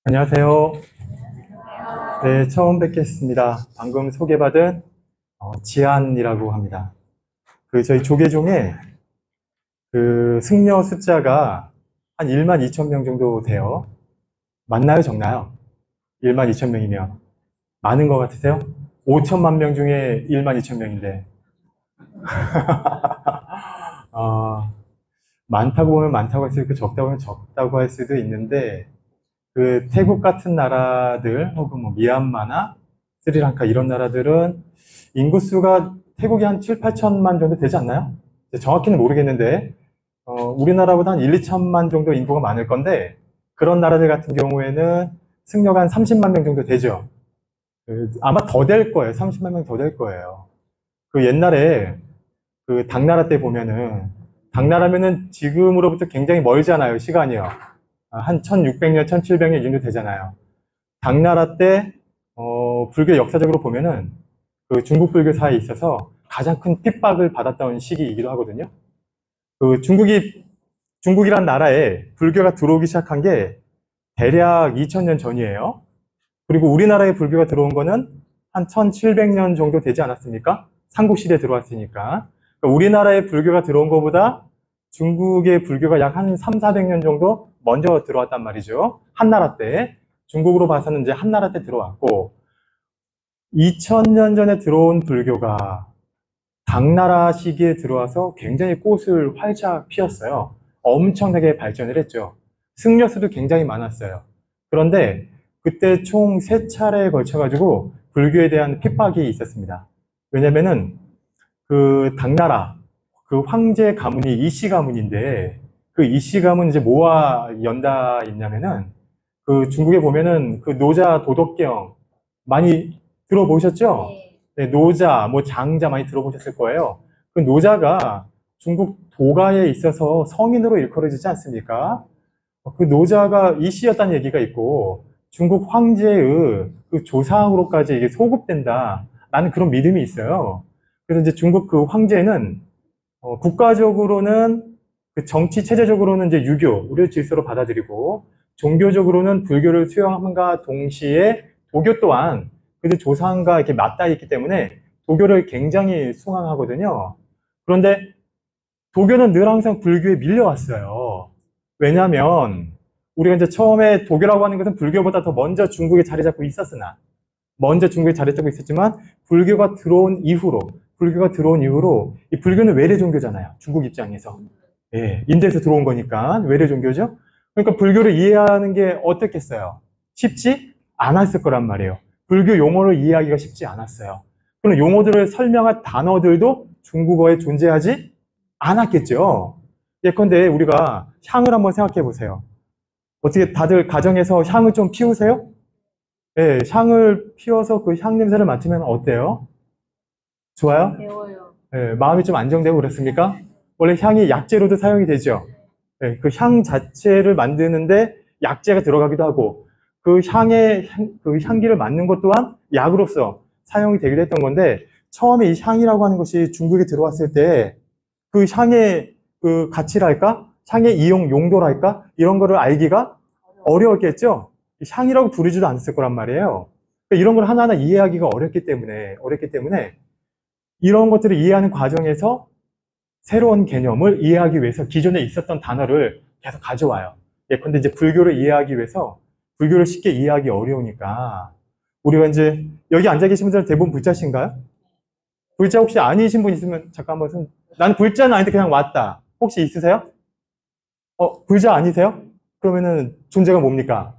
안녕하세요. 네, 처음 뵙겠습니다. 방금 소개받은 지한이라고 합니다. 저희 조계 중에 승려 숫자가 한 1만 2천 명 정도 돼요. 맞나요, 적나요? 1만 2천 명이면 많은 것 같으세요? 5천만 명 중에 1만 2천 명인데 어, 많다고 보면 많다고 할 수도 있고 적다고 하면 적다고 할 수도 있는데 태국 같은 나라들 혹은 뭐 미얀마나 스리랑카 이런 나라들은 인구수가 태국이 한 7, 8천만 정도 되지 않나요? 정확히는 모르겠는데 우리나라보다 한 1, 2천만 정도 인구가 많을 건데 그런 나라들 같은 경우에는 승려가 한 30만 명 정도 되죠. 아마 더 될 거예요. 30만 명 더 될 거예요. 옛날에 당나라 때 보면은 당나라면은 지금으로부터 굉장히 멀잖아요. 시간이요. 한 1600년, 1700년 정도 되잖아요. 당나라 때 불교 역사적으로 보면은 중국 불교사에 있어서 가장 큰 핍박을 받았던 시기이기도 하거든요. 중국이란 나라에 불교가 들어오기 시작한 게 대략 2000년 전이에요. 그리고 우리나라에 불교가 들어온 거는 한 1700년 정도 되지 않았습니까? 삼국시대에 들어왔으니까. 그러니까 우리나라에 불교가 들어온 것보다 중국의 불교가 약 한 3, 400년 정도 먼저 들어왔단 말이죠. 한나라 때. 중국으로 봐서는 이제 한나라 때 들어왔고, 2000년 전에 들어온 불교가 당나라 시기에 들어와서 굉장히 꽃을 활짝 피웠어요. 엄청나게 발전을 했죠. 승려 수도 굉장히 많았어요. 그런데 그때 총 3차례에 걸쳐가지고 불교에 대한 핍박이 있었습니다. 왜냐면은 당나라 황제 가문이 이씨 가문인데 이씨 가문 이제 뭐와 연다 있냐면은 중국에 보면은 노자 도덕경 많이 들어보셨죠? 네, 노자, 뭐 장자 많이 들어보셨을 거예요. 노자가 중국 도가에 있어서 성인으로 일컬어지지 않습니까? 노자가 이씨였다는 얘기가 있고 중국 황제의 조상으로까지 이게 소급된다. 라는 그런 믿음이 있어요. 그래서 이제 중국 황제는 국가적으로는 정치 체제적으로는 이제 유교를 질서로 받아들이고 종교적으로는 불교를 수용함과 동시에 도교 또한 그들 조상과 이렇게 맞닿아 있기 때문에 도교를 굉장히 숭앙하거든요. 그런데 도교는 늘 항상 불교에 밀려왔어요. 왜냐하면 우리가 이제 처음에 도교라고 하는 것은 불교보다 더 먼저 중국에 자리 잡고 있었으나 먼저 중국에 자리 잡고 있었지만 불교가 들어온 이후로 이 불교는 외래 종교잖아요. 중국 입장에서. 예, 인도에서 들어온 거니까 외래 종교죠. 그러니까 불교를 이해하는 게 어떻겠어요? 쉽지 않았을 거란 말이에요. 불교 용어를 이해하기가 쉽지 않았어요. 그럼 용어들을 설명할 단어들도 중국어에 존재하지 않았겠죠. 예컨대 우리가 향을 한번 생각해 보세요. 어떻게 다들 가정에서 향을 좀 피우세요? 예, 향을 피워서 그 향 냄새를 맡으면 어때요? 좋아요? 배워요. 예, 마음이 좀 안정되고 그렇습니까? 원래 향이 약재로도 사용이 되죠. 예, 향 자체를 만드는데 약재가 들어가기도 하고 그 향기를 맡는 것 또한 약으로서 사용이 되기도 했던 건데 처음에 이 향이라고 하는 것이 중국에 들어왔을 때 향의 가치랄까? 향의 이용 용도랄까? 이런 거를 알기가 어려웠겠죠? 향이라고 부르지도 않았을 거란 말이에요. 그러니까 이런 걸 하나하나 이해하기가 어렵기 때문에 이런 것들을 이해하는 과정에서 새로운 개념을 이해하기 위해서 기존에 있었던 단어를 계속 가져와요. 예컨대 이제 불교를 이해하기 위해서 불교를 쉽게 이해하기 어려우니까 우리가 이제 여기 앉아 계신 분들은 대부분 불자신가요? 불자 혹시 아니신 분 있으면 잠깐 한번 난 불자는 아닌데 그냥 왔다. 혹시 있으세요? 불자 아니세요? 그러면은 존재가 뭡니까?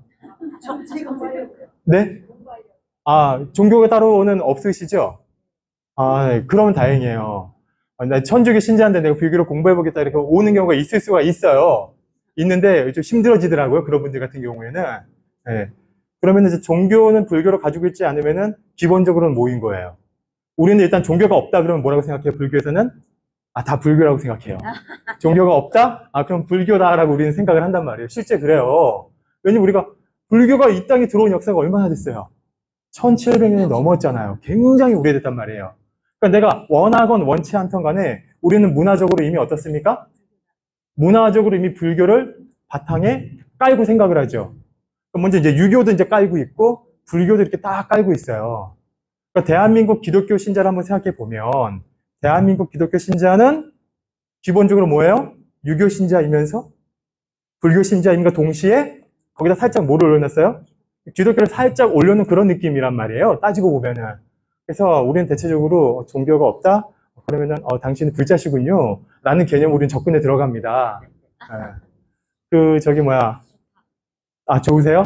네? 아, 종교가 따로는 없으시죠? 아, 네. 그러면 다행이에요. 나 천주교 신자인데 내가 불교를 공부해보겠다 이렇게 오는 경우가 있을 수가 있어요. 있는데 좀 힘들어지더라고요. 그런 분들 같은 경우에는. 네. 그러면 이제 종교는 불교를 가지고 있지 않으면은 기본적으로는 뭐인 거예요? 우리는 일단 종교가 없다 그러면 뭐라고 생각해요? 불교에서는? 아, 다 불교라고 생각해요. 종교가 없다? 아, 그럼 불교다라고 우리는 생각을 한단 말이에요. 실제 그래요. 왜냐면 우리가 불교가 이 땅에 들어온 역사가 얼마나 됐어요? 1700년이 넘었잖아요. 굉장히 오래됐단 말이에요. 그러니까 내가 원하건 원치 않던 간에 우리는 문화적으로 이미 어떻습니까? 문화적으로 이미 불교를 바탕에 깔고 생각을 하죠. 먼저 이제 유교도 이제 깔고 있고, 불교도 이렇게 딱 깔고 있어요. 그러니까 대한민국 기독교 신자를 한번 생각해 보면, 대한민국 기독교 신자는 기본적으로 뭐예요? 유교 신자이면서 불교 신자임과 동시에 거기다 살짝 뭐를 올려놨어요? 기독교를 살짝 올려놓은 그런 느낌이란 말이에요. 따지고 보면은. 그래서 우리는 대체적으로 종교가 없다? 그러면은 당신은 불자시군요. 라는 개념으로 우리는 접근에 들어갑니다. 좋으세요?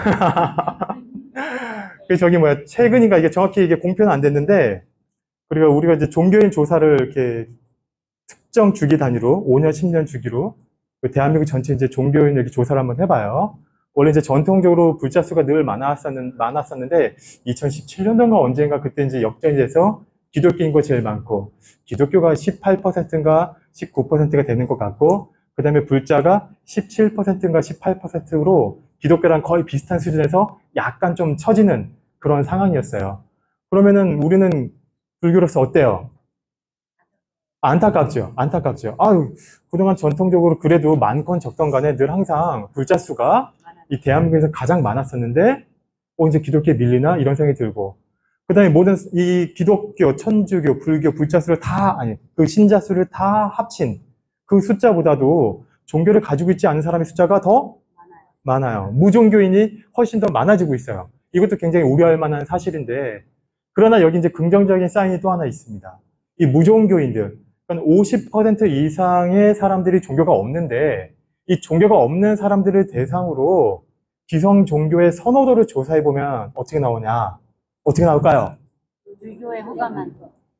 최근인가 이게 정확히 이게 공표는 안 됐는데, 그리고 우리가 이제 종교인 조사를 이렇게 특정 주기 단위로 5년, 10년 주기로 대한민국 전체 이제 종교인 이렇게 조사를 한번 해봐요. 원래 이제 전통적으로 불자 수가 늘 많았었는데 2017년도인가 언젠가 그때 이제 역전이 돼서 기독교 인구가 제일 많고 기독교가 18%인가 19%가 되는 것 같고 그 다음에 불자가 17%인가 18%로 기독교랑 거의 비슷한 수준에서 약간 좀 처지는 그런 상황이었어요. 그러면은 우리는 불교로서 어때요? 안타깝죠. 안타깝죠. 그동안 전통적으로 그래도 많건 적던 간에 늘 항상 불자 수가 이 대한민국에서 가장 많았었는데, 이제 기독교에 밀리나? 이런 생각이 들고. 그 다음에 모든 이 기독교, 천주교, 불교, 불자 수를 그 신자 수를 다 합친 그 숫자보다도 종교를 가지고 있지 않은 사람의 숫자가 더 많아요. 무종교인이 훨씬 더 많아지고 있어요. 이것도 굉장히 우려할 만한 사실인데, 그러나 여기 이제 긍정적인 사인이 또 하나 있습니다. 이 무종교인들, 그러니까 50% 이상의 사람들이 종교가 없는데, 이 종교가 없는 사람들을 대상으로 기성 종교의 선호도를 조사해보면 어떻게 나오냐? 어떻게 나올까요? 불교에 호감한.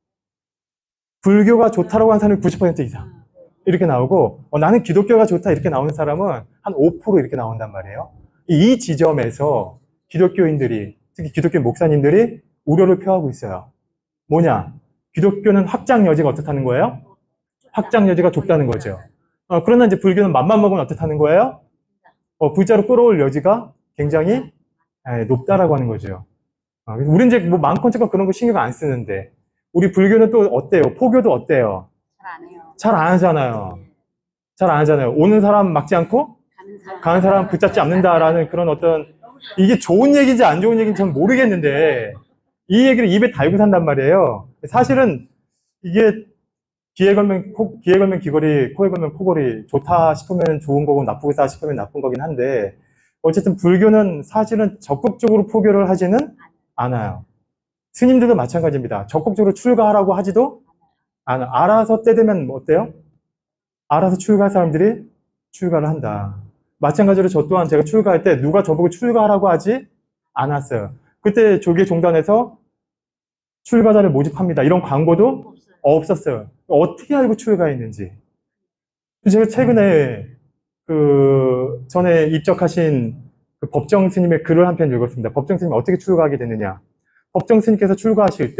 불교가 좋다라고 하는 사람이 90% 이상. 이렇게 나오고, 나는 기독교가 좋다 이렇게 나오는 사람은 한 5% 이렇게 나온단 말이에요. 이 지점에서 기독교인들이, 특히 기독교 목사님들이 우려를 표하고 있어요. 뭐냐? 기독교는 확장 여지가 어떻다는 거예요? 확장 여지가 좁다는 거죠. 그러나 이제 불교는 맘만 먹으면 어떻다는 거예요? 불자로 끌어올 여지가 굉장히 높다라고 하는 거죠. 그래서 우리는 이제 뭐 많건 적건 그런 거 신경 안 쓰는데, 우리 불교는 또 어때요? 포교도 어때요? 잘 안 해요. 잘 안 하잖아요. 잘 안 하잖아요. 오는 사람 막지 않고 가는 사람 붙잡지 않는다라는 그런 어떤, 이게 좋은 얘기인지 안 좋은 얘기인지 전 모르겠는데 이 얘기를 입에 달고 산단 말이에요. 사실은 이게 귀에 걸면 귀걸이, 코에 걸면 코걸이, 좋다 싶으면 좋은 거고 나쁘다 싶으면 나쁜 거긴 한데, 어쨌든 불교는 사실은 적극적으로 포교를 하지는 않아요. 스님들도 마찬가지입니다. 적극적으로 출가하라고 하지도 않아. 알아서 때 되면 뭐 어때요? 알아서 출가할 사람들이 출가를 한다. 마찬가지로 저 또한 제가 출가할 때 누가 저보고 출가하라고 하지 않았어요. 그때 조계 종단에서 출가자를 모집합니다. 이런 광고도 없었어요. 어떻게 알고 출가했는지. 제가 최근에 전에 입적하신 그 법정 스님의 글을 한 편 읽었습니다. 법정 스님이 어떻게 출가하게 됐느냐. 법정 스님께서 출가하실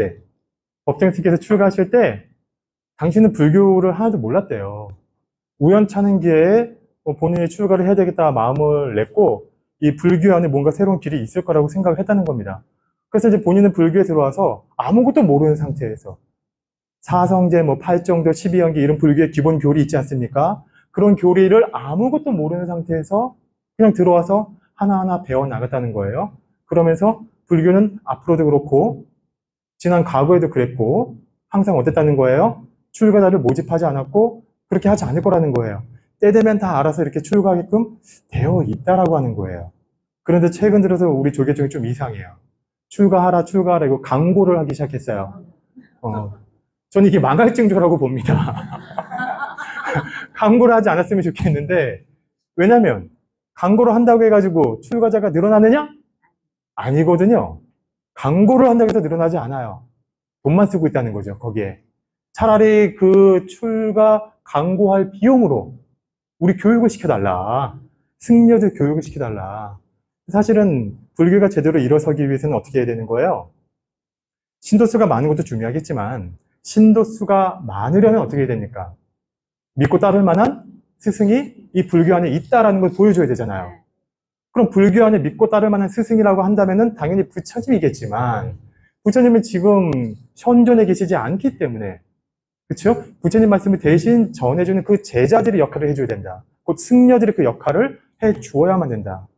때 당신은 불교를 하나도 몰랐대요. 우연찮은 기회에 본인이 출가를 해야 되겠다 마음을 냈고 이 불교 안에 뭔가 새로운 길이 있을 거라고 생각을 했다는 겁니다. 그래서 이제 본인은 불교에 들어와서 아무것도 모르는 상태에서 사성제, 팔정도, 12연기 이런 불교의 기본 교리 있지 않습니까? 그런 교리를 아무것도 모르는 상태에서 그냥 들어와서 하나하나 배워나갔다는 거예요. 그러면서 불교는 앞으로도 그렇고 지난 과거에도 그랬고 항상 어땠다는 거예요? 출가자를 모집하지 않았고 그렇게 하지 않을 거라는 거예요. 때 되면 다 알아서 이렇게 출가하게끔 되어 있다라고 하는 거예요. 그런데 최근 들어서 우리 조계 중에 좀 이상해요. 출가하라 이거 강고를 하기 시작했어요. 저는 이게 망할 징조라고 봅니다. 강고를 하지 않았으면 좋겠는데, 왜냐면 강고를 한다고 해가지고 출가자가 늘어나느냐? 아니거든요. 강고를 한다고 해서 늘어나지 않아요. 돈만 쓰고 있다는 거죠, 거기에. 차라리 그 출가 강고할 비용으로 우리 교육을 시켜달라. 승려들 교육을 시켜달라. 사실은 불교가 제대로 일어서기 위해서는 어떻게 해야 되는 거예요? 신도수가 많은 것도 중요하겠지만 신도수가 많으려면 어떻게 해야 됩니까? 믿고 따를 만한 스승이 이 불교 안에 있다라는 걸 보여줘야 되잖아요. 그럼 불교 안에 믿고 따를 만한 스승이라고 한다면은 당연히 부처님이겠지만 부처님은 지금 현존에 계시지 않기 때문에, 그렇죠? 부처님 말씀을 대신 전해주는 그 제자들이 역할을 해줘야 된다. 곧 승려들이 그 역할을 해 주어야만 된다.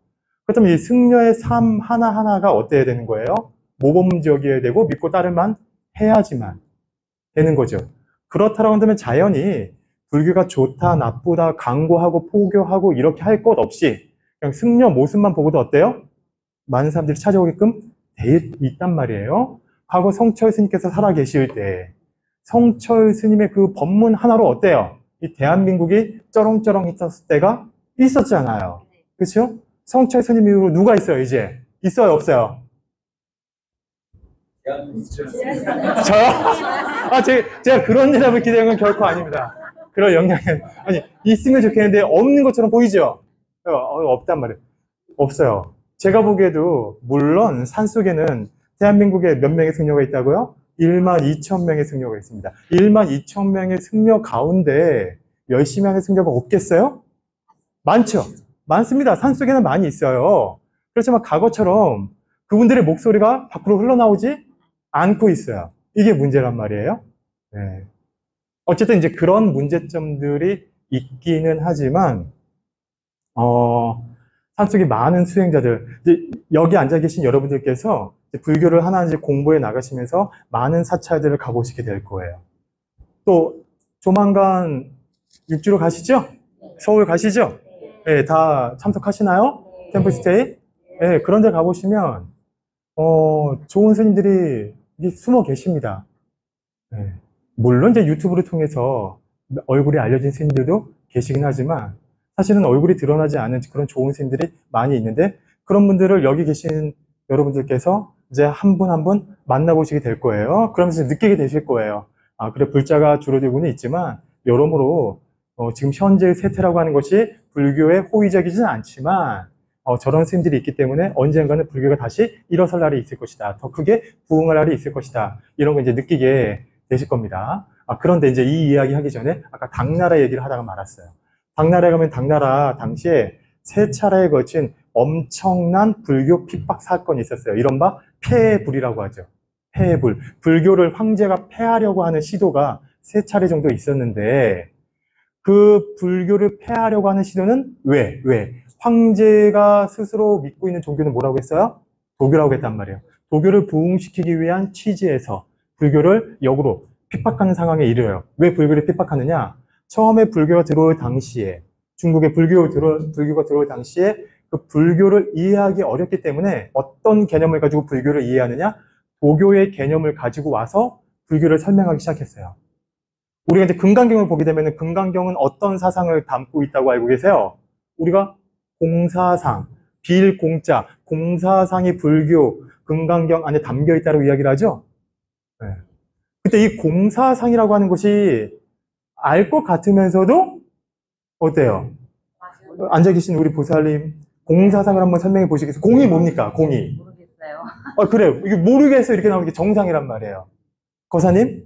그렇다면 이 승려의 삶 하나하나가 어때야 되는 거예요? 모범적이어야 되고 믿고 따를만 해야지만 되는 거죠. 그렇다고 한다면 자연히 불교가 좋다, 나쁘다, 강구하고 포교하고 이렇게 할 것 없이 그냥 승려 모습만 보고도 어때요? 많은 사람들이 찾아오게끔 돼 있단 말이에요. 과거 성철 스님께서 살아계실 때 성철 스님의 그 법문 하나로 어때요? 이 대한민국이 쩌렁쩌렁했었을 때가 있었잖아요. 그렇죠? 성철 스님 이후로 누가 있어요, 이제? 있어요, 없어요? 저요? 제가 그런 대답을 기대한 건 결코 아닙니다. 그런 영향이, 아니, 있으면 좋겠는데 없는 것처럼 보이죠? 없단 말이에요. 없어요. 제가 보기에도, 물론 산속에는 대한민국에 몇 명의 승려가 있다고요? 1만 2천 명의 승려가 있습니다. 1만 2천 명의 승려 가운데 열심히 하는 승려가 없겠어요? 많죠? 많습니다. 산속에는 많이 있어요. 그렇지만 과거처럼 그분들의 목소리가 밖으로 흘러나오지 않고 있어요. 이게 문제란 말이에요. 네. 어쨌든 이제 그런 문제점들이 있기는 하지만, 산속에 많은 수행자들, 이제 여기 앉아 계신 여러분들께서 불교를 하나 이제 공부해 나가시면서 많은 사찰들을 가보시게 될 거예요. 또 조만간 육지로 가시죠? 서울 가시죠? 네, 다 참석하시나요? 템플스테이? 네, 그런 데 가보시면 좋은 스님들이 숨어 계십니다. 네. 물론 이제 유튜브를 통해서 얼굴이 알려진 스님들도 계시긴 하지만 사실은 얼굴이 드러나지 않은 그런 좋은 스님들이 많이 있는데 그런 분들을 여기 계신 여러분들께서 이제 한 분 한 분 만나보시게 될 거예요. 그러면서 느끼게 되실 거예요. 아, 그래, 불자가 줄어들고는 있지만 여러모로 지금 현재의 세태라고 하는 것이 불교에 호의적이지는 않지만 저런 스님들이 있기 때문에 언젠가는 불교가 다시 일어설 날이 있을 것이다. 더 크게 부흥할 날이 있을 것이다. 이런 거 이제 느끼게 되실 겁니다. 그런데 이제 이 이야기 하기 전에 아까 당나라 얘기를 하다가 말았어요. 당나라에 가면 당나라 당시에 3차례에 걸친 엄청난 불교 핍박 사건이 있었어요. 이른바 폐해불이라고 하죠. 폐해불. 불교를 황제가 폐하려고 하는 시도가 3차례 정도 있었는데 그 불교를 폐하려고 하는 시도는 왜? 황제가 스스로 믿고 있는 종교는 뭐라고 했어요? 도교라고 했단 말이에요. 도교를 부흥시키기 위한 취지에서 불교를 역으로 핍박하는 상황에 이르러요. 왜 불교를 핍박하느냐? 처음에 불교가 들어올 당시에, 중국에 불교가 들어올 당시에 그 불교를 이해하기 어렵기 때문에 어떤 개념을 가지고 불교를 이해하느냐? 도교의 개념을 가지고 와서 불교를 설명하기 시작했어요. 우리가 이제 금강경을 보게 되면 금강경은 어떤 사상을 담고 있다고 알고 계세요? 우리가 공사상, 빌공자, 공사상이 불교, 금강경 안에 담겨 있다고 이야기를 하죠? 네. 그때 이 공사상이라고 하는 것이 알 것 같으면서도 어때요? 앉아 계신 우리 보살님, 공사상을 한번 설명해 보시겠어요? 공이 뭡니까? 공이. 모르겠어요. 그래요. 이게 모르겠어 이렇게 나오는 게 정상이란 말이에요. 거사님?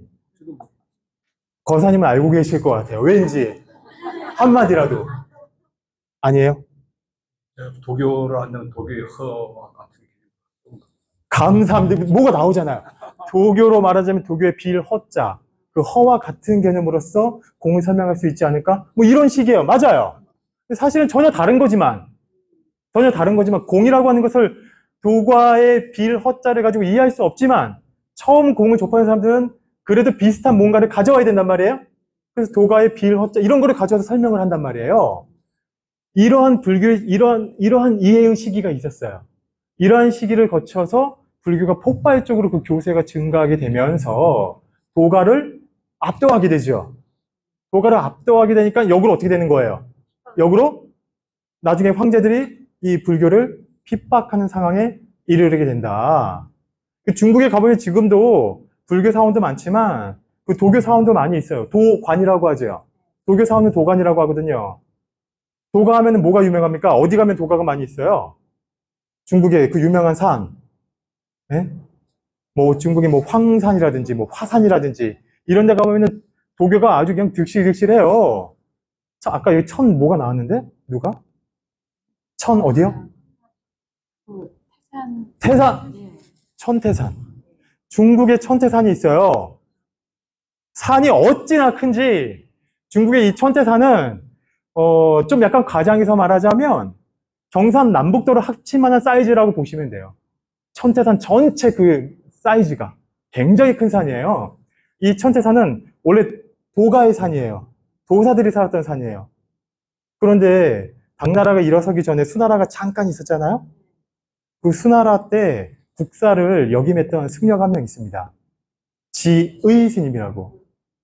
거사님은 알고 계실 것 같아요. 왠지. 한마디라도. 아니에요? 도교를 하는 도교의 허와 같은 감사합니다. 뭐가 나오잖아요. 도교로 말하자면 도교의 빌, 허자. 그 허와 같은 개념으로서 공을 설명할 수 있지 않을까? 뭐 이런 식이에요. 맞아요. 사실은 전혀 다른 거지만 공이라고 하는 것을 도과의 빌, 허자를 가지고 이해할 수 없지만 처음 공을 접하는 사람들은 그래도 비슷한 뭔가를 가져와야 된단 말이에요. 그래서 도가의 빌, 허자 이런 거를 가져와서 설명을 한단 말이에요. 이러한 이러한 이해의 시기가 있었어요. 이러한 시기를 거쳐서 불교가 폭발적으로 그 교세가 증가하게 되면서 도가를 압도하게 되죠. 도가를 압도하게 되니까 역으로 어떻게 되는 거예요? 역으로 나중에 황제들이 이 불교를 핍박하는 상황에 이르게 된다. 중국에 가보면 지금도 불교 사원도 많지만 그 도교 사원도 많이 있어요. 도관이라고 하죠. 도교 사원은 도관이라고 하거든요. 도가 하면 뭐가 유명합니까? 어디 가면 도가가 많이 있어요? 중국의 그 유명한 산. 네? 뭐 중국의 뭐 황산이라든지 뭐 화산이라든지 이런 데 가보면 도교가 아주 그냥 득실득실해요. 아까 여기 천 뭐가 나왔는데? 누가? 천 어디요? 태산. 천태산. 중국에 천태산이 있어요. 산이 어찌나 큰지 중국의 이 천태산은 좀 약간 과장해서 말하자면 경산남북도를 합치만한 사이즈라고 보시면 돼요. 천태산 전체 그 사이즈가 굉장히 큰 산이에요. 이 천태산은 원래 도가의 산이에요. 도사들이 살았던 산이에요. 그런데 당나라가 일어서기 전에 수나라가 잠깐 있었잖아요. 그 수나라 때 국사를 역임했던 승려가 한 명 있습니다. 지의 스님이라고.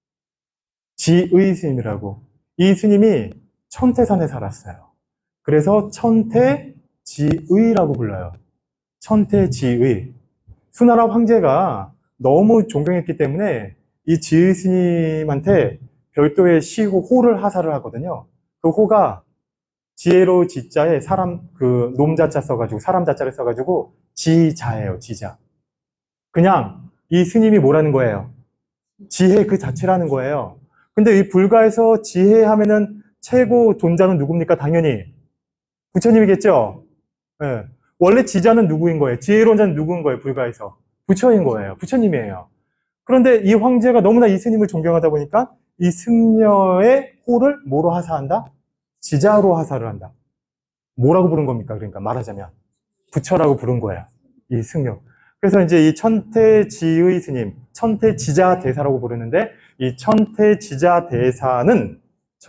지의 스님이라고. 이 스님이 천태산에 살았어요. 그래서 천태지의라고 불러요. 천태지의. 수나라 황제가 너무 존경했기 때문에 이 지의 스님한테 별도의 시호, 호를 하사를 하거든요. 그 호가 지혜로 지자에 사람, 그 놈자자 써가지고, 사람 자자를 써가지고 지자예요, 지자. 그냥 이 스님이 뭐라는 거예요? 지혜 그 자체라는 거예요. 근데 이 불가에서 지혜 하면은 최고 존자는 누굽니까? 당연히 부처님이겠죠? 예. 원래 지자는 누구인 거예요? 지혜로운 자는 누구인 거예요? 불가에서. 부처인 거예요. 부처님이에요. 그런데 이 황제가 너무나 이 스님을 존경하다 보니까 이 승려의 호를 뭐로 하사한다? 지자로 하사를 한다. 뭐라고 부른 겁니까? 그러니까 말하자면 부처라고 부른 거예요. 이 승려. 그래서 이제 이 천태지의 스님, 천태지자 대사라고 부르는데 이 천태지자 대사는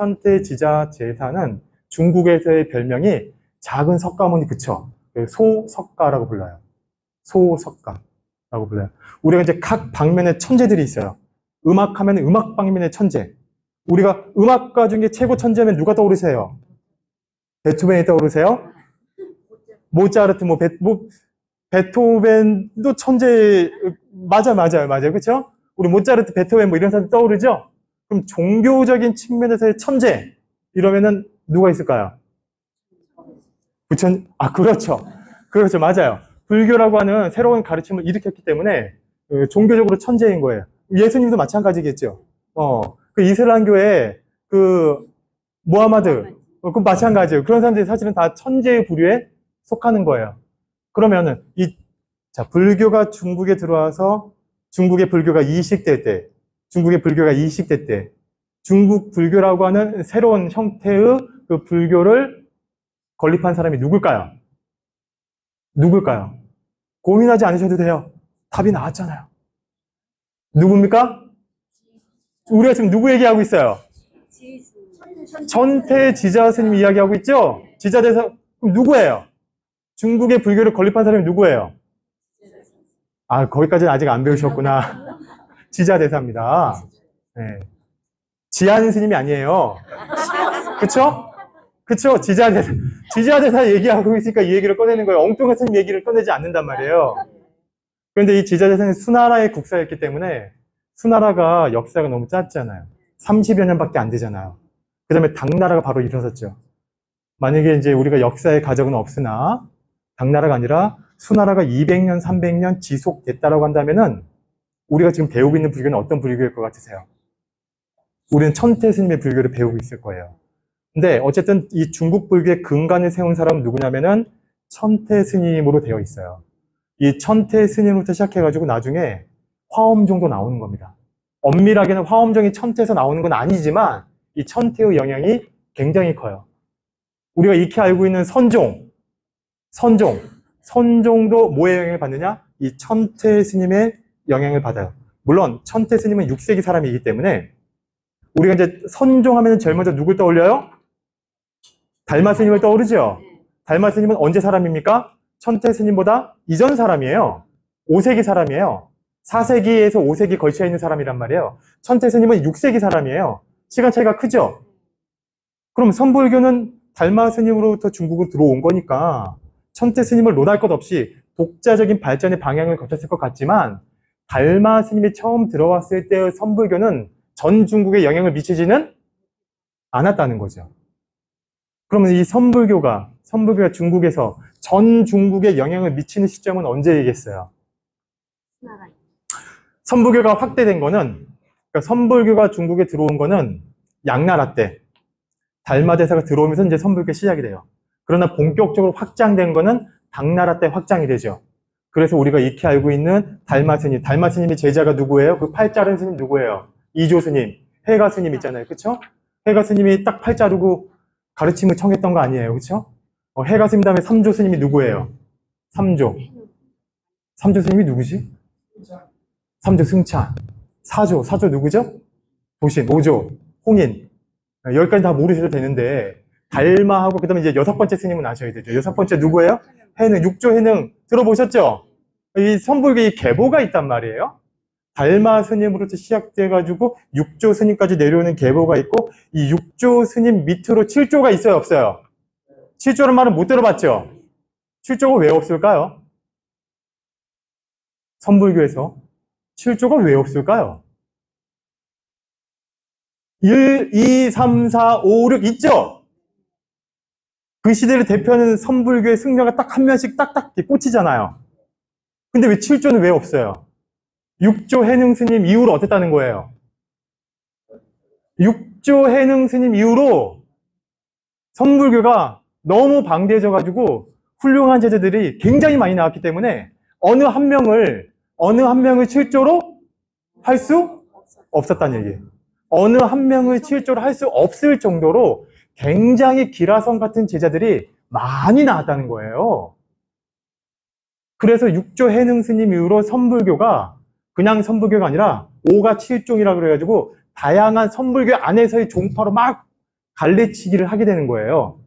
중국에서의 별명이 작은 석가모니 부처, 소석가라고 불러요. 소석가라고 불러요. 우리가 이제 각 방면에 천재들이 있어요. 음악하면 음악 방면의 천재. 우리가 음악가 중에 최고 천재면 누가 떠오르세요? 베토벤이 떠오르세요? 모차르트, 베토벤도 천재, 맞아요. 그쵸? 우리 모차르트, 베토벤 이런 사람 떠오르죠? 그럼 종교적인 측면에서의 천재, 이러면은 누가 있을까요? 그렇죠. 맞아요. 불교라고 하는 새로운 가르침을 일으켰기 때문에 종교적으로 천재인 거예요. 예수님도 마찬가지겠죠. 그 이슬람교의 그 모하마드, 그 마찬가지예요. 그런 사람들이 사실은 다 천재의 부류에 속하는 거예요. 그러면은 불교가 중국에 들어와서 중국의 불교가 이식될 때, 중국 불교라고 하는 새로운 형태의 그 불교를 건립한 사람이 누굴까요? 고민하지 않으셔도 돼요. 답이 나왔잖아요. 누굽니까? 우리가 지금 누구 얘기하고 있어요? 천태지자 스님 이야기하고 있죠? 지자대사, 그럼 누구예요? 중국의 불교를 건립한 사람이 누구예요? 거기까지는 아직 안 배우셨구나. 지자대사입니다. 네. 지한 스님이 아니에요. 그쵸? 지자대사 얘기하고 있으니까 이 얘기를 꺼내는 거예요. 엉뚱한 스님 얘기를 꺼내지 않는단 말이에요. 그런데 이 지자대사는 수나라의 국사였기 때문에 수나라가 역사가 너무 짧잖아요. 30여 년밖에 안 되잖아요. 그 다음에 당나라가 바로 일어섰죠. 만약에 이제 우리가 역사의 가적은 없으나 당나라가 아니라 수나라가 200년, 300년 지속됐다라고 한다면은 우리가 지금 배우고 있는 불교는 어떤 불교일 것 같으세요? 우리는 천태 스님의 불교를 배우고 있을 거예요. 근데 어쨌든 이 중국 불교의 근간을 세운 사람은 누구냐면은 천태 스님으로 되어 있어요. 이 천태 스님부터 시작해가지고 나중에 화엄종도 나오는 겁니다. 엄밀하게는 화엄종이 천태에서 나오는 건 아니지만 이 천태의 영향이 굉장히 커요. 우리가 익히 알고 있는 선종도 뭐의 영향을 받느냐? 이 천태 스님의 영향을 받아요. 물론 천태 스님은 6세기 사람이기 때문에 우리가 이제 선종하면 제일 먼저 누굴 떠올려요? 달마 스님을 떠오르죠? 달마 스님은 언제 사람입니까? 천태 스님보다 이전 사람이에요. 5세기 사람이에요. 4세기에서 5세기 걸쳐 있는 사람이란 말이에요. 천태 스님은 6세기 사람이에요. 시간 차이가 크죠? 그럼 선불교는 달마 스님으로부터 중국으로 들어온 거니까 천태 스님을 논할 것 없이 독자적인 발전의 방향을 거쳤을 것 같지만 달마 스님이 처음 들어왔을 때의 선불교는 전 중국에 영향을 미치지는 않았다는 거죠. 그러면 이 선불교가 중국에서 전 중국에 영향을 미치는 시점은 언제이겠어요? 선불교가 확대된 거는, 그러니까 선불교가 중국에 들어온 거는 양나라 때 달마대사가 들어오면서 이제 선불교 시작이 돼요. 그러나 본격적으로 확장된 거는 당나라 때 확장이 되죠. 그래서 우리가 익히 알고 있는 달마 스님의 제자가 누구예요? 그 팔 자른 스님 누구예요? 이조 스님, 해가 스님 있잖아요. 그쵸? 해가 스님이 딱 팔 자르고 가르침을 청했던 거 아니에요. 그쵸? 해가 스님 다음에 삼조 스님이 누구예요? 삼조 스님이 누구지? 삼조 승차. 사조 누구죠? 도신. 오조 홍인. 여기까지 다 모르셔도 되는데 달마하고 그 다음에 이제 6번째 스님은 아셔야 되죠. 6번째 누구예요? 해능, 육조 해능 들어보셨죠? 이 선불교 이 계보가 있단 말이에요. 달마 스님으로부터 시작돼가지고 6조 스님까지 내려오는 계보가 있고 이 6조 스님 밑으로 7조가 있어요, 없어요? 7조는 말은 못 들어봤죠? 7조가 왜 없을까요? 선불교에서 7조가 왜 없을까요? 1, 2, 3, 4, 5, 6 있죠? 그 시대를 대표하는 선불교의 승려가 딱 한 명씩 딱딱 꽂히잖아요. 근데 왜 7조는 왜 없어요? 6조 해능 스님 이후로 어땠다는 거예요? 6조 해능 스님 이후로 선불교가 너무 방대해져가지고 훌륭한 제자들이 굉장히 많이 나왔기 때문에 어느 한 명을 7조로 할 수 없었다는 얘기예요. 어느 한 명을 7조로 할 수 없을 정도로 굉장히 기라성 같은 제자들이 많이 나왔다는 거예요. 그래서 6조 해능 스님 이후로 선불교가 그냥 선불교가 아니라 5가 7종이라 그래가지고 다양한 선불교 안에서의 종파로 막 갈래치기를 하게 되는 거예요.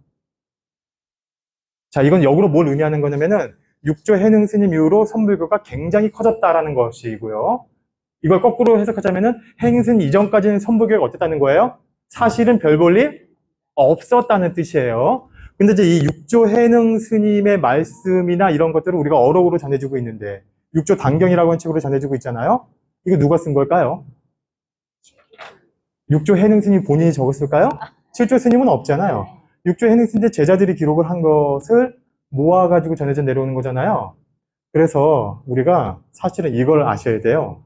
자, 이건 역으로 뭘 의미하는 거냐면은 6조 해능 스님 이후로 선불교가 굉장히 커졌다라는 것이고요. 이걸 거꾸로 해석하자면은 해능 스님 이전까지는 선불교가 어땠다는 거예요? 사실은 별 볼 일 없었다는 뜻이에요. 근데 이제 이 6조 해능 스님의 말씀이나 이런 것들을 우리가 어록으로 전해주고 있는데 6조 단경이라고 하는 책으로 전해주고 있잖아요. 이거 누가 쓴 걸까요? 6조 해능 스님 본인이 적었을까요? 7조 스님은 없잖아요. 6조 해능 스님의 제자들이 기록을 한 것을 모아가지고 전해져 내려오는 거잖아요. 그래서 우리가 사실은 이걸 아셔야 돼요.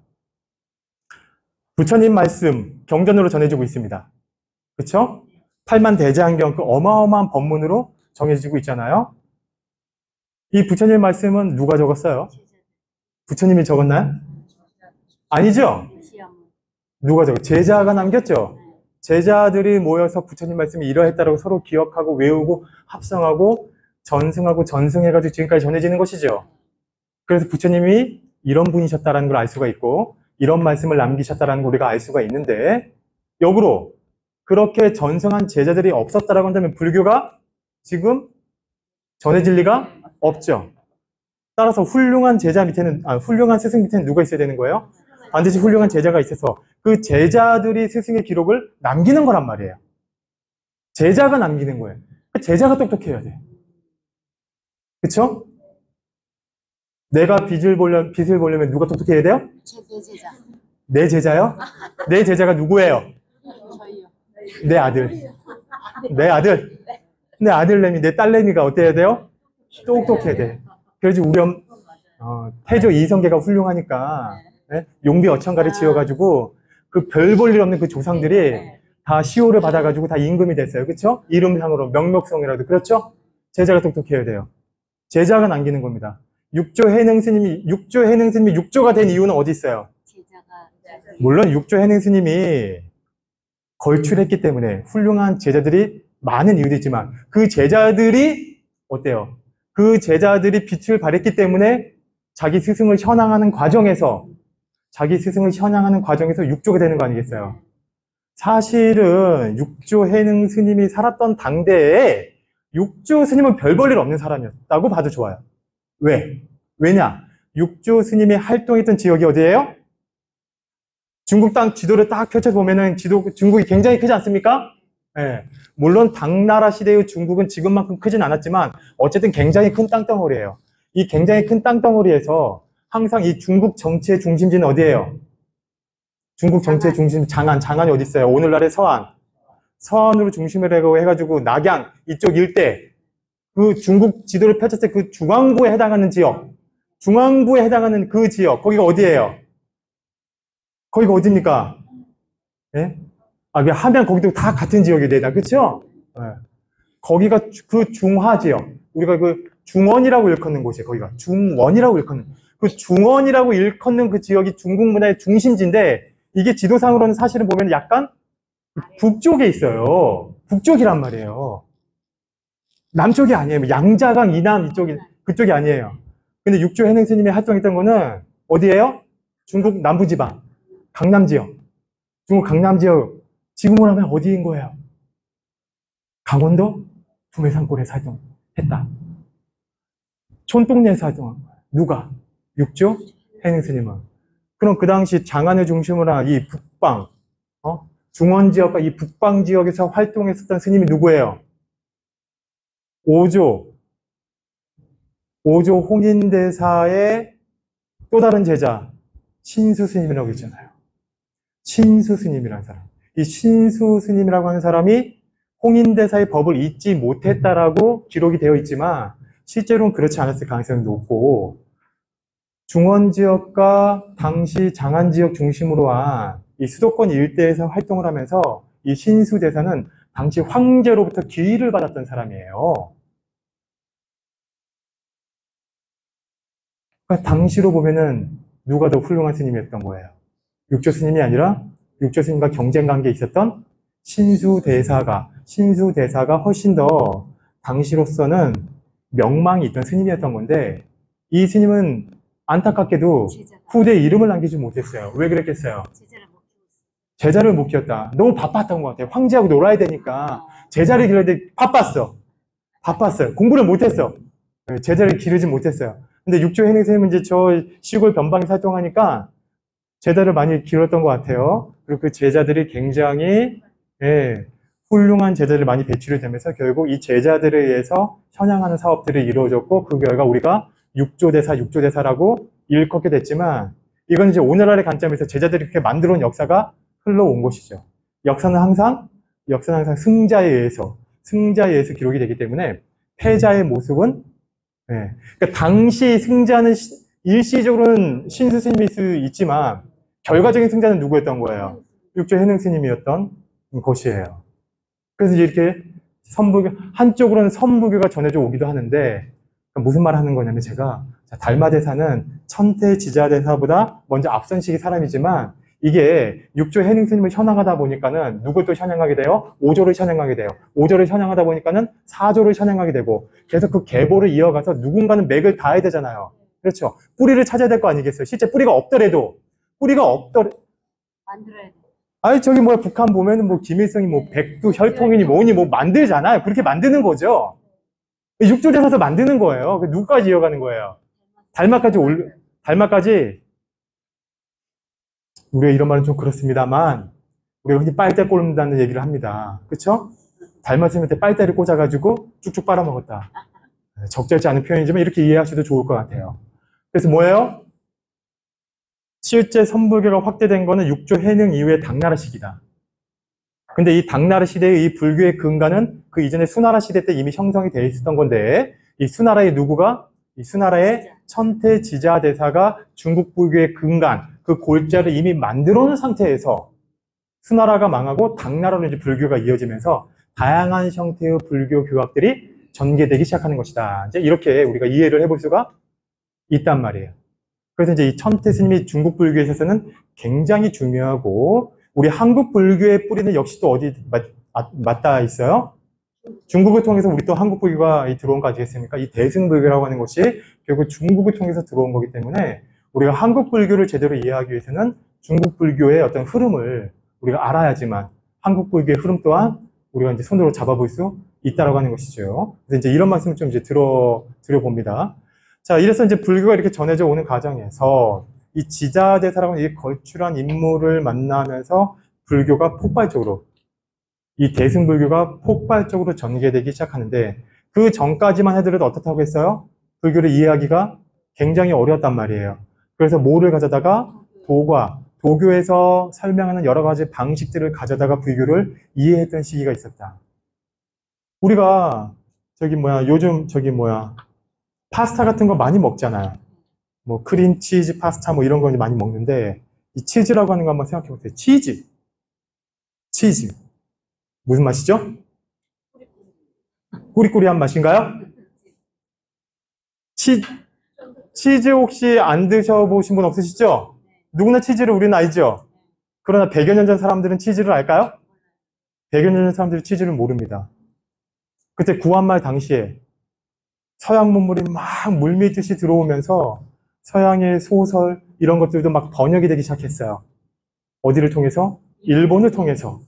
부처님 말씀 경전으로 전해지고 있습니다. 그쵸? 팔만대장경 그 어마어마한 법문으로 정해지고 있잖아요. 이 부처님 말씀은 누가 적었어요? 부처님이 적었나요? 아니죠? 누가 적었어요? 제자가 남겼죠? 제자들이 모여서 부처님 말씀이 이러했다라고 서로 기억하고 외우고 합성하고 전승하고 전승해가지고 지금까지 전해지는 것이죠. 그래서 부처님이 이런 분이셨다는 걸 알 수가 있고 이런 말씀을 남기셨다는 걸 우리가 알 수가 있는데 역으로 그렇게 전승한 제자들이 없었다라고 한다면 불교가 지금 전해질 리가 없죠. 따라서 훌륭한 제자 밑에는, 훌륭한 스승 밑에는 누가 있어야 되는 거예요? 반드시 훌륭한 제자가 있어서 그 제자들이 스승의 기록을 남기는 거란 말이에요. 제자가 남기는 거예요. 제자가 똑똑해야 돼. 그쵸? 내가 빛을 보려면 누가 똑똑해야 돼요? 제 제자. 내 제자요? 내 제자가 누구예요? 저희요. 내 아들. 내 아들. 내 아들내미, 내 딸내미가 어때야 돼요? 똑똑해야 돼. 그래야지 우리 태조 이성계가 훌륭하니까 용비 어천가를 지어가지고 그 별 볼 일 없는 그 조상들이 다 시호를 받아가지고 다 임금이 됐어요. 그렇죠? 이름상으로 명목성이라도. 그렇죠? 제자가 똑똑해야 돼요. 제자가 남기는 겁니다. 6조 해능 스님이 6조가 된 이유는 어디 있어요? 제자가. 물론 6조 해능 스님이 걸출했기 때문에 훌륭한 제자들이 많은 이유도 있지만 그 제자들이 어때요? 그 제자들이 빛을 발했기 때문에 자기 스승을 현황하는 과정에서 6조가 되는 거 아니겠어요? 사실은 6조 해능 스님이 살았던 당대에 6조 스님은 별 볼 일 없는 사람이었다고 봐도 좋아요. 왜냐? 6조 스님이 활동했던 지역이 어디예요? 중국 땅 지도를 딱 펼쳐보면은 중국이 굉장히 크지 않습니까? 예. 물론 당나라 시대의 중국은 지금만큼 크진 않았지만 어쨌든 굉장히 큰 땅덩어리예요. 이 굉장히 큰 땅덩어리에서 항상 이 중국 정치의 중심지는 어디예요? 중국 정치의 중심 장안이 어디 있어요? 오늘날의 서안으로 중심을 해가지고 낙양 이쪽 일대 그 중국 지도를 펼쳤을 때 그 중앙부에 해당하는 그 지역 거기가 어디예요? 거기가 어디입니까? 예? 하면 거기도 다 같은 지역이 되나, 그쵸? 예. 거기가 그 중화 지역, 우리가 그 중원이라고 일컫는 곳이에요, 거기가. 중원이라고 일컫는. 그 중원이라고 일컫는 그 지역이 중국 문화의 중심지인데, 이게 지도상으로는 사실은 보면 약간 북쪽에 있어요. 북쪽이란 말이에요. 남쪽이 아니에요. 양자강 이남 이쪽이 그쪽이 아니에요. 근데 육조 해능 스님이 활동했던 거는 어디예요? 중국 남부지방, 강남 지역. 중국 강남 지역 지금으로 하면 어디인 거예요? 강원도 두매산골에서 활동했다. 촌동네에서 활동한 거예요. 누가? 육조 해능 스님은. 그럼 그 당시 장안을 중심으로 한 이 북방, 중원 지역과 이 북방 지역에서 활동했었던 스님이 누구예요? 오조 홍인대사의 또 다른 제자 신수 스님이라고 있잖아요. 신수 스님이라는 사람. 이 신수 스님이라고 하는 사람이 홍인대사의 법을 잊지 못했다라고 기록이 되어 있지만 실제로는 그렇지 않았을 가능성이 높고 중원 지역과 당시 장안 지역 중심으로 한 이 수도권 일대에서 활동을 하면서 이 신수 대사는 당시 황제로부터 기위를 받았던 사람이에요. 그러니까 당시로 보면은 누가 더 훌륭한 스님이었던 거예요? 육조 스님이 아니라 육조 스님과 경쟁 관계에 있었던 신수 대사가 훨씬 더 당시로서는 명망이 있던 스님이었던 건데 이 스님은 안타깝게도 후대에 이름을 남기지 못했어요. 왜 그랬겠어요? 제자를 못 키웠다. 너무 바빴던 것 같아요. 황제하고 놀아야 되니까 제자를 기르는데 바빴어요. 공부를 못했어. 제자를 기르지 못했어요. 근데 육조 해능 스님은 이제 저 시골 변방에서 활동하니까 제자를 많이 기르었던 것 같아요. 그리고 그 제자들이 굉장히 훌륭한 제자를 많이 배출이 되면서 결국 이 제자들에 의해서 현양하는 사업들이 이루어졌고 그 결과 우리가 육조대사라고 일컫게 됐지만 이건 이제 오늘날의 관점에서 제자들이 그렇게 만들어 온 역사가 흘러온 것이죠. 역사는 항상 승자에 의해서 기록이 되기 때문에 패자의 모습은 그러니까 당시 승자는 일시적으로는 신수 스님일 수 있지만 결과적인 승자는 누구였던 거예요? 육조 해능 스님이었던 것이에요. 그래서 이제 이렇게 한쪽으로는 선부교가 전해져 오기도 하는데 무슨 말 하는 거냐면 제가 달마대사는 천태지자대사보다 먼저 앞선 시기 사람이지만 이게 육조 해능 스님을 현황하다 보니까는 누굴 또 현황하게 돼요? 오조를 현황하게 돼요. 오조를 현황하다 보니까는 사조를 현황하게 되고 계속 그 계보를 이어가서 누군가는 맥을 닿아야 되잖아요. 그렇죠. 뿌리를 찾아야 될 거 아니겠어요? 실제 뿌리가 없더라도 만들어야 돼. 아니 저기 뭐야 북한 보면은 뭐 김일성이 뭐 백두 혈통이니 뭐니 뭐 만들잖아요. 그렇게 만드는 거죠. 육조대사에서 만드는 거예요. 누구까지 이어가는 거예요? 달마까지 우리가 이런 말은 좀 그렇습니다만 우리가 흔히 빨대 꽂는다는 얘기를 합니다. 그렇죠? 달마스님한테 빨대를 꽂아가지고 쭉쭉 빨아먹었다. 적절치 않은 표현이지만 이렇게 이해하셔도 좋을 것 같아요. 그래서 뭐예요? 실제 선불교가 확대된 거는 육조 해능 이후의 당나라 시기다. 근데 이 당나라 시대의 이 불교의 근간은 그 이전에 수나라 시대 때 이미 형성이 되어 있었던 건데 이 수나라의 천태지자대사가 중국 불교의 근간, 그 골자를 이미 만들어 놓은 상태에서 수나라가 망하고 당나라로 이제 불교가 이어지면서 다양한 형태의 불교 교학들이 전개되기 시작하는 것이다. 이제 이렇게 우리가 이해를 해볼 수가 있단 말이에요. 그래서 이제 이 천태 스님이 중국 불교에 있어서는 굉장히 중요하고 우리 한국 불교의 뿌리는 역시 또 어디 맞닿아 있어요? 중국을 통해서 우리 또 한국 불교가 들어온 거 아니겠습니까? 이 대승불교라고 하는 것이 결국 중국을 통해서 들어온 거기 때문에 우리가 한국 불교를 제대로 이해하기 위해서는 중국 불교의 어떤 흐름을 우리가 알아야지만 한국 불교의 흐름 또한 우리가 이제 손으로 잡아볼 수 있다라고 하는 것이죠. 그래서 이제 이런 말씀을 좀 이제 드려봅니다. 자, 이래서 이제 불교가 이렇게 전해져 오는 과정에서 이 지자대사라고 하는 이 걸출한 인물을 만나면서 불교가 폭발적으로 이 대승불교가 폭발적으로 전개되기 시작하는데 그 전까지만 해더라도 어떻다고 했어요? 불교를 이해하기가 굉장히 어려웠단 말이에요. 그래서 뭐를 가져다가 도교에서 설명하는 여러 가지 방식들을 가져다가 불교를 이해했던 시기가 있었다. 우리가 요즘 파스타 같은 거 많이 먹잖아요. 뭐 크림치즈 파스타 뭐 이런 거 많이 먹는데 이 치즈라고 하는 거 한번 생각해 보세요. 치즈. 무슨 맛이죠? 꾸리꾸리한 맛인가요? 치즈 혹시 안 드셔보신 분 없으시죠? 누구나 치즈를 우리는 알죠? 그러나 100여 년 전 사람들은 치즈를 알까요? 100여 년 전 사람들이 치즈를 모릅니다. 그때 구한말 당시에 서양 문물이 막 물밀듯이 들어오면서 서양의 소설 이런 것들도 막 번역이 되기 시작했어요. 어디를 통해서? 일본을 통해서.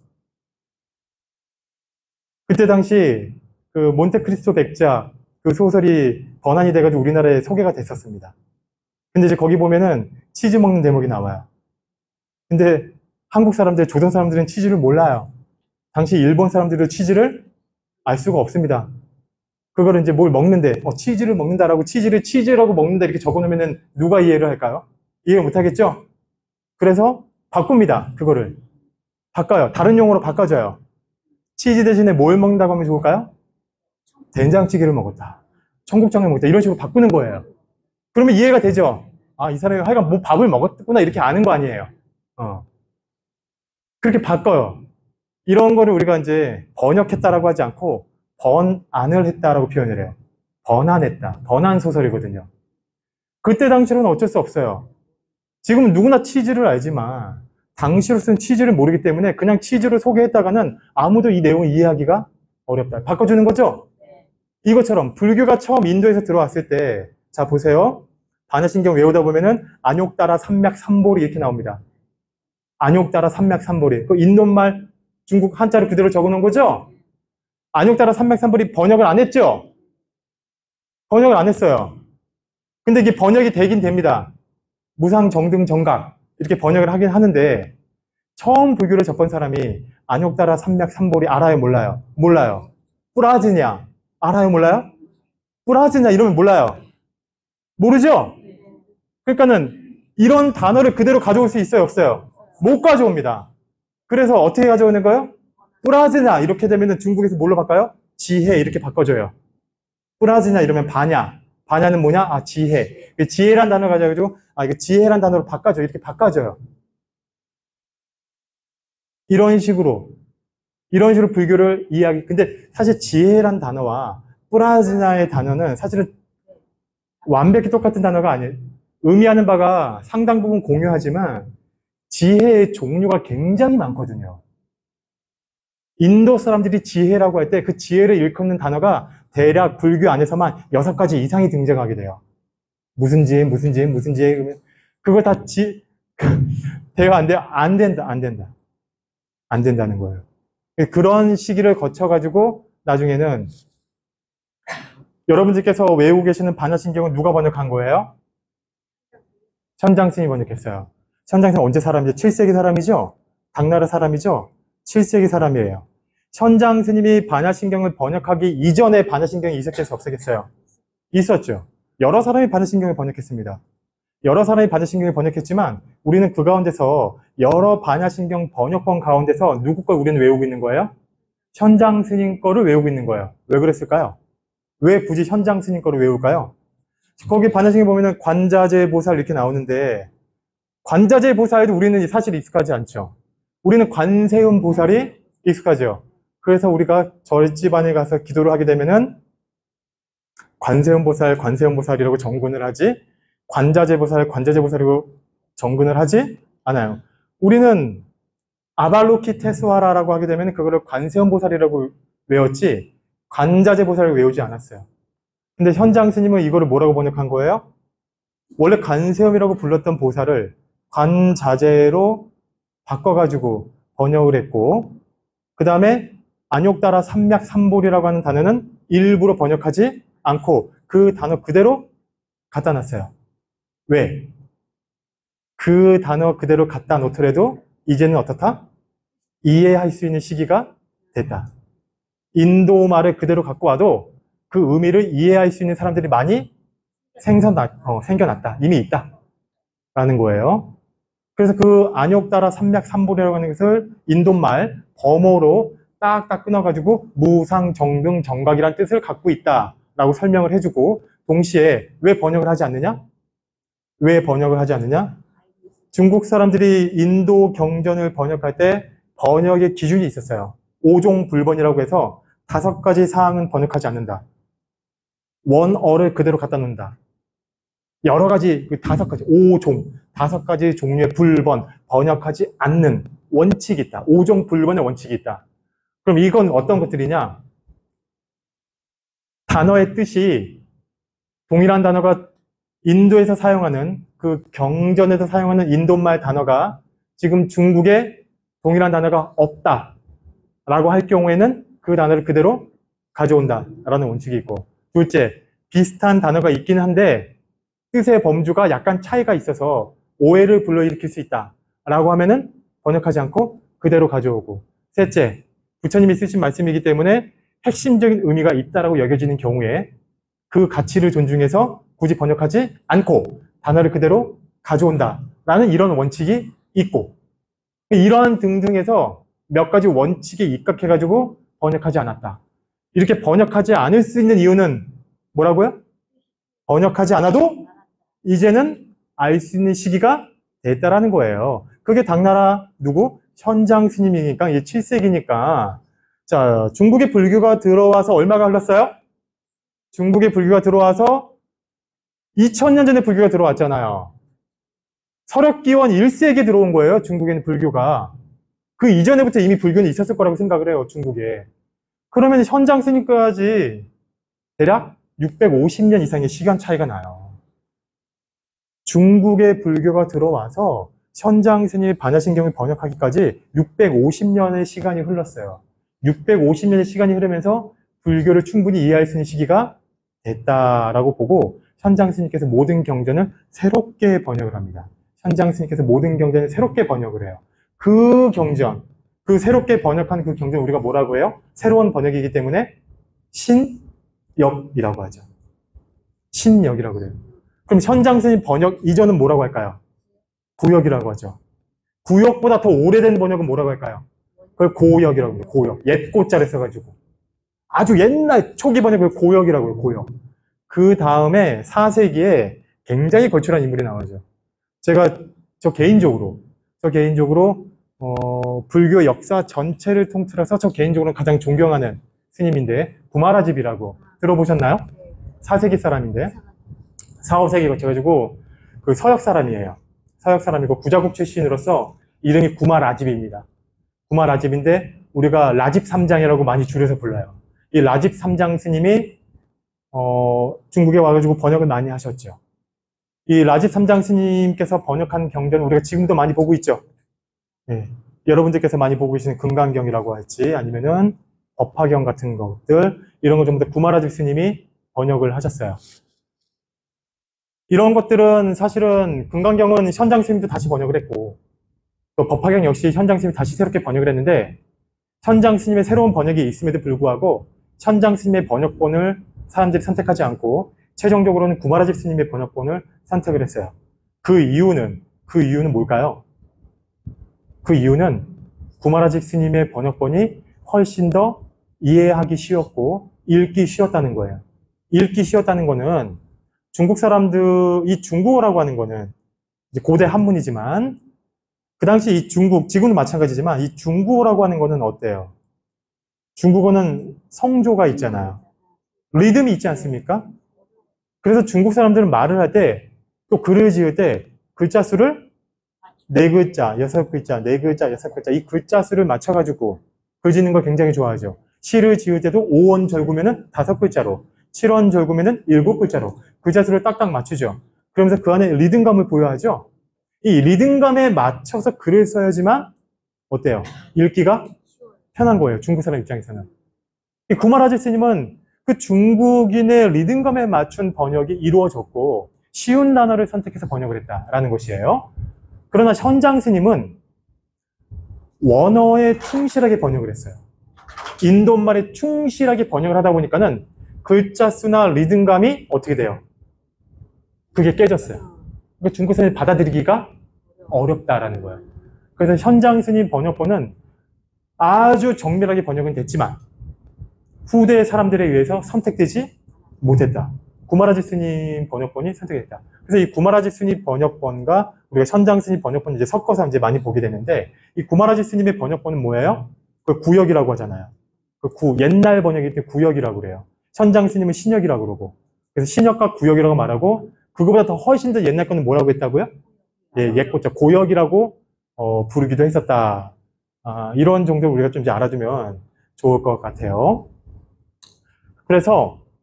그때 당시 그 몬테크리스토 백작 그 소설이 번안이 돼가지고 우리나라에 소개가 됐었습니다. 근데 이제 거기 보면은 치즈 먹는 대목이 나와요. 근데 한국 사람들, 조선 사람들은 치즈를 몰라요. 당시 일본 사람들도 치즈를 알 수가 없습니다. 그거를 이제 뭘 먹는데, 치즈를 먹는다라고 치즈를 치즈라고 먹는다 이렇게 적어놓으면은 누가 이해를 할까요? 이해 못하겠죠? 그래서 바꿉니다. 그거를. 바꿔요. 다른 용어로 바꿔줘요. 치즈 대신에 뭘 먹는다고 하면 좋을까요? 된장찌개를 먹었다. 청국장을 먹었다. 이런 식으로 바꾸는 거예요. 그러면 이해가 되죠? 아, 이 사람이 하여간 뭐 밥을 먹었구나 이렇게 아는 거 아니에요. 그렇게 바꿔요. 이런 거를 우리가 이제 번역했다라고 하지 않고 번안을 했다라고 표현을 해요. 번안했다. 번안 소설이거든요. 그때 당시로는 어쩔 수 없어요. 지금은 누구나 치즈를 알지만 당시로서는 치즈를 모르기 때문에 그냥 치즈를 소개했다가는 아무도 이 내용을 이해하기가 어렵다. 바꿔주는 거죠? 이것처럼 불교가 처음 인도에서 들어왔을 때, 자 보세요. 반야신경 외우다 보면은 안욕따라 삼맥삼보리 이렇게 나옵니다. 안욕따라 삼맥삼보리. 그 인도말 중국 한자로 그대로 적어놓은 거죠? 안욕따라 삼맥삼보리 번역을 안 했죠? 번역을 안 했어요. 근데 이게 번역이 되긴 됩니다. 무상정등정각 이렇게 번역을 하긴 하는데 처음 불교를 접한 사람이 안욕따라 삼맥삼보리 알아요? 몰라요? 몰라요. 뿌라즈냐 알아요? 몰라요? 뿌라즈냐 이러면 몰라요. 모르죠? 그러니까는 이런 단어를 그대로 가져올 수 있어요? 없어요? 못 가져옵니다. 그래서 어떻게 가져오는 거예요? 뿌라즈냐 이렇게 되면 중국에서 뭘로 바꿔요? 지혜 이렇게 바꿔줘요. 뿌라즈냐 이러면 바냐. 바냐는 뭐냐? 아, 지혜. 지혜란 단어 가져가지고 이거 지혜란 단어로 바꿔줘요. 이렇게 바꿔줘요. 이런 식으로 불교를 이해하기. 근데 사실 지혜란 단어와 뿌라즈냐의 단어는 사실은 완벽히 똑같은 단어가 아니에요. 의미하는 바가 상당 부분 공유하지만 지혜의 종류가 굉장히 많거든요. 인도 사람들이 지혜라고 할 때 그 지혜를 일컫는 단어가 대략 불교 안에서만 6가지 이상이 등장하게 돼요. 무슨 지혜, 무슨 지혜, 무슨 지혜, 그러면 그거 다 대화 안 돼요? 안 된다, 안 된다. 안 된다는 거예요. 그런 시기를 거쳐가지고 나중에는 여러분들께서 외우고 계시는 반야신경은 누가 번역한 거예요? 천장스님이 번역했어요. 천장스님 언제 사람이죠? 7세기 사람이죠? 당나라 사람이죠? 7세기 사람이에요. 천장스님이 반야신경을 번역하기 이전에 반야신경이 있었겠어요? 없었겠어요? 있었죠. 여러 사람이 반야신경을 번역했습니다. 여러 사람이 반야신경을 번역했지만 우리는 그 가운데서 여러 반야신경 번역본 가운데서 누구 걸 우리는 외우고 있는 거예요? 현장스님 거를 외우고 있는 거예요. 왜 그랬을까요? 왜 굳이 현장스님 거를 외울까요? 거기 반야신경 보면은 관자재 보살 이렇게 나오는데 관자재 보살도 우리는 사실 익숙하지 않죠. 우리는 관세음 보살이 익숙하죠. 그래서 우리가 절집안에 가서 기도를 하게 되면은 관세음 보살이라고 정근을 하지 관자재 보살이라고 정근을 하지 않아요. 우리는 아발로키테스와라라고 하게 되면 그거를 관세음 보살이라고 외웠지 관자재 보살을 외우지 않았어요. 근데 현장 스님은 이거를 뭐라고 번역한 거예요? 원래 관세음이라고 불렀던 보살을 관자재로 바꿔가지고 번역을 했고 그 다음에 안욕따라 삼맥삼보리라고 하는 단어는 일부러 번역하지 않고 그 단어 그대로 갖다 놨어요. 왜? 그 단어 그대로 갖다 놓더라도 이제는 어떻다? 이해할 수 있는 시기가 됐다. 인도 말을 그대로 갖고 와도 그 의미를 이해할 수 있는 사람들이 많이 생겨났다. 이미 있다. 라는 거예요. 그래서 그 안욕따라 삼맥삼보리라고 하는 것을 인도말 범어로 딱딱 끊어가지고 무상정등 정각이란 뜻을 갖고 있다. 라고 설명을 해주고 동시에 왜 번역을 하지 않느냐? 왜 번역을 하지 않느냐? 중국 사람들이 인도 경전을 번역할 때 번역의 기준이 있었어요. 오종불번이라고 해서 5가지 사항은 번역하지 않는다. 원어를 그대로 갖다 놓는다. 여러 가지, 5가지, 5가지 종류의 불번, 번역하지 않는 원칙이 있다. 오종불번의 원칙이 있다. 그럼 이건 어떤 것들이냐? 단어의 뜻이 동일한 단어가 인도에서 사용하는 그 경전에서 사용하는 인도말 단어가 지금 중국에 동일한 단어가 없다라고 할 경우에는 그 단어를 그대로 가져온다라는 원칙이 있고, 둘째, 비슷한 단어가 있긴 한데 뜻의 범주가 약간 차이가 있어서 오해를 불러일으킬 수 있다라고 하면은 번역하지 않고 그대로 가져오고, 셋째, 부처님이 쓰신 말씀이기 때문에 핵심적인 의미가 있다라고 여겨지는 경우에 그 가치를 존중해서 굳이 번역하지 않고 단어를 그대로 가져온다라는 이런 원칙이 있고, 이러한 등등해서 몇 가지 원칙에 입각해가지고 번역하지 않았다. 이렇게 번역하지 않을 수 있는 이유는 뭐라고요? 번역하지 않아도 이제는 알 수 있는 시기가 됐다라는 거예요. 그게 당나라 누구? 현장 스님이니까 이게 7세기니까. 자, 중국의 불교가 들어와서 얼마가 흘렀어요? 중국의 불교가 들어와서 2000년 전에 불교가 들어왔잖아요. 서력기원 1세기에 들어온 거예요, 중국에는 불교가. 그 이전에부터 이미 불교는 있었을 거라고 생각을 해요, 중국에. 그러면 현장 스님까지 대략 650년 이상의 시간 차이가 나요. 중국의 불교가 들어와서 현장 스님이 반야신경을 번역하기까지 650년의 시간이 흘렀어요. 650년의 시간이 흐르면서 불교를 충분히 이해할 수 있는 시기가 됐다라고 보고, 현장 스님께서 모든 경전을 새롭게 번역을 합니다. 현장 스님께서 모든 경전을 새롭게 번역을 해요. 그 경전, 그 새롭게 번역한 그 경전 우리가 뭐라고 해요? 새로운 번역이기 때문에 신역이라고 하죠. 신역이라고 그래요. 그럼 현장 스님 번역 이전은 뭐라고 할까요? 구역이라고 하죠. 구역보다 더 오래된 번역은 뭐라고 할까요? 그걸 고역이라고 해요. 고역. 옛 고자를 써가지고. 아주 옛날 초기 번역을 고역이라고 해요. 고역. 그 다음에 4세기에 굉장히 거출한 인물이 나오죠. 저 개인적으로 불교 역사 전체를 통틀어서 저 개인적으로 가장 존경하는 스님인데, 구마라집이라고 들어보셨나요? 4세기 사람인데 4, 5세기 거쳐가지고 그 서역 사람이에요. 서역 사람이고 부자국 출신으로서 이름이 구마라집입니다. 구마라집인데 우리가 라집 삼장이라고 많이 줄여서 불러요. 이 라집 삼장 스님이 중국에 와가지고 번역을 많이 하셨죠. 이 라집 삼장 스님께서 번역한 경전은 우리가 지금도 많이 보고 있죠. 네. 여러분들께서 많이 보고 계시는 금강경이라고 할지 아니면은 법화경 같은 것들, 이런 거 전부 다 구마라집 스님이 번역을 하셨어요. 이런 것들은 사실은 금강경은 현장 스님도 다시 번역을 했고, 또 법화경 역시 현장 스님이 다시 새롭게 번역을 했는데, 현장 스님의 새로운 번역이 있음에도 불구하고 현장 스님의 번역본을 사람들이 선택하지 않고 최종적으로는 구마라집 스님의 번역본을 선택을 했어요. 그 이유는 뭘까요? 그 이유는 구마라집 스님의 번역본이 훨씬 더 이해하기 쉬웠고 읽기 쉬웠다는 거예요. 읽기 쉬웠다는 거는 중국 사람들, 이 중국어라고 하는 거는 이제 고대 한문이지만 그 당시 이 중국, 지금도 마찬가지지만 이 중국어라고 하는 거는 어때요? 중국어는 성조가 있잖아요. 리듬이 있지 않습니까? 그래서 중국 사람들은 말을 할 때, 또 글을 지을 때 글자 수를 4글자, 6글자, 4글자, 6글자 이 글자 수를 맞춰가지고 글 짓는 걸 굉장히 좋아하죠. 시를 지을 때도 5원 절구면은 5글자로, 7원 절구면은 7글자로 글자 수를 딱딱 맞추죠. 그러면서 그 안에 리듬감을 보여야죠. 이 리듬감에 맞춰서 글을 써야지만 어때요? 읽기가 편한 거예요. 중국 사람 입장에서는. 이 구마라집 스님은 그 중국인의 리듬감에 맞춘 번역이 이루어졌고 쉬운 단어를 선택해서 번역을 했다라는 것이에요. 그러나 현장 스님은 원어에 충실하게 번역을 했어요. 인도말에 충실하게 번역을 하다 보니까는 글자 수나 리듬감이 어떻게 돼요? 그게 깨졌어요. 그러니까 중국 사람이 받아들이기가 어렵다라는 거예요. 그래서 현장 스님 번역본은 아주 정밀하게 번역은 됐지만 후대 사람들에 의해서 선택되지 못했다. 구마라집 스님 번역본이 선택됐다. 그래서 이 구마라집 스님 번역본과 우리가 현장 스님 번역본 이제 섞어서 이제 많이 보게 되는데, 이 구마라집 스님의 번역본은 뭐예요? 그 구역이라고 하잖아요. 옛날 번역일 때 구역이라고 그래요. 현장 스님은 신역이라고 그러고. 그래서 신역과 구역이라고 말하고, 그거보다 더 훨씬 더 옛날 거는 뭐라고 했다고요? 예, 옛고자 고역이라고 부르기도 했었다. 이런 정도 우리가 좀 이제 알아두면 좋을 것 같아요. 그래서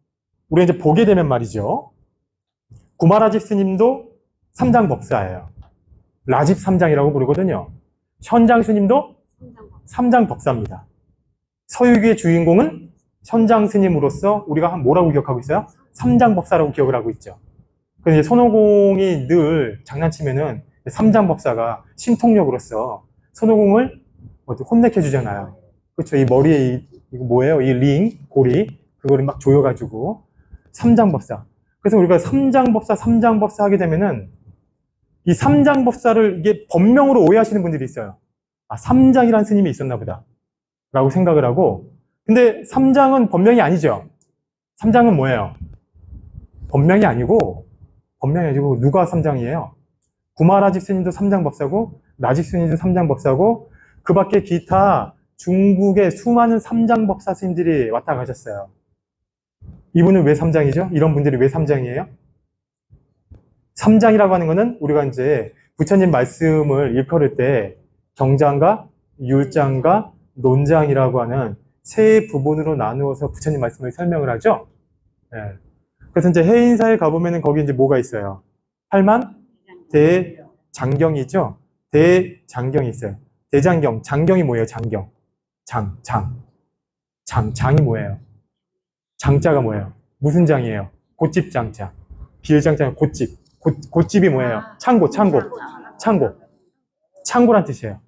우리 이제 보게 되면 말이죠. 구마라집 스님도 삼장법사예요. 라집 삼장이라고 부르거든요. 현장 스님도 삼장법사입니다. 서유기의 주인공은 현장 스님으로서 우리가 뭐라고 기억하고 있어요? 삼장법사라고 기억을 하고 있죠. 그래서 이제 손오공이 늘 장난치면은 삼장법사가 신통력으로서 손오공을 혼내켜 주잖아요. 그렇죠. 이 머리에 이거 뭐예요? 이 링, 고리, 그거를 막 조여가지고 삼장법사. 그래서 우리가 삼장법사 하게 되면은 이 삼장법사를 이게 법명으로 오해하시는 분들이 있어요. 아, 삼장이라는 스님이 있었나 보다 라고 생각을 하고, 근데 삼장은 법명이 아니죠. 삼장은 뭐예요? 법명이 아니고 누가 삼장이에요? 구마라집 스님도 삼장법사고 라집 스님도 삼장법사고, 그 밖에 기타 중국의 수많은 삼장법사 스님들이 왔다 가셨어요. 이분은 왜 삼장이죠? 이런 분들이 왜 삼장이에요? 삼장이라고 하는 거는 우리가 이제 부처님 말씀을 일컬을 때 경장과 율장과 논장이라고 하는 세 부분으로 나누어서 부처님 말씀을 설명을 하죠. 예. 그래서 이제 해인사에 가보면은 거기 이제 뭐가 있어요? 팔만 대장경이 있죠. 대장경이 있어요. 대장경, 장경이 뭐예요? 장경, 장이 뭐예요? 장자가 뭐예요? 무슨 장이에요? 곶집 장자, 비일장자, 곶집이 뭐예요? 창고란 뜻이에요.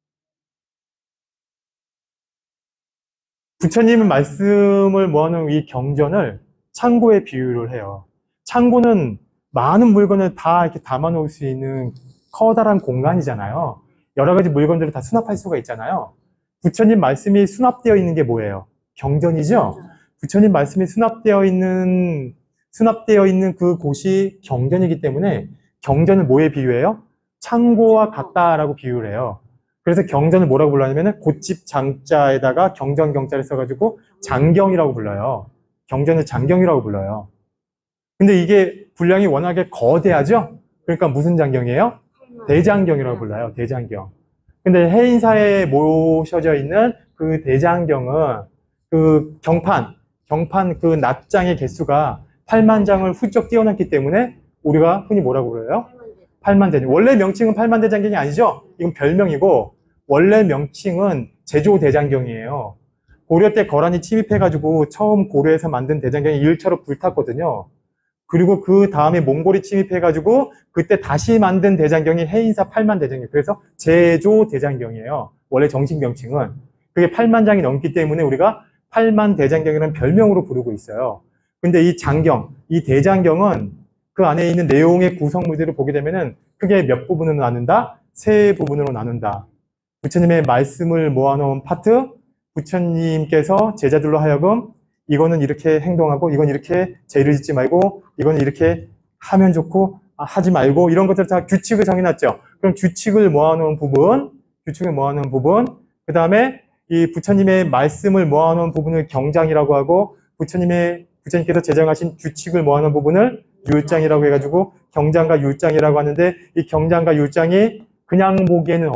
부처님은 말씀을 모아놓은 이 경전을 창고에 비유를 해요. 창고는 많은 물건을 다 이렇게 담아놓을 수 있는 커다란 공간이잖아요. 여러 가지 물건들을 다 수납할 수가 있잖아요. 부처님 말씀이 수납되어 있는 게 뭐예요? 경전이죠? 부처님 말씀이 수납되어 있는 그 곳이 경전이기 때문에 경전을 뭐에 비유해요? 창고와 같다라고 비유를 해요. 그래서 경전을 뭐라고 불러냐면은 곶집 장자에다가 경전경자를 써가지고 장경이라고 불러요. 경전을 장경이라고 불러요. 근데 이게 분량이 워낙에 거대하죠? 그러니까 무슨 장경이에요? 대장경이라고 불러요. 대장경. 근데 해인사에 모셔져 있는 그 대장경은 그 경판 그 납장의 개수가 8만 장을 훌쩍 뛰어넘기 때문에 우리가 흔히 뭐라고 불러요? 8만 대장. 원래 명칭은 8만 대장경이 아니죠? 이건 별명이고, 원래 명칭은 제조대장경이에요. 고려 때 거란이 침입해가지고 처음 고려에서 만든 대장경이 일차로 불탔거든요. 그리고 그 다음에 몽골이 침입해가지고 그때 다시 만든 대장경이 해인사 8만 대장경. 그래서 제조대장경이에요. 원래 정식 명칭은. 그게 8만 장이 넘기 때문에 우리가 8만 대장경이라는 별명으로 부르고 있어요. 근데 이 장경, 이 대장경은 그 안에 있는 내용의 구성물들을 보게 되면은 크게 몇 부분으로 나눈다? 세 부분으로 나눈다. 부처님의 말씀을 모아놓은 파트, 부처님께서 제자들로 하여금 이거는 이렇게 행동하고, 이건 이렇게 죄를 짓지 말고, 이건 이렇게 하면 좋고, 하지 말고, 이런 것들 다 규칙을 정해놨죠. 그럼 규칙을 모아놓은 부분, 그 다음에 이 부처님의 말씀을 모아놓은 부분을 경장이라고 하고, 부처님께서 제정하신 규칙을 모아놓은 부분을 율장이라고 해가지고 경장과 율장이라고 하는데, 이 경장과 율장이 그냥 보기에는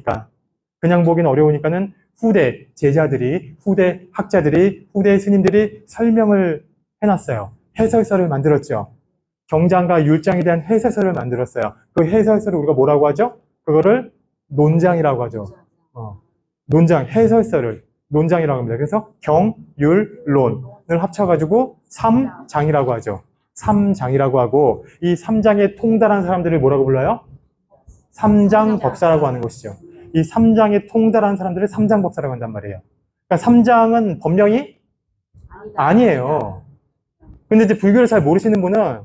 어려우니까는 후대 제자들이, 후대 학자들이, 후대 스님들이 설명을 해놨어요. 해설서를 만들었죠. 경장과 율장에 대한 해설서를 만들었어요. 그 해설서를 우리가 뭐라고 하죠? 그거를 논장이라고 하죠. 논장, 해설서를 논장이라고 합니다. 그래서 경, 율, 론을 합쳐가지고 삼장이라고 하죠. 삼장이라고 하고, 이 삼장에 통달한 사람들을 뭐라고 불러요? 삼장법사라고 하는 것이죠. 이 삼장에 통달한 사람들을 삼장법사라고 한단 말이에요. 그러니까 삼장은 법명이 아니에요. 근데 이제 불교를 잘 모르시는 분은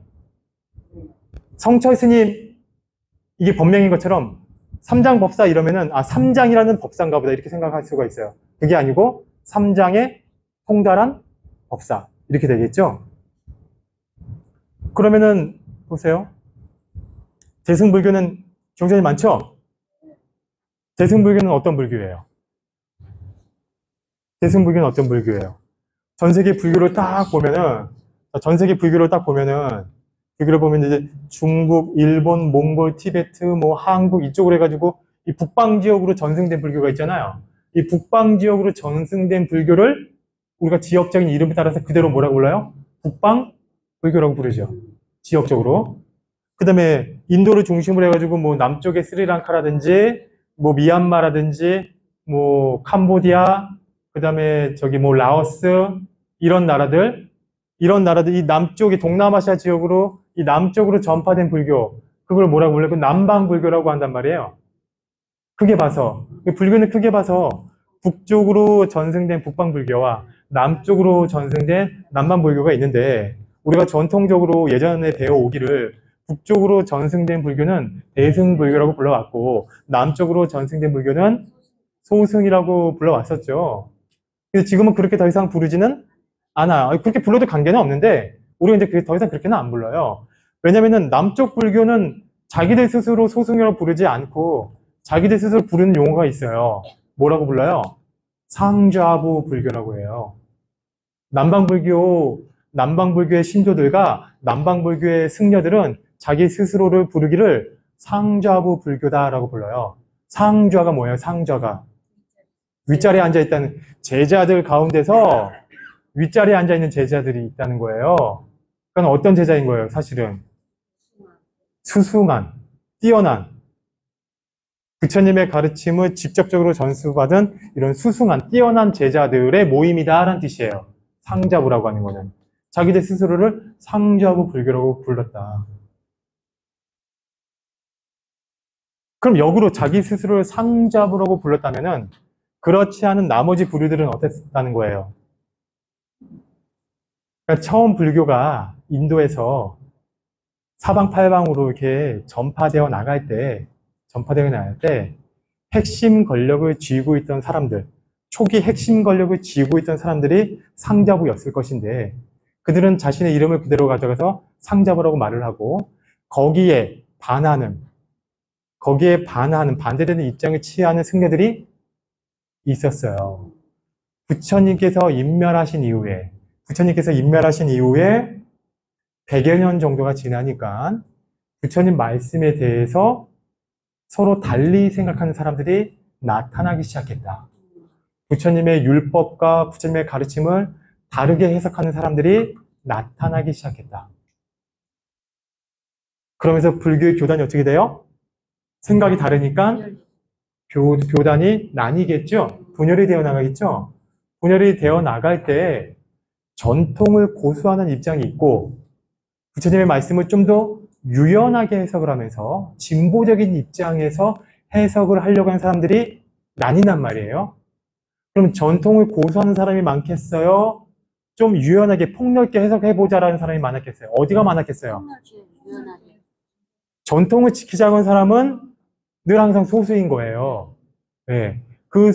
성철 스님 이게 법명인 것처럼 삼장법사 이러면은 삼장이라는 법사인가 보다 이렇게 생각할 수가 있어요. 그게 아니고 삼장에 통달한 법사 이렇게 되겠죠. 그러면은 보세요. 대승불교는 경전이 많죠? 대승불교는 어떤 불교예요? 전 세계 불교를 딱 보면은 불교를 보면 이제 중국, 일본, 몽골, 티베트, 한국 이쪽으로 해가지고 이 북방 지역으로 전승된 불교가 있잖아요. 이 북방 지역으로 전승된 불교를 우리가 지역적인 이름에 따라서 그대로 뭐라고 불러요? 북방 불교라고 부르죠. 지역적으로. 그 다음에 인도를 중심으로 해가지고 뭐 남쪽의 스리랑카라든지 뭐 미얀마라든지 뭐 캄보디아, 그 다음에 저기 뭐 라오스 이런 나라들 이 남쪽의 동남아시아 지역으로 이 남쪽으로 전파된 불교, 그걸 뭐라고 불러요? 그 남방 불교라고 한단 말이에요. 크게 봐서 불교는 크게 봐서 북쪽으로 전승된 북방 불교와 남쪽으로 전승된 남방 불교가 있는데, 우리가 전통적으로 예전에 배워오기를 북쪽으로 전승된 불교는 대승불교라고 불러왔고 남쪽으로 전승된 불교는 소승이라고 불러왔었죠. 근데 지금은 그렇게 더 이상 부르지는 않아요. 그렇게 불러도 관계는 없는데 우리가 이제 더 이상 그렇게는 안 불러요. 왜냐면은 남쪽 불교는 자기들 스스로 소승이라고 부르지 않고 자기들 스스로 부르는 용어가 있어요. 뭐라고 불러요? 상좌부 불교라고 해요. 남방불교의 신도들과 남방불교의 승려들은 자기 스스로를 부르기를 상좌부 불교다라고 불러요. 상좌가 뭐예요? 상좌가 윗자리에 앉아있다는 제자들 가운데서 윗자리에 앉아있는 제자들이 있다는 거예요. 그러니까 어떤 제자인 거예요? 사실은 수승한, 뛰어난 부처님의 가르침을 직접적으로 전수받은 이런 수승한, 뛰어난 제자들의 모임이다라는 뜻이에요. 상좌부라고 하는 거는 자기들 스스로를 상좌부 불교라고 불렀다. 그럼 역으로 자기 스스로를 상좌부라고 불렀다면은 그렇지 않은 나머지 부류들은 어땠다는 거예요? 그러니까 처음 불교가 인도에서 사방팔방으로 이렇게 전파되어 나갈 때 핵심 권력을 쥐고 있던 사람들, 초기 핵심 권력을 쥐고 있던 사람들이 상좌부였을 것인데 그들은 자신의 이름을 그대로 가져가서 상좌부라고 말을 하고 거기에 반하는 반대되는 입장을 취하는 승려들이 있었어요. 부처님께서 인멸하신 이후에 100여 년 정도가 지나니까 부처님 말씀에 대해서 서로 달리 생각하는 사람들이 나타나기 시작했다. 부처님의 율법과 부처님의 가르침을 다르게 해석하는 사람들이 나타나기 시작했다. 그러면서 불교의 교단이 어떻게 돼요? 생각이 다르니까 교단이 나뉘겠죠? 분열이 되어 나가겠죠? 분열이 되어 나갈 때 전통을 고수하는 입장이 있고 부처님의 말씀을 좀 더 유연하게 해석을 하면서 진보적인 입장에서 해석을 하려고 하는 사람들이 나뉜단 말이에요. 그럼 전통을 고수하는 사람이 많겠어요? 좀 유연하게 폭넓게 해석해보자라는 사람이 많았겠어요? 어디가 많았겠어요? 유연하게. 전통을 지키자고 하는 사람은 늘 항상 소수인 거예요. 네. 그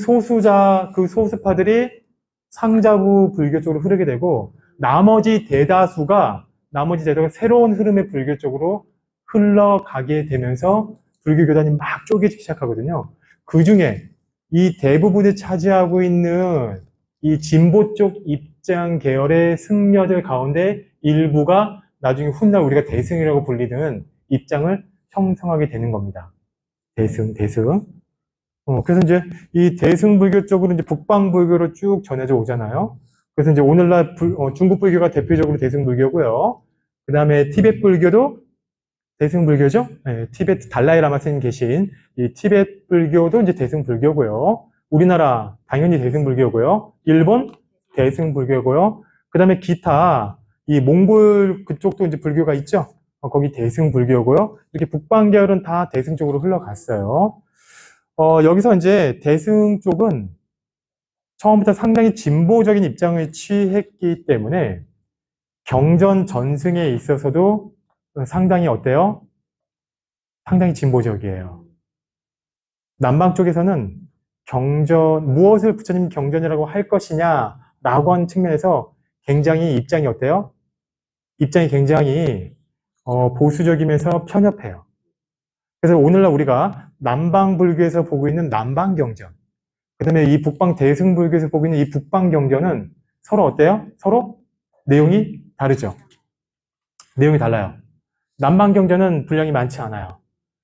소수파들이 상좌부 불교 쪽으로 흐르게 되고 나머지 대다수가 새로운 흐름의 불교 쪽으로 흘러가게 되면서 불교 교단이 막 쪼개지기 시작하거든요. 그 중에 이 대부분을 차지하고 있는 이 진보 쪽 입장 계열의 승려들 가운데 일부가 나중에 훗날 우리가 대승이라고 불리는 입장을 형성하게 되는 겁니다. 대승. 그래서 이제 이 대승불교 쪽으로 이제 북방불교로 쭉 전해져 오잖아요. 그래서 이제 오늘날 중국 불교가 대표적으로 대승불교고요. 그 다음에 티베트 불교도 대승불교죠. 네, 티베트 달라이라마 스님 계신 이 티베트 불교도 이제 대승불교고요. 우리나라 당연히 대승불교고요. 일본 대승불교고요. 그 다음에 기타 이 몽골 그쪽도 이제 불교가 있죠. 거기 대승불교고요. 이렇게 북방 계열은 다 대승 쪽으로 흘러갔어요. 여기서 이제 대승 쪽은 처음부터 상당히 진보적인 입장을 취했기 때문에 경전 전승에 있어서도 상당히 어때요? 상당히 진보적이에요. 남방 쪽에서는 무엇을 부처님 경전이라고 할 것이냐라고 하는 측면에서 굉장히 입장이 어때요? 입장이 굉장히 보수적이면서 편협해요. 그래서 오늘날 우리가 남방불교에서 보고 있는 남방경전, 그 다음에 이 북방 대승불교에서 보고 있는 이 북방경전은 서로 어때요? 서로 내용이 다르죠. 내용이 달라요. 남방경전은 분량이 많지 않아요.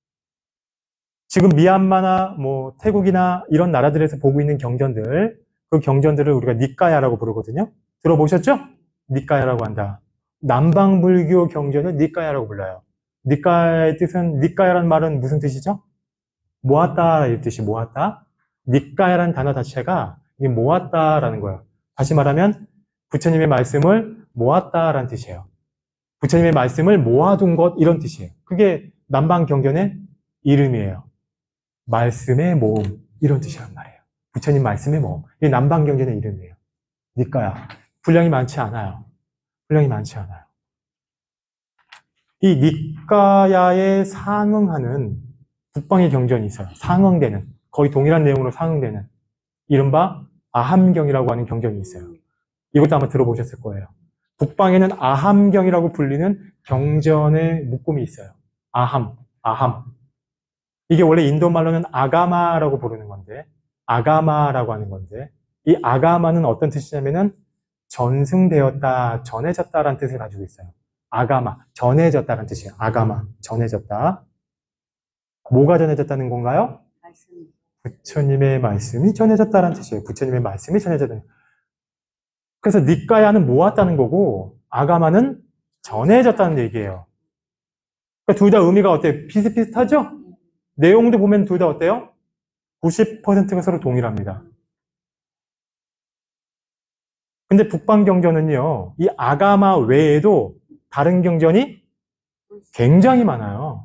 지금 미얀마나 뭐 태국이나 이런 나라들에서 보고 있는 경전들, 그 경전들을 우리가 니까야라고 부르거든요. 들어보셨죠? 니까야라고 한다. 남방불교 경전을 니까야라고 불러요. 니까야의 뜻은, 니까야라는 말은 무슨 뜻이죠? 모았다, 이 뜻이 모았다. 니까야라는 단어 자체가 이게 모았다라는 거예요. 다시 말하면 부처님의 말씀을 모았다라는 뜻이에요. 부처님의 말씀을 모아둔 것, 이런 뜻이에요. 그게 남방경전의 이름이에요. 말씀의 모음, 이런 뜻이란 말이에요. 부처님 말씀의 모음. 이게 남방경전의 이름이에요. 니까야. 분량이 많지 않아요. 분량이 많지 않아요. 이 니까야에 상응하는 북방의 경전이 있어요. 상응되는, 거의 동일한 내용으로 상응되는, 이른바 아함경이라고 하는 경전이 있어요. 이것도 아마 들어보셨을 거예요. 북방에는 아함경이라고 불리는 경전의 묶음이 있어요. 아함. 이게 원래 인도 말로는 아가마라고 부르는 건데, 아가마라고 하는 건데, 이 아가마는 어떤 뜻이냐면은 전승되었다, 전해졌다라는 뜻을 가지고 있어요. 아가마, 전해졌다라는 뜻이에요. 아가마, 전해졌다. 뭐가 전해졌다는 건가요? 말씀이. 부처님의 말씀이 전해졌다라는 뜻이에요. 부처님의 말씀이 전해졌다는. 그래서 니까야는 모았다는 거고, 아가마는 전해졌다는 얘기예요. 그러니까 둘 다 의미가 어때요? 비슷비슷하죠? 내용도 보면 둘 다 어때요? 90%가 서로 동일합니다. 근데 북방 경전은요, 이 아가마 외에도 다른 경전이 굉장히 많아요.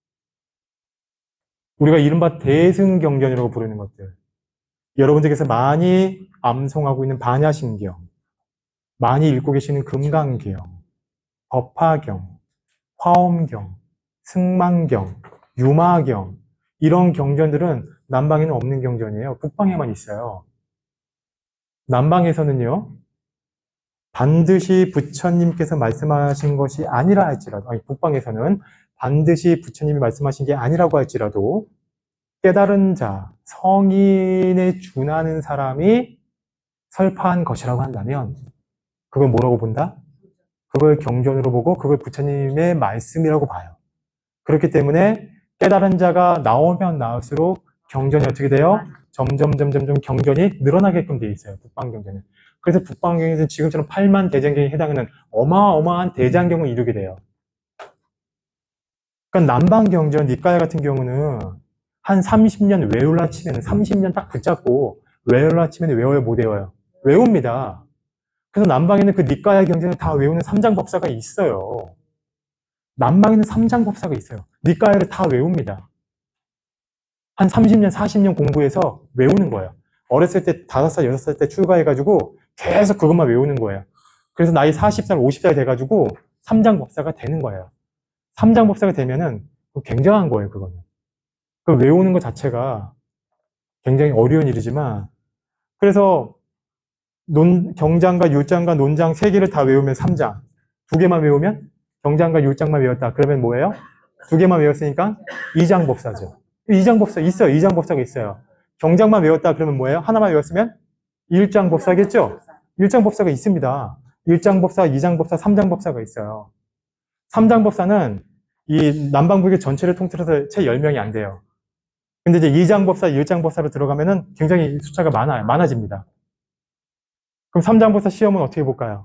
우리가 이른바 대승경전이라고 부르는 것들. 여러분들께서 많이 암송하고 있는 반야심경, 많이 읽고 계시는 금강경, 법화경, 화엄경, 승망경, 유마경, 이런 경전들은 남방에는 없는 경전이에요. 북방에만 있어요. 남방에서는요, 반드시 부처님께서 말씀하신 것이 아니라 할지라도, 아니, 북방에서는 반드시 부처님이 말씀하신 게 아니라고 할지라도 깨달은 자, 성인에 준하는 사람이 설파한 것이라고 한다면 그걸 뭐라고 본다? 그걸 경전으로 보고 그걸 부처님의 말씀이라고 봐요. 그렇기 때문에 깨달은 자가 나오면 나올수록 경전이 어떻게 돼요? 점점 경전이 늘어나게끔 돼 있어요. 북방 경전은. 그래서 북방 경전은 지금처럼 8만 대장경에 해당하는 어마어마한 대장경을 이루게 돼요. 그러니까 남방 경전, 니까야 같은 경우는 한 30년 외울라 치면 30년 딱 붙잡고 외울라 치면 외워요, 못 외워요? 외웁니다. 그래서 남방에는 그 니까야 경전을 다 외우는 삼장법사가 있어요. 남방에는 삼장법사가 있어요. 니까야를 다 외웁니다. 한 30년, 40년 공부해서 외우는 거예요. 어렸을 때 5살, 6살 때 출가해가지고 계속 그것만 외우는 거예요. 그래서 나이 40살, 50살 돼가지고 삼장법사가 되는 거예요. 삼장법사가 되면은 굉장한 거예요, 그거는. 그 외우는 것 자체가 굉장히 어려운 일이지만, 그래서 경장과 율장과 논장 3개를 다 외우면 3장, 2개만 외우면 경장과 율장만 외웠다. 그러면 뭐예요? 2개만 외웠으니까 2장법사죠. 2장법사 있어요. 2장법사가 있어요. 경장만 외웠다. 그러면 뭐예요? 하나만 외웠으면 1장법사겠죠? 1장법사가 있습니다. 1장법사, 2장법사, 3장법사가 있어요. 3장법사는 이 남방불교 전체를 통틀어서 채 10명이 안 돼요. 근데 이제 2장법사, 1장법사로 들어가면은 굉장히 숫자가 많아집니다. 그럼 3장법사 시험은 어떻게 볼까요?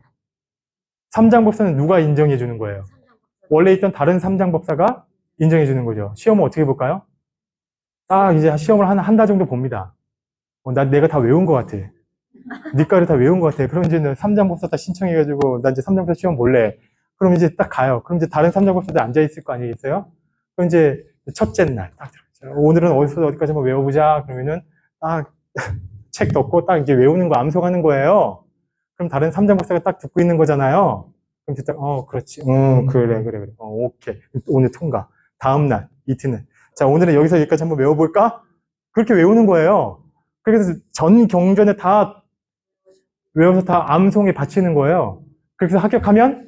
3장법사는 누가 인정해 주는 거예요? 원래 있던 다른 3장법사가 인정해 주는 거죠. 시험은 어떻게 볼까요? 딱 이제 시험을 한 달 정도 봅니다. 내가 다 외운 것 같아. 니까를 다 외운 것 같아. 그럼 이제 3장법사 다 신청해가지고 나 이제 3장법사 시험 볼래. 그럼 이제 딱 가요. 그럼 이제 다른 3장법사들 앉아있을 거 아니겠어요? 그럼 이제 첫째 날 딱 들어가죠. 오늘은 어디서 어디까지 한번 외워보자. 그러면은 딱 책 덮고 딱 이제 외우는 거 암송하는 거예요. 그럼 다른 3장법사가 딱 듣고 있는 거잖아요. 그럼 이제 딱 그렇지. 그래. 오케이. 오늘 통과. 다음 날, 이튿날. 자, 오늘은 여기서 여기까지 한번 외워볼까? 그렇게 외우는 거예요. 그래서 전 경전에 다 외워서 다 암송에 바치는 거예요. 그래서 합격하면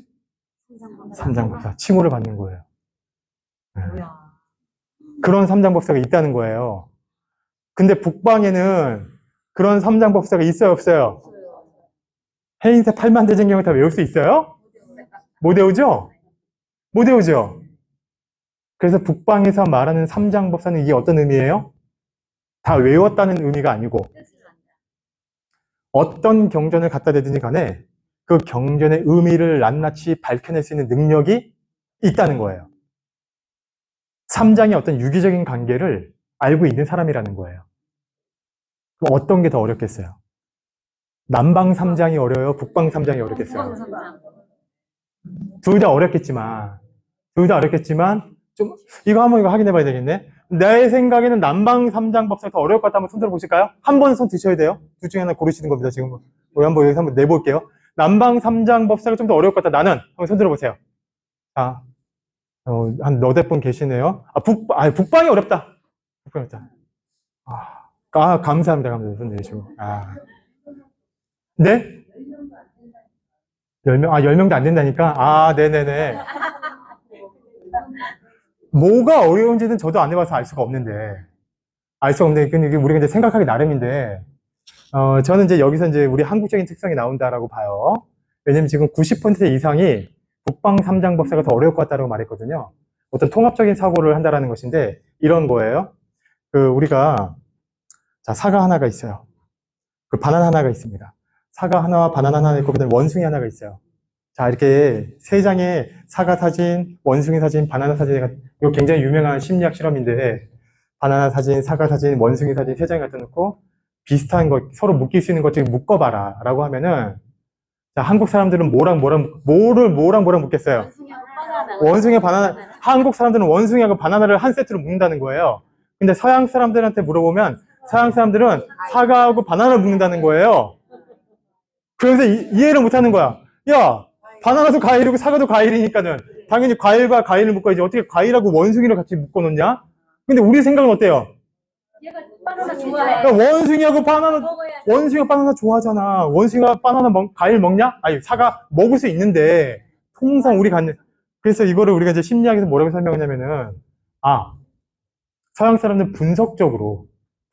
3장법사 칭호를 받는 거예요. 네. 그런 3장법사가 있다는 거예요. 근데 북방에는 그런 3장법사가 있어요, 없어요? 해인사 8만 대장경을 다 외울 수 있어요? 못 외우죠? 못 외우죠? 그래서 북방에서 말하는 3장법사는 이게 어떤 의미예요? 다 외웠다는 의미가 아니고 어떤 경전을 갖다 대든지 간에 그 경전의 의미를 낱낱이 밝혀낼 수 있는 능력이 있다는 거예요. 3장의 어떤 유기적인 관계를 알고 있는 사람이라는 거예요. 그럼 어떤 게 더 어렵겠어요? 남방 3장이 어려워요? 북방 3장이 어렵겠어요? 둘 다 어렵겠지만, 좀, 이거 한번 확인해 봐야 되겠네. 내 생각에는 남방 3장 법사가 더 어려울 것 같다. 한번 손 들어보실까요? 한 번 손 드셔야 돼요. 둘 중에 하나 고르시는 겁니다, 지금. 우리 한번 여기서 한번 내볼게요. 남방 3장 법사가 좀 더 어려울 것 같다. 나는. 한번 손 들어보세요. 자, 한 너댓 분 계시네요. 북방이 어렵다. 북방이 어렵다. 감사합니다. 손 내리시고. 네? 10명, 10명도 안 된다니까? 네네네. 뭐가 어려운지는 저도 안 해봐서 알 수가 없는데. 근데 우리가 이제 생각하기 나름인데, 저는 이제 여기서 이제 우리 한국적인 특성이 나온다라고 봐요. 왜냐면 지금 90% 이상이 북방 3장 법사가 더 어려울 것 같다고 말했거든요. 어떤 통합적인 사고를 한다라는 것인데, 이런 거예요. 우리가, 자, 사과 하나가 있어요. 바나나 하나가 있습니다. 사과 하나와 바나나 하나 있고, 그다음에 원숭이 하나가 있어요. 자, 이렇게 세 장의 사과 사진, 원숭이 사진, 바나나 사진, 이거 굉장히 유명한 심리학 실험인데, 바나나 사진, 사과 사진, 원숭이 사진 세 장을 갖다 놓고, 비슷한 거, 서로 묶일 수 있는 것들을 묶어봐라. 라고 하면은, 자, 한국 사람들은 뭐랑 묶겠어요? 원숭이와 바나나. 한국 사람들은 원숭이하고 바나나를 한 세트로 묶는다는 거예요. 근데 서양 사람들한테 물어보면, 서양 사람들은 사과하고 바나나를 묶는다는 거예요. 그래서 이해를 못 하는 거야. 야, 바나나도 과일이고 사과도 과일이니까는 당연히 과일과 과일을 묶어야지. 어떻게 과일하고 원숭이를 같이 묶어놓냐? 근데 우리 생각은 어때요? 얘가 바나나 좋아해. 그러니까 원숭이가 바나나 좋아하잖아. 원숭이가 과일 먹냐? 사과 먹을 수 있는데 통상 그래서 이거를 우리가 이제 심리학에서 뭐라고 설명하냐면은 서양 사람들은 분석적으로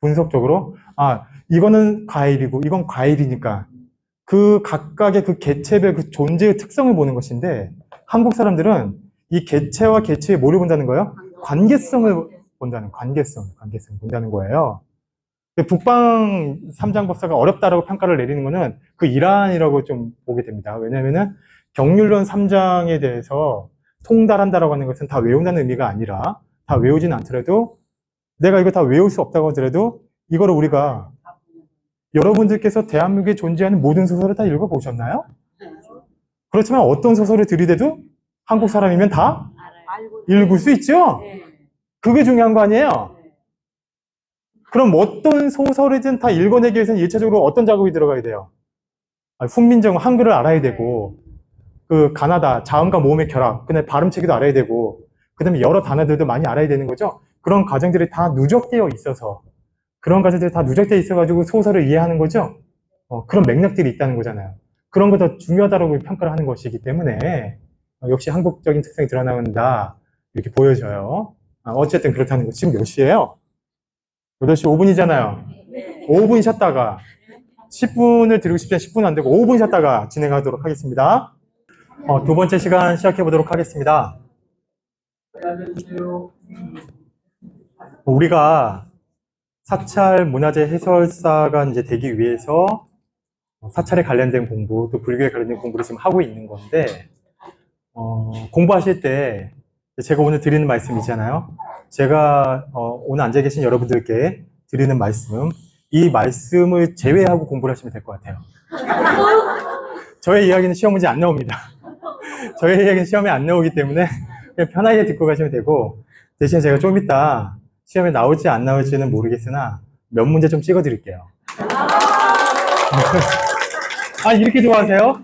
이거는 과일이고 이건 과일이니까 그 각각의 그 개체별 그 존재의 특성을 보는 것인데, 한국 사람들은 이 개체와 개체에 뭐를 본다는 거예요? 관계성을 본다는 거예요. 북방 3장 법사가 어렵다라고 평가를 내리는 거는 그 일환이라고 좀 보게 됩니다. 왜냐면은 경률론 3장에 대해서 통달한다라고 하는 것은 다 외운다는 의미가 아니라, 다 외우지는 않더라도, 내가 이거 다 외울 수 없다고 하더라도 이거를 우리가, 여러분들께서 대한민국에 존재하는 모든 소설을 다 읽어보셨나요? 그렇지만 어떤 소설을 들이대도 한국 사람이면 다 읽을 수 있죠? 그게 중요한 거 아니에요? 그럼 어떤 소설이든 다 읽어내기 위해서는 1차적으로 어떤 작업이 들어가야 돼요? 훈민정 한글을 알아야 되고, 그 가나다 자음과 모음의 결합, 그다음에 발음체계도 알아야 되고, 그다음에 여러 단어들도 많이 알아야 되는 거죠. 그런 과정들이 다 누적되어 있어서, 가지고 소설을 이해하는 거죠. 그런 맥락들이 있다는 거잖아요. 그런 거 더 중요하다고 평가를 하는 것이기 때문에 역시 한국적인 특성이 드러나온다, 이렇게 보여져요. 어쨌든 그렇다는 거. 지금 몇 시예요? 8시 5분이잖아요. 5분 쉬었다가 10분을 드리고 싶지만 10분 안 되고 5분 쉬었다가 진행하도록 하겠습니다. 두 번째 시간 시작해 보도록 하겠습니다. 우리가 사찰 문화재 해설사가 이제 되기 위해서 사찰에 관련된 공부, 또 불교에 관련된 공부를 지금 하고 있는 건데, 공부하실 때 제가 오늘 드리는 말씀이잖아요. 제가 오늘 앉아 계신 여러분들께 드리는 말씀, 이 말씀을 제외하고 공부를 하시면 될 것 같아요. 저의 이야기는 시험 문제 안 나옵니다. 저의 이야기는 시험에 안 나오기 때문에 그냥 편하게 듣고 가시면 되고, 대신 제가 좀 이따 시험에 나올지 안 나올지는 모르겠으나 몇 문제 좀 찍어 드릴게요. 이렇게 좋아하세요?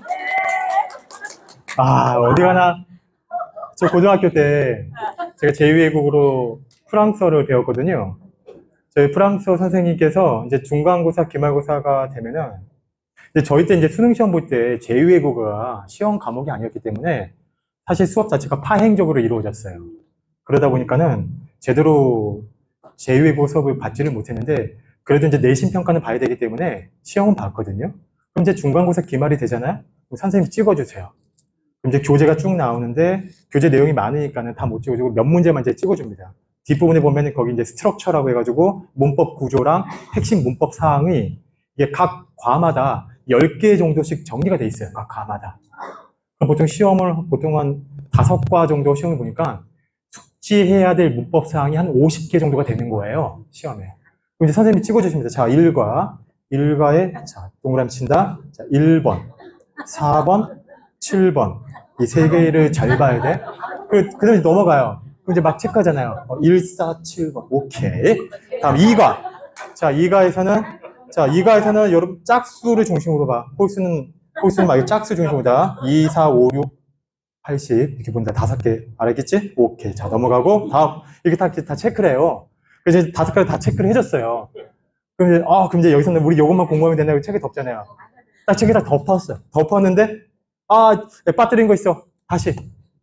어디 가나. 저 고등학교 때 제가 제2외국어로 프랑스어를 배웠거든요. 저희 프랑스어 선생님께서 이제 중간고사, 기말고사가 되면은, 이제 저희 때 이제 수능시험 볼 때 제2외국어가 시험 과목이 아니었기 때문에 사실 수업 자체가 파행적으로 이루어졌어요. 그러다 보니까는 제대로 제2외국어 수업을 받지를 못했는데, 그래도 이제 내신 평가는 봐야 되기 때문에 시험은 봤거든요. 그럼 이제 중간고사 기말이 되잖아요? 선생님이 찍어주세요. 그럼 이제 교재가 쭉 나오는데, 교재 내용이 많으니까는 다 못 찍어주고 몇 문제만 이제 찍어줍니다. 뒷부분에 보면은 거기 이제 스트럭처라고 해가지고 문법 구조랑 핵심 문법 사항이 이게 각 과마다 10개 정도씩 정리가 돼 있어요. 각 과마다. 그럼 보통 시험을 보통 한 5과 정도 시험을 보니까 숙지해야 될 문법 사항이 한 50개 정도가 되는 거예요. 시험에. 그럼 이제 선생님이 찍어주십니다. 자, 1과에 자, 동그라미 친다. 자, 1번, 4번, 7번. 이 세 개를 잘 봐야 돼. 그 다음에 넘어가요. 그럼 이제 막 체크하잖아요. 1, 4, 7번. 오케이. 다음 2과. 자, 2과에서는 여러분 짝수를 중심으로 봐. 홀수는 말고 짝수 중심으로다. 2, 4, 5, 6, 80 이렇게 본다. 5개 알았겠지? 오케이. 자, 넘어가고 다음 이렇게 다 체크를 해요. 그래서 이제 5개를 다 체크를 해줬어요. 그럼 이제 여기서는 우리 요것만 공부하면 된다고 책에 덮잖아요. 딱 책에 다 덮었어요. 덮었는데 빠뜨린 거 있어. 다시.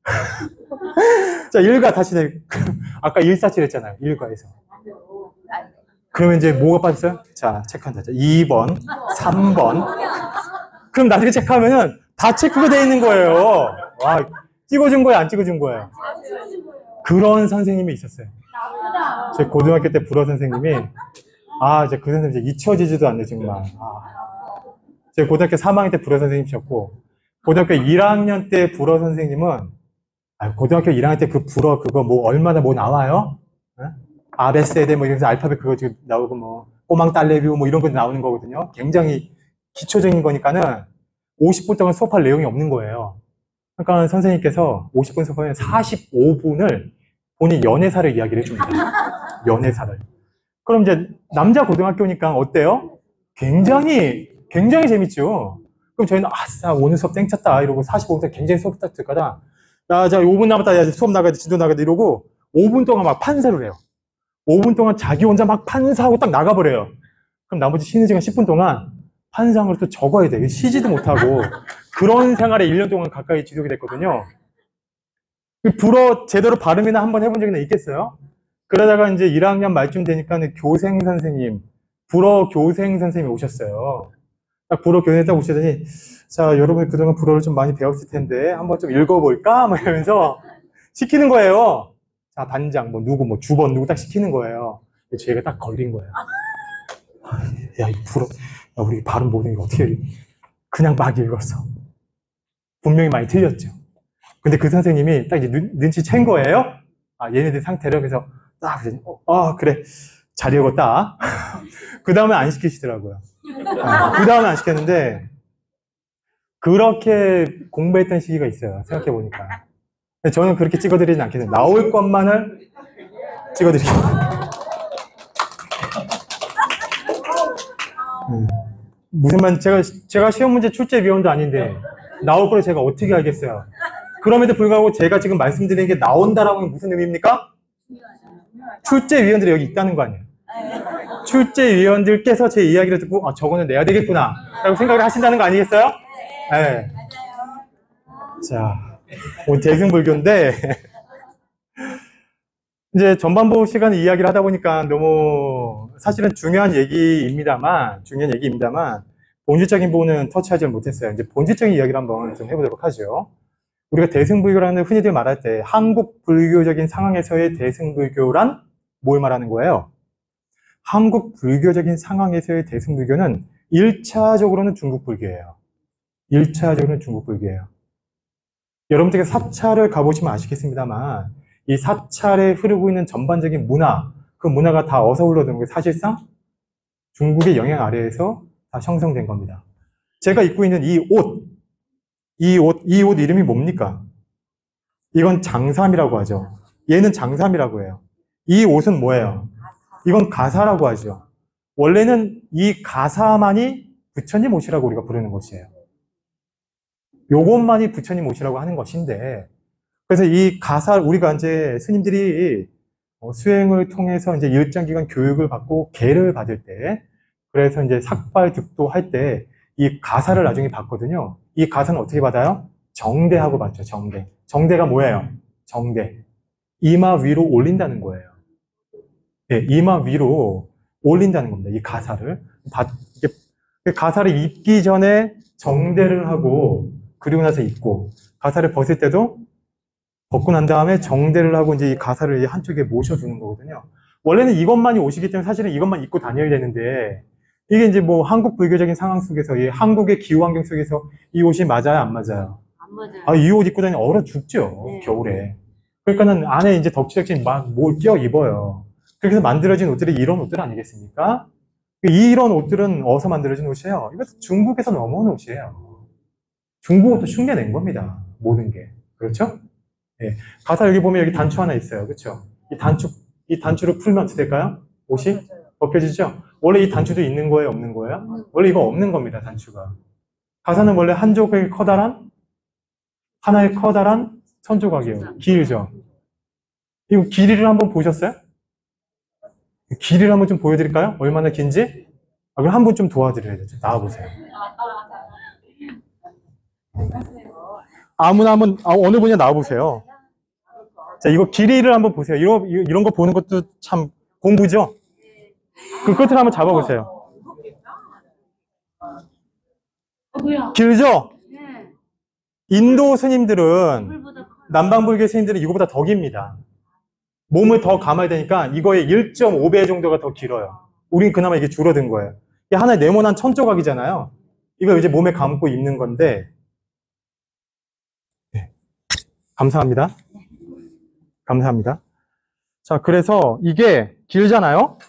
자, 1과 다시 아까 1, 4, 7 했잖아요. 1과에서. 그러면 이제 뭐가 빠졌어요? 자, 체크한다. 자, 2번, 3번. 그럼 나중에 체크하면은 다 체크가 돼 있는 거예요. 와, 찍어준 거예요? 안 찍어준 거예요? 그런 선생님이 있었어요. 제 고등학교 때 불어 선생님이, 이제 그 선생님 이제 잊혀지지도 않네, 정말. 제 고등학교 3학년 때 불어 선생님이셨고, 고등학교 1학년 때 불어 선생님은, 고등학교 1학년 때 그 불어 그거 뭐 얼마나 뭐 나와요? 아베세데 뭐 이런 알파벳 그거 지금 나오고 뭐 꼬망 딸레뷰 뭐 이런 거 나오는 거거든요. 굉장히 기초적인 거니까는 50분 동안 수업할 내용이 없는 거예요. 그러니까 선생님께서 50분 수업하면 45분을 본인 연애사를 이야기를 해줍니다. 연애사를. 그럼 이제 남자 고등학교니까 어때요? 굉장히 재밌죠. 그럼 저희는 아싸 오늘 수업 땡쳤다 이러고 45분 굉장히 수업 딱 들거다. 자 5분 남았다. 야, 수업 나가야 돼. 지도 나가야 돼. 이러고 5분 동안 막 판사를 해요. 5분 동안 자기 혼자 막 판사하고 딱 나가버려요. 그럼 나머지 쉬는 시간 10분 동안 판사한 걸 또 적어야 돼. 쉬지도 못하고. 그런 생활에 1년 동안 가까이 지속이 됐거든요. 불어 제대로 발음이나 한번 해본 적이나 있겠어요? 그러다가 이제 1학년 말쯤 되니까 교생 선생님, 불어 교생 선생님이 오셨어요. 딱 불어 교생이 딱 오시더니, 자, 여러분 그동안 불어를 좀 많이 배웠을 텐데, 한번 좀 읽어볼까? 막 이러면서 시키는 거예요. 자, 반장, 누구, 주번, 누구 딱 시키는 거예요. 제가 딱 걸린 거예요. 야, 이 불어, 야, 우리 발음 모르는 게 어떻게, 그냥 막 읽었어. 분명히 많이 틀렸죠. 근데 그 선생님이 딱 이제 눈치챈 거예요. 얘네들 상태를. 그래서 딱, 그래. 잘 읽었다. 그 다음에 안 시키시더라고요. 그 다음에 안 시켰는데, 그렇게 공부했던 시기가 있어요. 생각해보니까. 근데 저는 그렇게 찍어드리진 않겠어요. 나올 것만을 찍어드리겠습니다. 무슨 말, 제가 시험 문제 출제위원도 아닌데, 나올 걸 제가 어떻게 알겠어요? 그럼에도 불구하고 제가 지금 말씀드리는 게 나온다라고 하면 무슨 의미입니까? 출제위원들이 여기 있다는 거 아니에요? 출제위원들께서 제 이야기를 듣고, 저거는 내야 되겠구나. 라고 생각을 하신다는 거 아니겠어요? 네. 자, 오늘 대승불교인데, 이제 전반부 시간에 이야기를 하다 보니까 너무 사실은 중요한 얘기입니다만, 본질적인 부분은 터치하지 못했어요. 이제 본질적인 이야기를 한번 좀 해보도록 하죠. 우리가 대승불교라는 흔히들 말할 때 한국 불교적인 상황에서의 대승불교란 뭘 말하는 거예요? 한국 불교적인 상황에서의 대승불교는 1차적으로는 중국불교예요. 1차적으로는 중국불교예요. 여러분들께 사찰을 가보시면 아시겠습니다만 이 사찰에 흐르고 있는 전반적인 문화, 그 문화가 다 어디서 흘러드는 게 사실상 중국의 영향 아래에서 다 형성된 겁니다. 제가 입고 있는 이 옷 이름이 뭡니까? 이건 장삼이라고 하죠. 얘는 장삼이라고 해요. 이 옷은 뭐예요? 이건 가사라고 하죠. 원래는 이 가사만이 부처님 옷이라고 우리가 부르는 것이에요. 요것만이 부처님 옷이라고 하는 것인데, 그래서 이 가사, 우리가 이제 스님들이 수행을 통해서 이제 일정 기간 교육을 받고 계를 받을 때, 그래서 이제 삭발 득도 할 때 이 가사를 나중에 받거든요. 이 가사는 어떻게 받아요? 정대하고 받죠, 정대. 정대가 뭐예요? 정대. 이마 위로 올린다는 거예요. 네, 이마 위로 올린다는 겁니다. 이 가사를. 가사를 입기 전에 정대를 하고, 그리고 나서 입고, 가사를 벗을 때도 벗고 난 다음에 정대를 하고 이제 이 가사를 한쪽에 모셔주는 거거든요. 원래는 이것만이 옷이기 때문에 사실은 이것만 입고 다녀야 되는데, 이게 이제 뭐 한국 불교적인 상황 속에서, 이 한국의 기후 환경 속에서 이 옷이 맞아요, 안 맞아요? 안 맞아요. 아, 이 옷 입고 다니면 얼어 죽죠, 네. 겨울에. 그러니까는 안에 이제 덕지덕지 막 뭘 껴 입어요. 그렇게 해서 만들어진 옷들이 이런 옷들 아니겠습니까? 이런 옷들은 어디서 만들어진 옷이에요? 이것도 중국에서 넘어온 옷이에요. 중국 옷도 흉내낸 겁니다. 모든 게. 그렇죠? 예. 가사 여기 보면 여기 단추 하나 있어요. 그렇죠? 이 단추를 풀면 어떻게 될까요? 옷이 벗겨지죠? 원래 이 단추도 있는 거예요? 없는 거예요? 원래 이거 없는 겁니다, 단추가. 가사는 원래 한 조각의 하나의 커다란 천조각이에요. 길죠? 이거 길이를 한번 보셨어요? 길이를 한번 좀 보여드릴까요? 얼마나 긴지? 아, 그럼 한 분 좀 도와드려야죠. 좀 나와보세요. 아무나 한번, 어느 분이 나와보세요. 자, 이거 길이를 한번 보세요. 이런 거 보는 것도 참 공부죠? 그 끝을 한번 잡아보세요. 뭐야? 길죠? 네. 인도 스님들은, 물보다 커요. 남방불교 스님들은 이거보다 더 깁니다. 몸을 더 감아야 되니까 이거의 1.5배 정도가 더 길어요. 우린 그나마 이게 줄어든 거예요. 이게 하나의 네모난 천조각이잖아요. 이걸 이제 몸에 감고 입는 건데, 네. 감사합니다. 감사합니다. 자, 그래서 이게 길잖아요?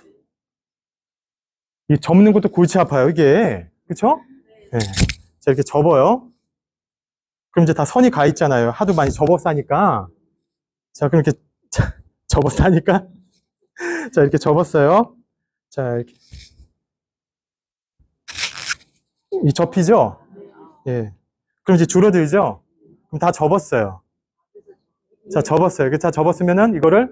이 접는 것도 골치 아파요, 이게. 그쵸? 네. 자, 이렇게 접어요. 그럼 이제 다 선이 가 있잖아요. 하도 많이 접어서 하니까. 자, 그럼 이렇게 접어서 하니까. 자, 이렇게 접었어요. 자, 이렇게. 이 접히죠? 예. 그럼 이제 줄어들죠? 그럼 다 접었어요. 자, 접었어요. 이렇게 다 접었으면은 이거를,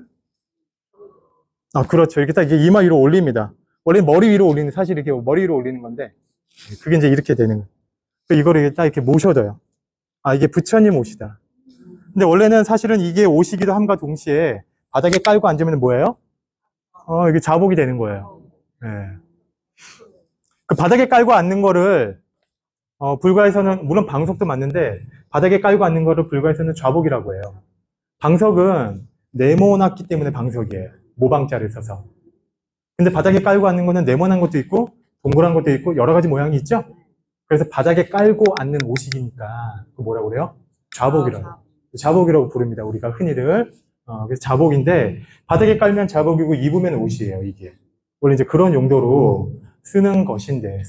그렇죠. 이렇게 딱 이게 이마 위로 올립니다. 원래 머리 위로 올리는, 사실 이렇게 머리 위로 올리는 건데, 그게 이제 이렇게 되는 거예요. 이거를 딱 이렇게 모셔둬요. 아, 이게 부처님 옷이다. 근데 원래는 사실은 이게 옷이기도 함과 동시에 바닥에 깔고 앉으면 뭐예요? 이게 자복이 되는 거예요. 예. 그 바닥에 깔고 앉는 거를, 불가에서는, 물론 방석도 맞는데, 바닥에 깔고 앉는 거를 불가에서는 좌복이라고 해요. 방석은 네모났기 때문에 방석이에요. 모방자를 써서. 근데 바닥에 깔고 앉는 거는 네모난 것도 있고, 동그란 것도 있고, 여러 가지 모양이 있죠? 그래서 바닥에 깔고 앉는 옷이니까, 그 뭐라고 그래요? 좌복이라고. 좌복이라고 부릅니다. 우리가 흔히들. 그래서 좌복인데, 바닥에 깔면 좌복이고, 입으면 옷이에요, 이게. 원래 이제 그런 용도로 쓰는 것인데,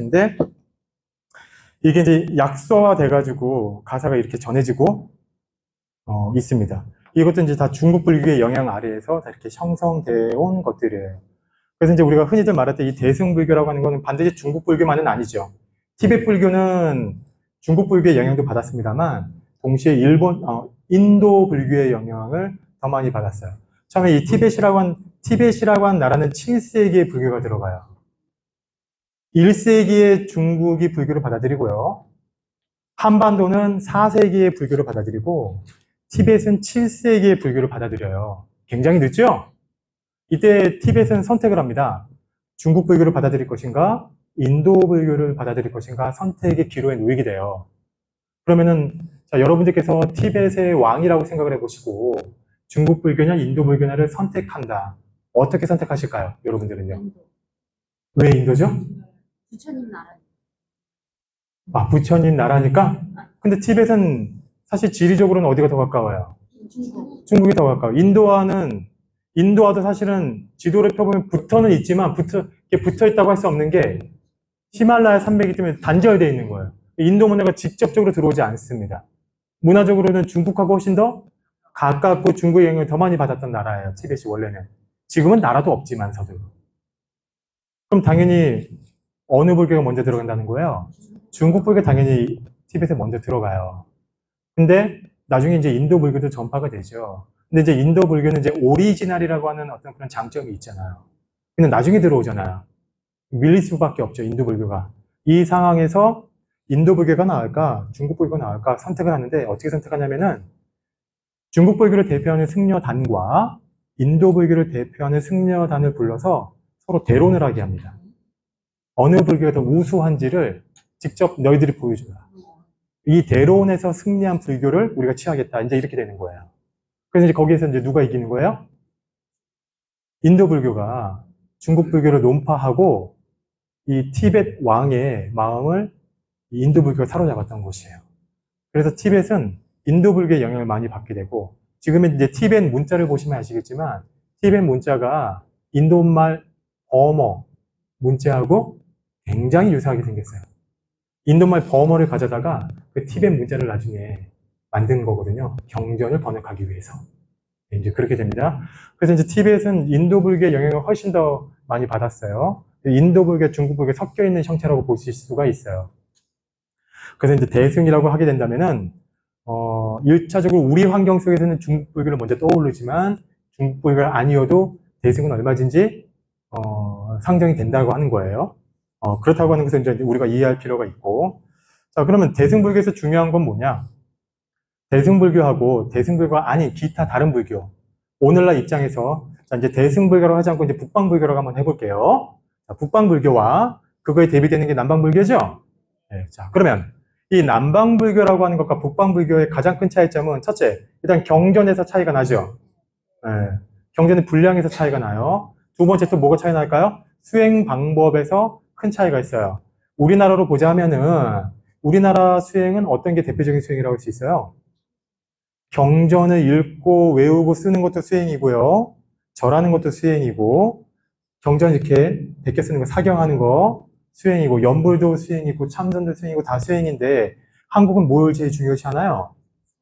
이게 이제 약서화 돼가지고, 가사가 이렇게 전해지고, 있습니다. 이것도 이제 다 중국 불교의 영향 아래에서 다 이렇게 형성되어 온 것들이에요. 그래서 이제 우리가 흔히들 말할 때 이 대승불교라고 하는 거는 반드시 중국 불교만은 아니죠. 티베트 불교는 중국 불교의 영향도 받았습니다만, 동시에 인도 불교의 영향을 더 많이 받았어요. 처음에 이 티베트라고 한 나라는 7세기의 불교가 들어가요. 1세기에 중국이 불교를 받아들이고요. 한반도는 4세기의 불교를 받아들이고, 티벳은 7세기의 불교를 받아들여요. 굉장히 늦죠? 이때 티벳은 선택을 합니다. 중국 불교를 받아들일 것인가, 인도 불교를 받아들일 것인가 선택의 기로에 놓이게 돼요. 그러면은 자, 여러분들께서 티벳의 왕이라고 생각을 해보시고 중국 불교냐 인도 불교냐를 선택한다. 어떻게 선택하실까요? 여러분들은요? 인도. 왜 인도죠? 부처님 나라. 부처님 나라니까? 근데 티벳은 사실 지리적으로는 어디가 더 가까워요? 중국. 중국이 더 가까워. 인도와도 사실은 지도를 펴보면 붙어는 있지만 붙어 있다고 할 수 없는 게 히말라야 산맥이기 때문에 단절되어 있는 거예요. 인도 문화가 직접적으로 들어오지 않습니다. 문화적으로는 중국하고 훨씬 더 가깝고 중국의 영향을 더 많이 받았던 나라예요. 티벳이 원래는. 지금은 나라도 없지만서도. 그럼 당연히 어느 불교가 먼저 들어간다는 거예요? 중국 불교 당연히 티벳에 먼저 들어가요. 근데 나중에 이제 인도 불교도 전파가 되죠. 근데 이제 인도 불교는 이제 오리지널이라고 하는 어떤 그런 장점이 있잖아요. 근데 나중에 들어오잖아요. 밀릴 수밖에 없죠, 인도 불교가. 이 상황에서 인도 불교가 나을까, 중국 불교가 나을까 선택을 하는데 어떻게 선택하냐면은 중국 불교를 대표하는 승려단과 인도 불교를 대표하는 승려단을 불러서 서로 대론을 하게 합니다. 어느 불교가 더 우수한지를 직접 너희들이 보여줘라. 이 대론에서 승리한 불교를 우리가 취하겠다. 이제 이렇게 되는 거예요. 그래서 이제 거기에서 이제 누가 이기는 거예요? 인도 불교가 중국 불교를 논파하고 이 티벳 왕의 마음을 이 인도 불교가 사로잡았던 곳이에요. 그래서 티벳은 인도 불교의 영향을 많이 받게 되고, 지금은 이제 티벳 문자를 보시면 아시겠지만, 티벳 문자가 인도말 버머 문자하고 굉장히 유사하게 생겼어요. 인도말 버머를 가져다가 그 티벳 문자를 나중에 만든 거거든요. 경전을 번역하기 위해서. 이제 그렇게 됩니다. 그래서 이제 티벳은 인도 불교의 영향을 훨씬 더 많이 받았어요. 인도 불교, 중국 불교 섞여 있는 형태라고 보실 수가 있어요. 그래서 이제 대승이라고 하게 된다면은, 1차적으로 우리 환경 속에서는 중국 불교를 먼저 떠오르지만, 중국 불교가 아니어도 대승은 얼마든지, 상정이 된다고 하는 거예요. 그렇다고 하는 것은 이제 우리가 이해할 필요가 있고. 자, 그러면 대승불교에서 중요한 건 뭐냐? 대승불교하고 대승불교가 아닌 기타 다른 불교. 오늘날 입장에서, 자, 이제 대승불교라고 하지 않고 이제 북방불교라고 한번 해볼게요. 자, 북방불교와 그거에 대비되는 게 남방불교죠? 네, 자, 그러면 이 남방불교라고 하는 것과 북방불교의 가장 큰 차이점은 첫째, 일단 경전에서 차이가 나죠? 네, 경전의 분량에서 차이가 나요. 두 번째 또 뭐가 차이 날까요? 수행 방법에서 큰 차이가 있어요. 우리나라로 보자면은 우리나라 수행은 어떤 게 대표적인 수행이라고 할 수 있어요? 경전을 읽고 외우고 쓰는 것도 수행이고요. 절하는 것도 수행이고, 경전 이렇게 베껴 쓰는 거, 사경하는 거 수행이고, 연불도 수행이고, 참선도 수행이고, 다 수행인데, 한국은 뭘 제일 중요시 하나요?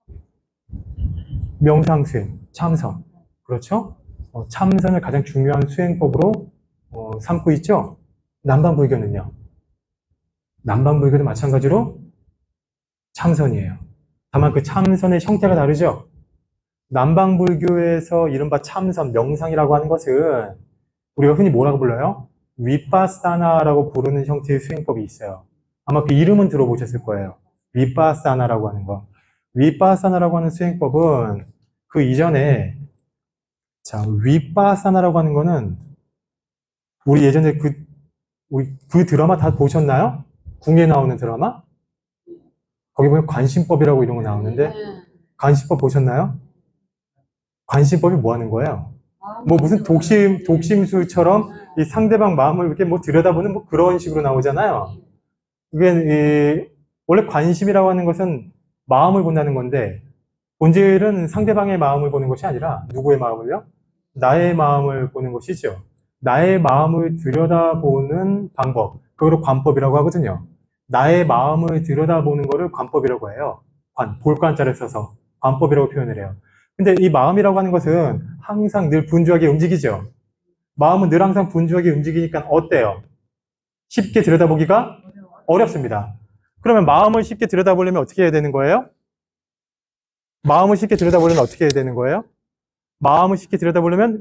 명상 수행, 참선. 그렇죠? 참선을 가장 중요한 수행법으로 삼고 있죠? 남방불교는요? 남방불교도 마찬가지로 참선이에요. 다만 그 참선의 형태가 다르죠? 남방불교에서 이른바 참선, 명상이라고 하는 것은 우리가 흔히 뭐라고 불러요? 위파사나라고 부르는 형태의 수행법이 있어요. 아마 그 이름은 들어보셨을 거예요. 위파사나라고 하는 거. 위파사나라고 하는 수행법은 그 이전에, 자, 위파사나라고 하는 거는 우리 예전에 그 드라마 다 보셨나요? 궁에 나오는 드라마? 거기 보면 관심법이라고 이런 거 나오는데, 관심법 보셨나요? 관심법이 뭐 하는 거예요? 뭐 무슨 독심술처럼 이 상대방 마음을 이렇게 뭐 들여다보는 뭐 그런 식으로 나오잖아요. 이게 원래 관심이라고 하는 것은 마음을 본다는 건데, 본질은 상대방의 마음을 보는 것이 아니라 누구의 마음을요? 나의 마음을 보는 것이죠. 나의 마음을 들여다보는 방법, 그걸 관법이라고 하거든요. 나의 마음을 들여다보는 것을 관법이라고 해요. 볼관자를 써서 관법이라고 표현을 해요. 근데 이 마음이라고 하는 것은 항상 늘 분주하게 움직이죠. 마음은 늘 항상 분주하게 움직이니까 어때요? 쉽게 들여다보기가 어렵습니다. 그러면 마음을 쉽게 들여다보려면 어떻게 해야 되는 거예요? 마음을 쉽게 들여다보려면 어떻게 해야 되는 거예요? 마음을 쉽게 들여다보려면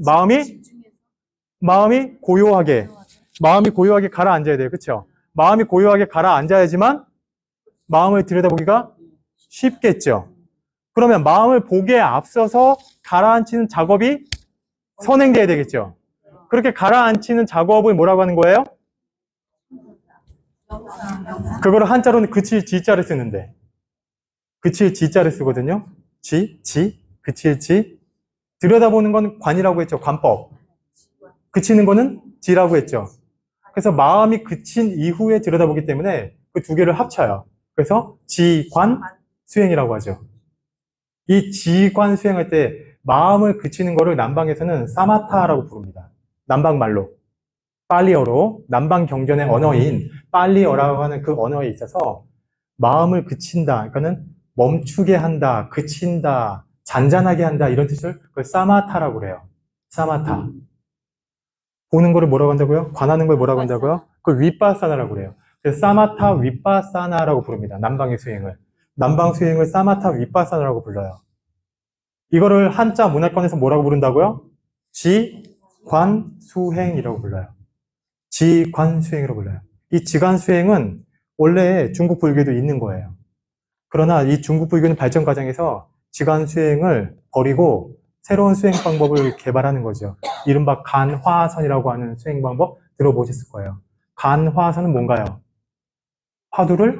마음이 고요하게 가라앉아야 돼요. 그렇죠? 마음이 고요하게 가라앉아야지만 마음을 들여다보기가 쉽겠죠. 그러면 마음을 보기에 앞서서 가라앉히는 작업이 선행돼야 되겠죠. 그렇게 가라앉히는 작업을 뭐라고 하는 거예요? 그거를 한자로는 그칠 지자를 쓰는데, 그칠 지자를 쓰거든요. 그칠 지. 들여다보는 건 관이라고 했죠. 관법. 그치는 거는 지라고 했죠. 그래서 마음이 그친 이후에 들여다보기 때문에 그 두 개를 합쳐요. 그래서 지관 수행이라고 하죠. 이 지관 수행할 때 마음을 그치는 거를 남방에서는 사마타라고 부릅니다. 남방말로. 팔리어로, 남방 경전의 언어인 팔리어라고 하는 그 언어에 있어서 마음을 그친다, 그러니까는 멈추게 한다, 그친다, 잔잔하게 한다, 이런 뜻을 그걸 사마타라고 그래요. 사마타. 보는 거를 뭐라고 한다고요? 관하는 걸 뭐라고 한다고요? 그걸 위파사나라고 그래요. 그래서 사마타 위파사나라고 부릅니다. 남방의 수행을. 남방 수행을 사마타 위파사나라고 불러요. 이거를 한자 문화권에서 뭐라고 부른다고요? 지관수행이라고 불러요. 지관수행이라고 불러요. 이 지관수행은 원래 중국 불교에도 있는 거예요. 그러나 이 중국 불교는 발전 과정에서 지관수행을 버리고 새로운 수행 방법을 개발하는 거죠. 이른바 간화선이라고 하는 수행 방법 들어보셨을 거예요. 간화선은 뭔가요? 화두를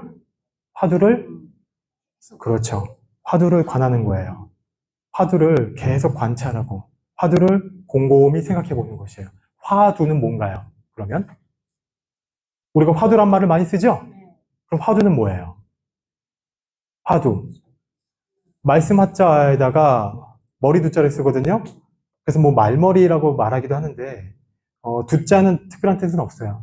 그렇죠. 화두를 관하는 거예요. 화두를 계속 관찰하고 화두를 곰곰이 생각해 보는 것이에요. 화두는 뭔가요? 그러면 우리가 화두란 말을 많이 쓰죠? 네. 그럼 화두는 뭐예요? 화두. 말씀 화자에다가 머리 두자를 쓰거든요. 그래서 뭐 말머리라고 말하기도 하는데 두자는 특별한 뜻은 없어요.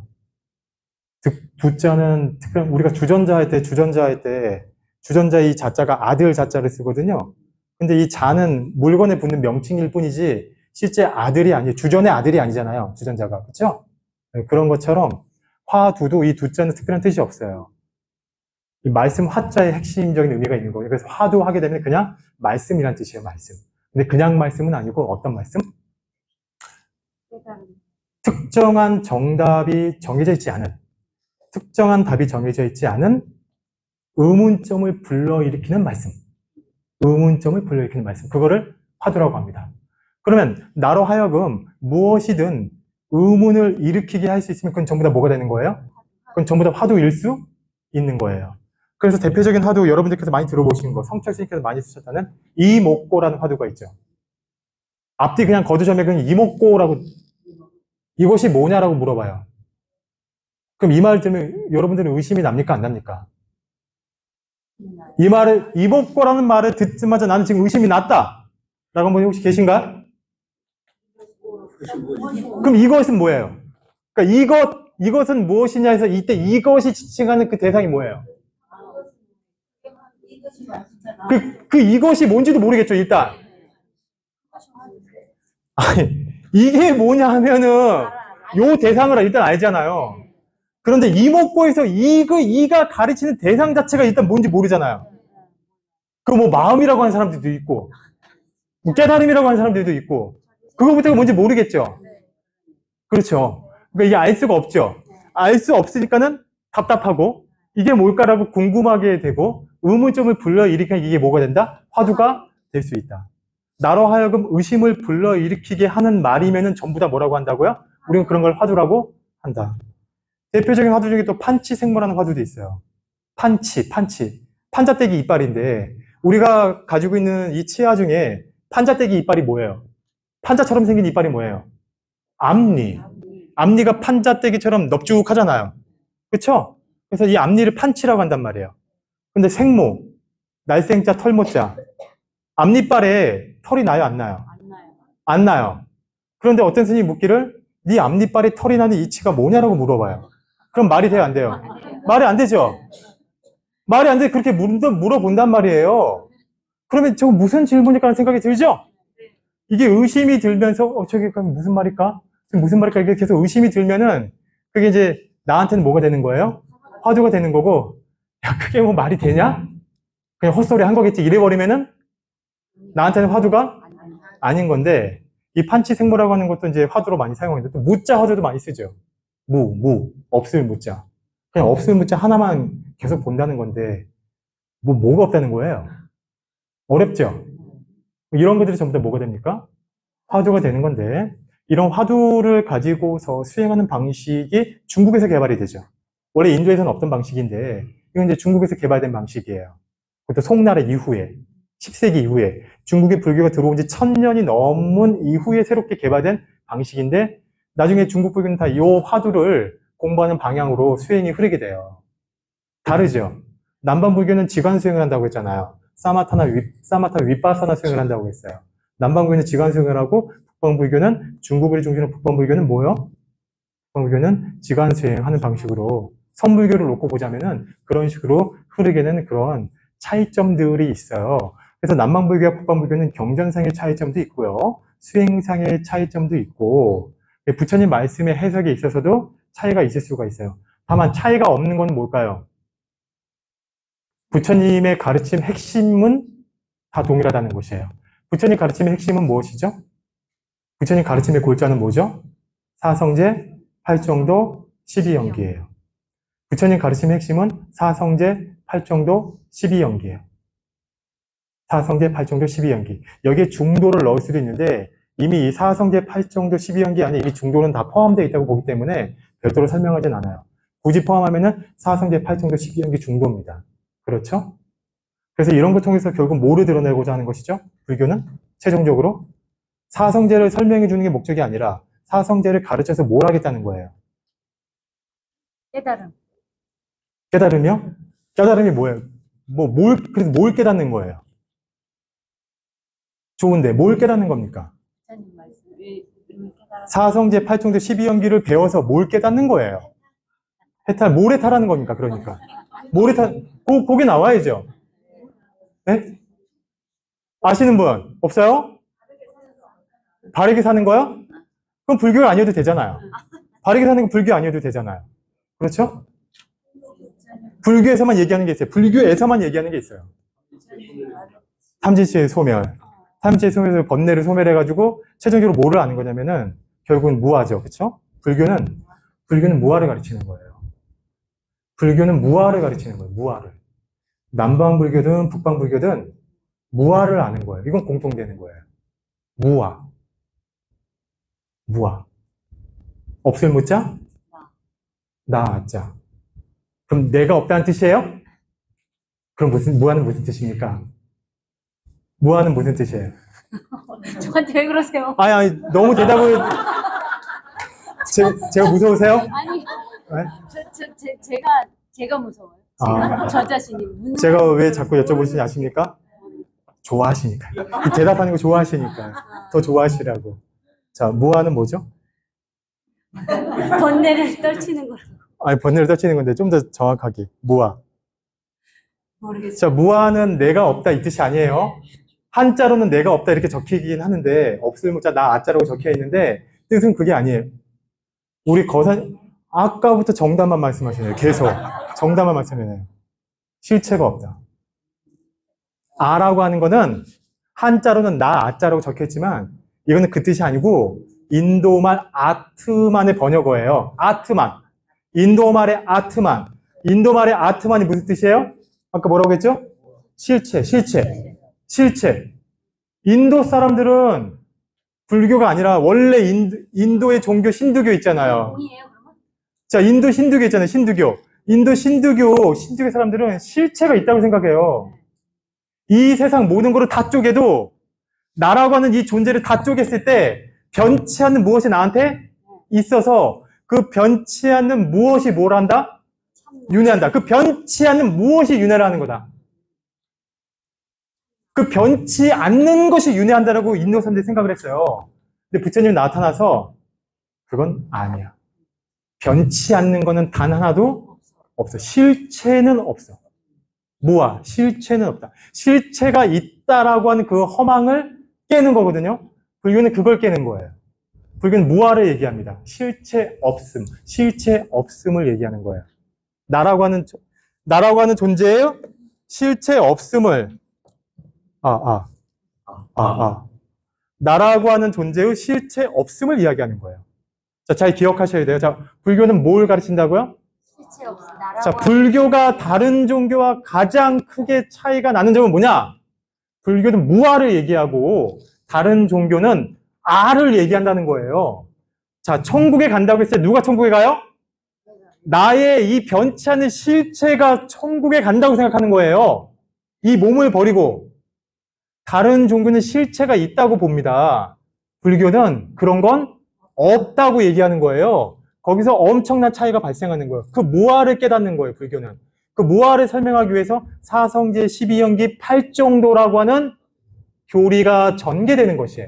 두자는 특별한, 우리가 주전자 할 때 주전자 이 자자가 아들 자자를 쓰거든요. 근데 이 자는 물건에 붙는 명칭일 뿐이지 실제 아들이 아니에요. 주전의 아들이 아니잖아요. 주전자가. 그렇죠? 그런 것처럼 화두도 이 두자는 특별한 뜻이 없어요. 이 말씀 화자의 핵심적인 의미가 있는 거예요. 그래서 화두 하게 되면 그냥 말씀이란 뜻이에요. 말씀. 근데 그냥 말씀은 아니고 어떤 말씀? 특정한 정답이 정해져 있지 않은, 특정한 답이 정해져 있지 않은 의문점을 불러일으키는 말씀. 의문점을 불러일으키는 말씀. 그거를 화두라고 합니다. 그러면 나로 하여금 무엇이든 의문을 일으키게 할 수 있으면 그건 전부 다 뭐가 되는 거예요? 그건 전부 다 화두일 수 있는 거예요. 그래서 대표적인 화두 여러분들께서 많이 들어보신 거, 성철 스님께서 많이 쓰셨다는 이목고라는 화두가 있죠. 앞뒤 그냥 거두자면 그냥 이목고라고, 이것이 뭐냐라고 물어봐요. 그럼 이 말을 들으면 여러분들은 의심이 납니까? 안 납니까? 이 말을, 이목고라는 말을 듣자마자 나는 지금 의심이 났다 라고 한 분이 혹시 계신가요? 그럼 이것은 뭐예요? 그러니까 이것은 무엇이냐 해서 이때 이것이 지칭하는 그 대상이 뭐예요? 그 이것이 뭔지도 모르겠죠, 일단. 아니, 이게 뭐냐 하면은 요 대상을 일단 알잖아요. 그런데 이목고에서 이가 가르치는 대상 자체가 일단 뭔지 모르잖아요. 그 뭐 마음이라고 하는 사람들도 있고, 뭐 깨달음이라고 하는 사람들도 있고, 그거부터가 뭔지 모르겠죠. 그렇죠. 그러니까 이게 알 수가 없죠. 알 수 없으니까는 답답하고, 이게 뭘까라고 궁금하게 되고, 의문점을 불러일으키면 이게 뭐가 된다? 화두가 될 수 있다. 나로 하여금 의심을 불러일으키게 하는 말이면은 전부 다 뭐라고 한다고요? 우리는 그런 걸 화두라고 한다. 대표적인 화두 중에 또 판치생모라는 화두도 있어요. 판치. 판자떼기 이빨인데, 우리가 가지고 있는 이 치아 중에 판자떼기 이빨이 뭐예요? 판자처럼 생긴 이빨이 뭐예요? 앞니. 앞니가 판자떼기처럼 넙죽하잖아요. 그렇죠? 그래서 이 앞니를 판치라고 한단 말이에요. 근데 생모, 날생자, 털모자, 앞니빨에 털이 나요, 안 나요? 안 나요. 그런데 어떤 스님이 묻기를 네 앞니빨에 털이 나는 이치가 뭐냐라고 물어봐요. 그럼 말이 돼요, 안 돼요? 말이 안 되죠? 말이 안 돼. 그렇게 물어본단 말이에요. 그러면 저거 무슨 질문일까 하는 생각이 들죠? 이게 의심이 들면서 저게 무슨 말일까? 무슨 말일까? 이게 계속 의심이 들면은 그게 이제 나한테는 뭐가 되는 거예요? 화두가 되는 거고, 야, 그게 뭐 말이 되냐? 그냥 헛소리 한 거겠지. 이래버리면은 나한테는 화두가 아닌 건데, 이 판치생모라고 하는 것도 이제 화두로 많이 사용하는데, 또 무자 화두도 많이 쓰죠. 없을 무자. 그냥 없을 무자 하나만 계속 본다는 건데, 뭐가 없다는 거예요? 어렵죠? 이런 것들이 전부 다 뭐가 됩니까? 화두가 되는 건데, 이런 화두를 가지고서 수행하는 방식이 중국에서 개발이 되죠. 원래 인도에서는 없던 방식인데, 이건 이제 중국에서 개발된 방식이에요. 그것도 송나라 이후에, 10세기 이후에, 중국에 불교가 들어온 지 1000년이 넘은 이후에 새롭게 개발된 방식인데, 나중에 중국 불교는 다 이 화두를 공부하는 방향으로 수행이 흐르게 돼요. 다르죠? 남방 불교는 지관 수행을 한다고 했잖아요. 사마타 윗바사나 수행을 한다고 했어요. 남방 불교는 지관 수행을 하고, 북방 불교는, 중국을 중심으로 북방 불교는 뭐요? 북방 불교는 지관 수행하는 방식으로, 선불교를 놓고 보자면은 그런 식으로 흐르게 되는 그런 차이점들이 있어요. 그래서 남방 불교와 북방 불교는 경전상의 차이점도 있고요. 수행상의 차이점도 있고, 부처님 말씀의 해석에 있어서도 차이가 있을 수가 있어요. 다만 차이가 없는 건 뭘까요? 부처님의 가르침 핵심은 다 동일하다는 것이에요. 부처님 가르침의 핵심은 무엇이죠? 부처님 가르침의 골자는 뭐죠? 사성제, 팔정도, 12연기예요. 부처님 가르침의 핵심은 사성제, 팔정도, 12연기예요. 사성제, 팔정도, 12연기. 여기에 중도를 넣을 수도 있는데 이미 이 사성제, 팔정도, 12연기 안에 이미 중도는 다 포함되어 있다고 보기 때문에 별도로 설명하진 않아요. 굳이 포함하면은 사성제, 팔정도, 12연기 중도입니다. 그렇죠? 그래서 이런 걸 통해서 결국 뭐를 드러내고자 하는 것이죠? 불교는 최종적으로 사성제를 설명해 주는 게 목적이 아니라 사성제를 가르쳐서 뭘 하겠다는 거예요. 깨달음. 깨달음이요? 깨달음이 뭐예요? 그래서 뭘 깨닫는 거예요? 좋은데, 뭘 깨닫는 겁니까? 부처님 말씀. 왜 깨달음? 사성제, 팔통제, 12연기를 배워서 뭘 깨닫는 거예요? 해탈, 뭘 해탈하는 겁니까? 그러니까. 뭘 해탈, 그게 나와야죠. 네? 아시는 분? 없어요? 바르게 사는 거요? 그럼 불교 아니어도 되잖아요. 바르게 사는 건 불교 아니어도 되잖아요. 그렇죠? 불교에서만 얘기하는 게 있어요. 불교에서만 얘기하는 게 있어요. 탐진치의 소멸. 탐진치의 소멸에서 번뇌를 소멸해가지고 최종적으로 뭐를 아는 거냐면은 결국은 무아죠. 그렇죠? 불교는 무아를 가르치는 거예요. 불교는 무아를 가르치는 거예요. 무아를. 남방불교든 북방불교든 무아를 아는 거예요. 이건 공통되는 거예요. 무아. 무아. 없을 무자? 나자. 그럼 내가 없다는 뜻이에요? 그럼 무아는 무슨 뜻입니까? 무아는 무슨 뜻이에요? 저한테 왜 그러세요? 아니, 너무 대답을 제가 무서우세요? 아니, 네? 제가 무서워요. 아. 저 자신이. 제가 왜 자꾸 여쭤보시는지 아십니까? 좋아하시니까. 대답하는 거 좋아하시니까. 더 좋아하시라고. 자, 무아는 뭐죠? 번뇌를 떨치는 거라고. 아니, 번뇌를 떨치는 건데 좀 더 정확하게. 무아. 모르겠어요. 자, 무아는 내가 없다 이 뜻이 아니에요. 한자로는 내가 없다 이렇게 적히긴 하는데 없을 무자 나 아자라고 적혀 있는데 뜻은 그게 아니에요. 우리 거산 아까부터 정답만 말씀하시네요. 계속 정답만 말씀하시네요. 실체가 없다. 아라고 하는 거는 한자로는 나 아자라고 적혀 있지만 이거는 그 뜻이 아니고 인도말 아트만의 번역어예요. 아트만. 인도말의 아트만. 인도말의 아트만이 무슨 뜻이에요? 아까 뭐라고 했죠? 실체. 인도 사람들은 불교가 아니라 원래 인도의 종교 신두교 있잖아요. 공이에요, 그러면? 자, 인도 신두교 있잖아요. 신두교. 인도 신두교 사람들은 실체가 있다고 생각해요. 이 세상 모든 거를 다 쪼개도 나라고 하는 이 존재를 다 쪼갰을 때 변치 않는 무엇이 나한테 있어서 그 변치 않는 무엇이 뭘 한다? 윤회한다. 그 변치 않는 무엇이 윤회를 하는 거다. 그 변치 않는 것이 윤회한다라고 인도 사람들이 생각을 했어요. 근데 부처님이 나타나서 그건 아니야. 변치 않는 거는 단 하나도 없어. 실체는 없어. 무아, 실체는 없다. 실체가 있다라고 하는 그 허망을 깨는 거거든요. 불교는 그걸 깨는 거예요. 불교는 무아를 얘기합니다. 실체 없음을 얘기하는 거예요. 나라고 하는 존재의 실체 없음을 나라고 하는 존재의 실체 없음을 이야기하는 거예요. 자, 잘 기억하셔야 돼요. 자, 불교는 뭘 가르친다고요? 실체 없어. 나라고 자, 불교가 다른 종교와 가장 크게 차이가 나는 점은 뭐냐? 불교는 무아를 얘기하고 다른 종교는 아를 얘기한다는 거예요. 자, 천국에 간다고 했을 때 누가 천국에 가요? 나의 이 변치 않는 실체가 천국에 간다고 생각하는 거예요. 이 몸을 버리고. 다른 종교는 실체가 있다고 봅니다. 불교는 그런 건 없다고 얘기하는 거예요. 거기서 엄청난 차이가 발생하는 거예요. 그 무아를 깨닫는 거예요, 불교는. 그 무아를 설명하기 위해서 사성제 12연기 8정도라고 하는 교리가 전개되는 것이에요.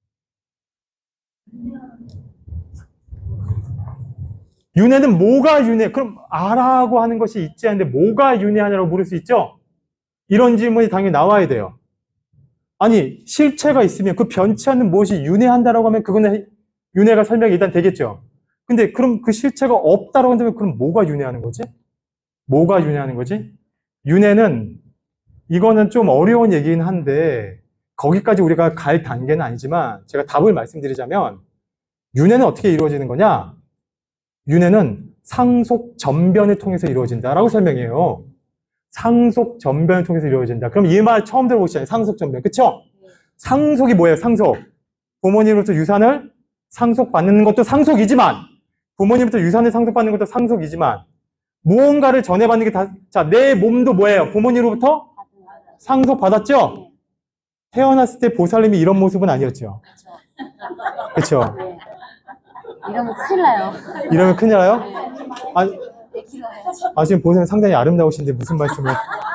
윤회는 뭐가 윤회? 그럼 아라고 하는 것이 있지 않은데 뭐가 윤회하냐고 물을 수 있죠? 이런 질문이 당연히 나와야 돼요. 아니, 실체가 있으면 그 변치 않는 무엇이 윤회한다라고 하면 그거는 윤회가 설명이 일단 되겠죠. 근데 그럼 그 실체가 없다라고 한다면 그럼 뭐가 윤회하는 거지? 뭐가 윤회하는 거지? 윤회는 이거는 좀 어려운 얘기긴 한데 거기까지 우리가 갈 단계는 아니지만 제가 답을 말씀드리자면 윤회는 어떻게 이루어지는 거냐? 윤회는 상속 전변을 통해서 이루어진다라고 설명해요. 상속 전변을 통해서 이루어진다. 그럼 이 말 처음 들어보시잖아요. 상속 전변. 그쵸? 상속이 뭐예요? 상속. 부모님으로부터 유산을 상속받는 것도 상속이지만 부모님부터 유산을 상속받는 것도 상속이지만 무언가를 전해받는 게 다, 자, 내 몸도 뭐예요? 부모님으로부터 상속받았죠? 태어났을 때 보살님이 이런 모습은 아니었죠. 그쵸? 이러면 큰일 나요. 이러면 큰일 나요? 네. 아니, 아, 지금 보시면 상당히 아름다우신데 무슨 말씀을.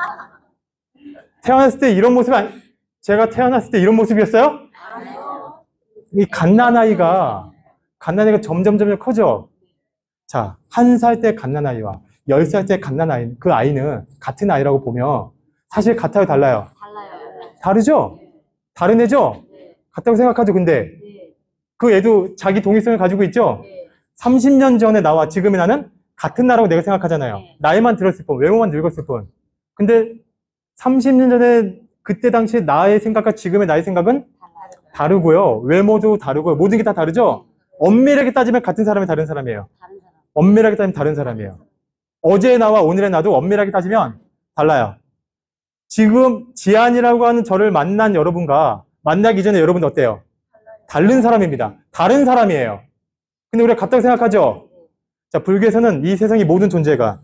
태어났을 때 이런 모습이 제가 태어났을 때 이런 모습이었어요? 이 갓난아이가 점점 커져. 자, 1살 때 갓난아이와 10살 때 갓난아이, 그 아이는 같은 아이라고 보면 사실 같아요, 달라요? 달라요. 다르죠? 다른 애죠? 네. 같다고 생각하죠, 근데. 네. 그 애도 자기 동일성을 가지고 있죠? 네. 30년 전에 나와 지금의 나는 같은 나라고 내가 생각하잖아요. 네. 나이만 들었을 뿐, 외모만 늙었을 뿐. 근데 30년 전에 그때 당시에 나의 생각과 지금의 나의 생각은 다르고요. 외모도 다르고요. 모든 게 다 다르죠? 엄밀하게 따지면 같은 사람이 다른 사람이에요. 다른 사람. 엄밀하게 따지면 다른 사람이에요. 어제의 나와 오늘의 나도 엄밀하게 따지면 달라요. 지금 지안이라고 하는 저를 만난 여러분과 만나기 전에 여러분은 어때요? 다른 사람입니다. 다른 사람이에요. 근데 우리가 같다고 생각하죠? 자, 불교에서는 이 세상의 모든 존재가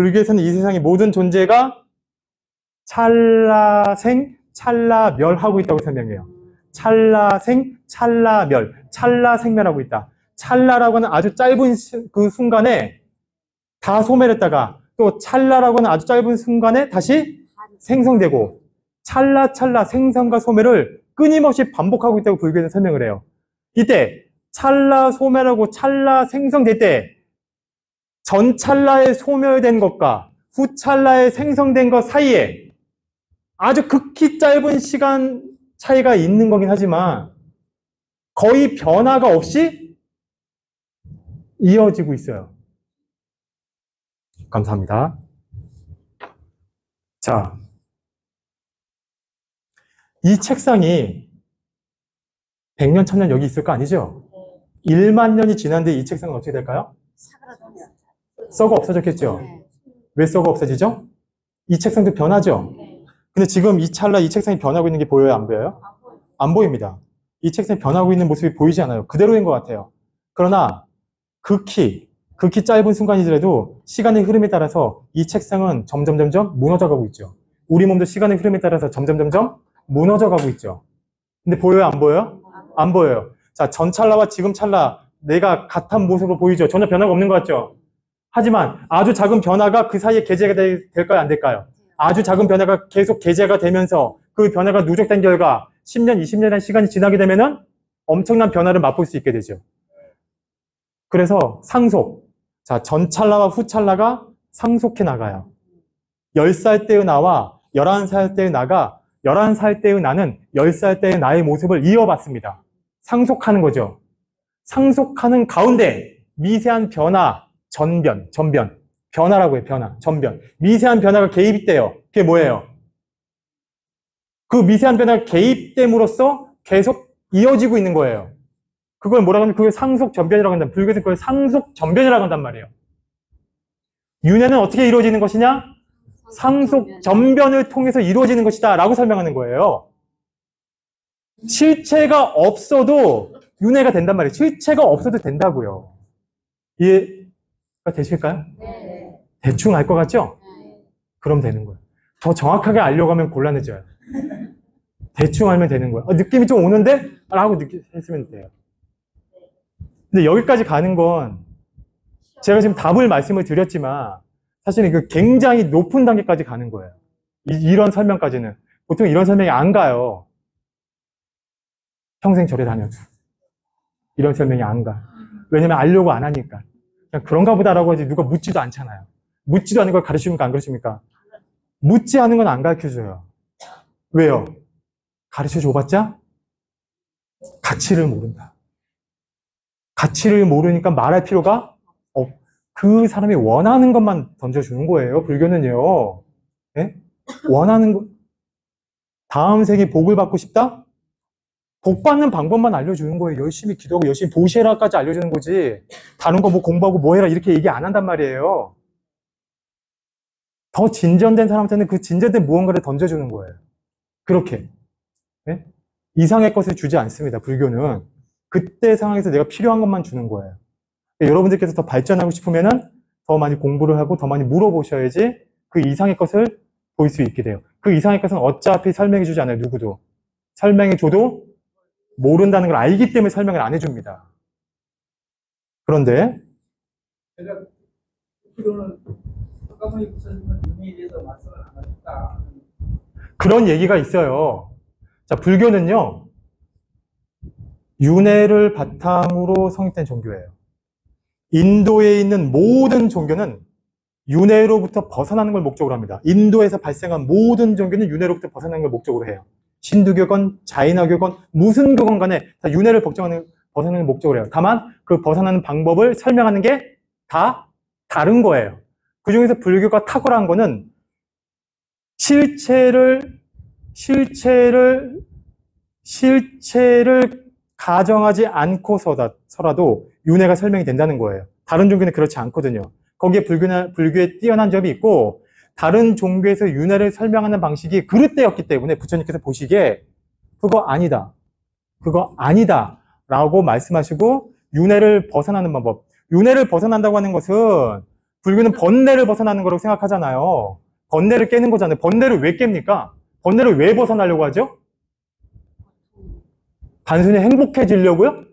찰나생, 찰나멸하고 있다고 설명해요. 찰나생, 찰나멸, 찰나생멸하고 있다. 찰나라고 하는 아주 짧은 그 순간에 다 소멸했다가 또 찰나라고 하는 아주 짧은 순간에 다시 생성되고 찰나 생성과 소멸을 끊임없이 반복하고 있다고 불교에서 설명을 해요. 이때 찰나 소멸하고 찰나 생성될 때 전 찰나에 소멸된 것과 후 찰나에 생성된 것 사이에 아주 극히 짧은 시간 차이가 있는 거긴 하지만 거의 변화가 없이 이어지고 있어요. 감사합니다. 자, 이 책상이 100년, 1000년 여기 있을 거 아니죠? 1만 년이 지났는데 이 책상은 어떻게 될까요? 사그라들어요. 썩어 없어졌겠죠? 네. 왜 썩어 없어지죠? 이 책상도 변하죠? 네. 근데 지금 이 찰나 이 책상이 변하고 있는 게 보여요? 안 보여요? 안 보여요. 안 보입니다. 이 책상이 변하고 있는 모습이 보이지 않아요. 그대로인 것 같아요. 그러나 극히 짧은 순간이더라도 시간의 흐름에 따라서 이 책상은 점점 무너져가고 있죠. 우리 몸도 시간의 흐름에 따라서 점점 무너져가고 있죠. 근데 보여요? 안 보여요? 안 보여요. 자, 전 찰나와 지금 찰나 내가 같은 모습으로 보이죠? 전혀 변화가 없는 것 같죠? 하지만 아주 작은 변화가 그 사이에 게재가 될까요? 안 될까요? 아주 작은 변화가 계속 게재가 되면서 그 변화가 누적된 결과 10년, 20년의 시간이 지나게 되면은 엄청난 변화를 맛볼 수 있게 되죠. 그래서 상속. 자, 전 찰나와 후 찰나가 상속해 나가요. 10살 때의 나와 11살 때의 나가 11살 때의 나는 10살 때의 나의 모습을 이어받습니다. 상속하는 거죠. 상속하는 가운데 미세한 변화, 전변. 변화라고 해요, 변화, 전변. 미세한 변화가 개입돼요. 그게 뭐예요? 그 미세한 변화가 개입됨으로써 계속 이어지고 있는 거예요. 그걸 뭐라고 하면 그걸 상속전변이라고 한다. 불교에서 그걸 상속전변이라고 한단 말이에요. 윤회는 어떻게 이루어지는 것이냐? 상속전변을 통해서 이루어지는 것이다 라고 설명하는 거예요. 실체가 없어도 윤회가 된단 말이에요. 실체가 없어도 된다고요. 이해가 되실까요? 네. 대충 알 것 같죠? 네. 그럼 되는 거예요. 더 정확하게 알려고 하면 곤란해져요. 대충 알면 되는 거예요. 느낌이 좀 오는데? 라고 했으면 돼요. 근데 여기까지 가는 건 제가 지금 답을 말씀을 드렸지만 사실은 그 굉장히 높은 단계까지 가는 거예요. 이런 설명까지는. 보통 이런 설명이 안 가요. 평생 절에 다녀도. 이런 설명이 안 가. 왜냐면 알려고 안 하니까. 그냥 그런가 보다라고 하지 누가 묻지도 않잖아요. 묻지도 않은 걸 가르치십니까? 안 가르칩니까? 묻지 않은 건 안 가르쳐줘요. 왜요? 가르쳐 줘봤자 가치를 모른다. 가치를 모르니까 말할 필요가 그 사람이 원하는 것만 던져주는 거예요. 불교는요. 네? 원하는 거. 다음 생에 복을 받고 싶다? 복 받는 방법만 알려주는 거예요. 열심히 기도하고 열심히 보시라까지 알려주는 거지. 다른 거 뭐 공부하고 뭐 해라 이렇게 얘기 안 한단 말이에요. 더 진전된 사람한테는 그 진전된 무언가를 던져주는 거예요. 그렇게. 네? 이상의 것을 주지 않습니다. 불교는. 그때 상황에서 내가 필요한 것만 주는 거예요. 여러분들께서 더 발전하고 싶으면은 더 많이 공부를 하고 더 많이 물어보셔야지 그 이상의 것을 볼 수 있게 돼요. 그 이상의 것은 어차피 설명해 주지 않아요. 누구도. 설명해 줘도 모른다는 걸 알기 때문에 설명을 안 해줍니다. 그런데 제가 듣기로는 박가모니 목사님은 윤회에 대해서 말씀을 안 하셨다. 그런 얘기가 있어요. 자, 불교는요, 윤회를 바탕으로 성립된 종교예요. 인도에 있는 모든 종교는 윤회로부터 벗어나는 걸 목적으로 합니다. 인도에서 발생한 모든 종교는 윤회로부터 벗어나는 걸 목적으로 해요. 신두교건, 자이나교건, 무슨 교건 간에 다 윤회를 벗어나는 걸 목적으로 해요. 다만 그 벗어나는 방법을 설명하는 게 다 다른 거예요. 그 중에서 불교가 탁월한 거는 실체를 가정하지 않고서라도 윤회가 설명이 된다는 거예요. 다른 종교는 그렇지 않거든요. 거기에 불교의 뛰어난 점이 있고, 다른 종교에서 윤회를 설명하는 방식이 그릇되었기 때문에 부처님께서 보시기에 그거 아니다 라고 말씀하시고, 윤회를 벗어나는 방법, 윤회를 벗어난다고 하는 것은 불교는 번뇌를 벗어나는 거라고 생각하잖아요. 번뇌를 깨는 거잖아요. 번뇌를 왜 깹니까? 번뇌를 왜 벗어나려고 하죠? 단순히 행복해지려고요?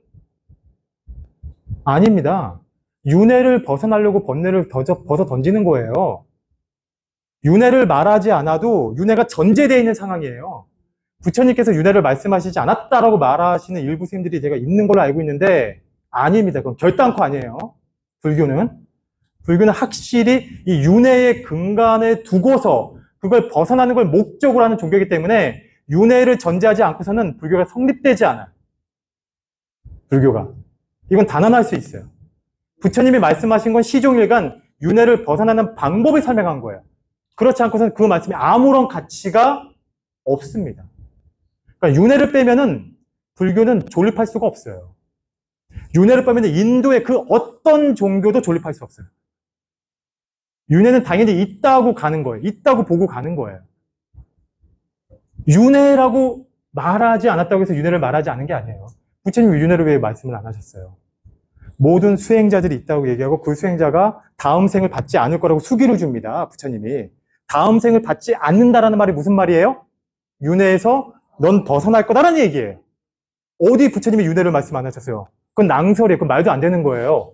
아닙니다. 윤회를 벗어나려고 번뇌를 벗어 던지는 거예요. 윤회를 말하지 않아도 윤회가 전제되어 있는 상황이에요. 부처님께서 윤회를 말씀하시지 않았다라고 말하시는 일부 스님들이 제가 있는 걸로 알고 있는데 아닙니다. 그건 결단코 아니에요. 불교는 확실히 이 윤회의 근간에 두고서 그걸 벗어나는 걸 목적으로 하는 종교이기 때문에 윤회를 전제하지 않고서는 불교가 성립되지 않아요. 불교가. 이건 단언할 수 있어요. 부처님이 말씀하신 건 시종일관 윤회를 벗어나는 방법을 설명한 거예요. 그렇지 않고서는 그 말씀이 아무런 가치가 없습니다. 그러니까 윤회를 빼면은 불교는 존립할 수가 없어요. 윤회를 빼면 인도의 그 어떤 종교도 존립할 수 없어요. 윤회는 당연히 있다고 가는 거예요. 있다고 보고 가는 거예요. 윤회라고 말하지 않았다고 해서 윤회를 말하지 않은 게 아니에요. 부처님이 윤회를 왜 말씀을 안 하셨어요? 모든 수행자들이 있다고 얘기하고 그 수행자가 다음 생을 받지 않을 거라고 수기를 줍니다. 부처님이. 다음 생을 받지 않는다라는 말이 무슨 말이에요? 윤회에서 넌 벗어날 거다라는 얘기예요. 어디 부처님이 윤회를 말씀 안 하셨어요? 그건 낭설이에요. 그건 말도 안 되는 거예요.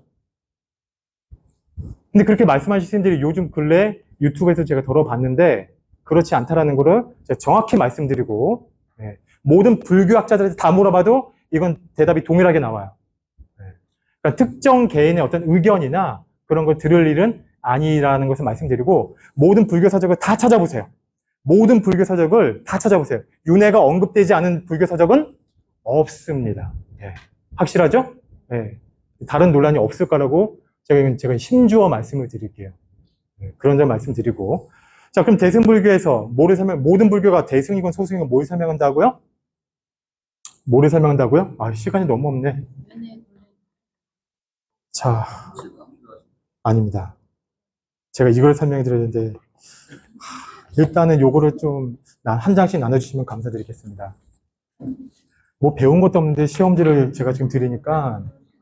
근데 그렇게 말씀하신 분들이 요즘 근래 유튜브에서 제가 들어봤는데 그렇지 않다라는 거를 제가 정확히 말씀드리고, 모든 불교학자들한테 다 물어봐도 이건 대답이 동일하게 나와요. 그러니까 특정 개인의 어떤 의견이나 그런 걸 들을 일은 아니라는 것을 말씀드리고, 모든 불교 서적을 다 찾아보세요. 모든 불교 서적을 다 찾아보세요. 윤회가 언급되지 않은 불교 서적은 없습니다. 확실하죠? 다른 논란이 없을 거라고 제가 힘주어 말씀을 드릴게요. 그런 점 말씀드리고. 자, 그럼 대승불교에서 모든 불교가 대승이건 소승이건 뭘 설명한다고요? 뭐를 설명한다고요? 아, 시간이 너무 없네. 자, 아닙니다. 제가 이걸 설명해 드려야 되는데, 일단은 요거를 좀 한 장씩 나눠주시면 감사드리겠습니다. 뭐 배운 것도 없는데 시험지를 제가 지금 드리니까.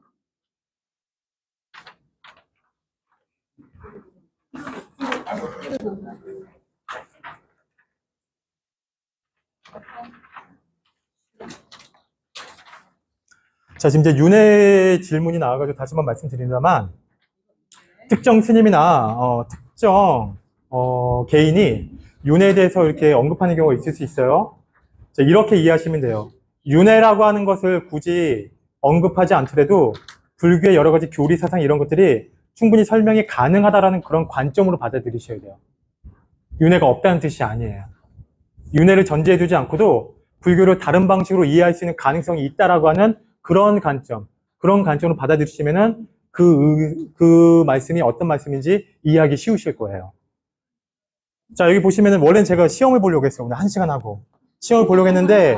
자, 지금 이제 윤회 질문이 나와가지고 다시 한번 말씀드립니다만, 특정 스님이나 특정 개인이 윤회에 대해서 이렇게 언급하는 경우가 있을 수 있어요. 자, 이렇게 이해하시면 돼요. 윤회라고 하는 것을 굳이 언급하지 않더라도 불교의 여러 가지 교리 사상 이런 것들이 충분히 설명이 가능하다라는 그런 관점으로 받아들이셔야 돼요. 윤회가 없다는 뜻이 아니에요. 윤회를 전제해 두지 않고도 불교를 다른 방식으로 이해할 수 있는 가능성이 있다라고 하는 그런 관점으로 받아들이시면은 그 말씀이 어떤 말씀인지 이해하기 쉬우실 거예요. 자, 여기 보시면은 원래는 제가 시험을 보려고 했어요. 오늘 1시간 하고. 시험을 보려고 했는데,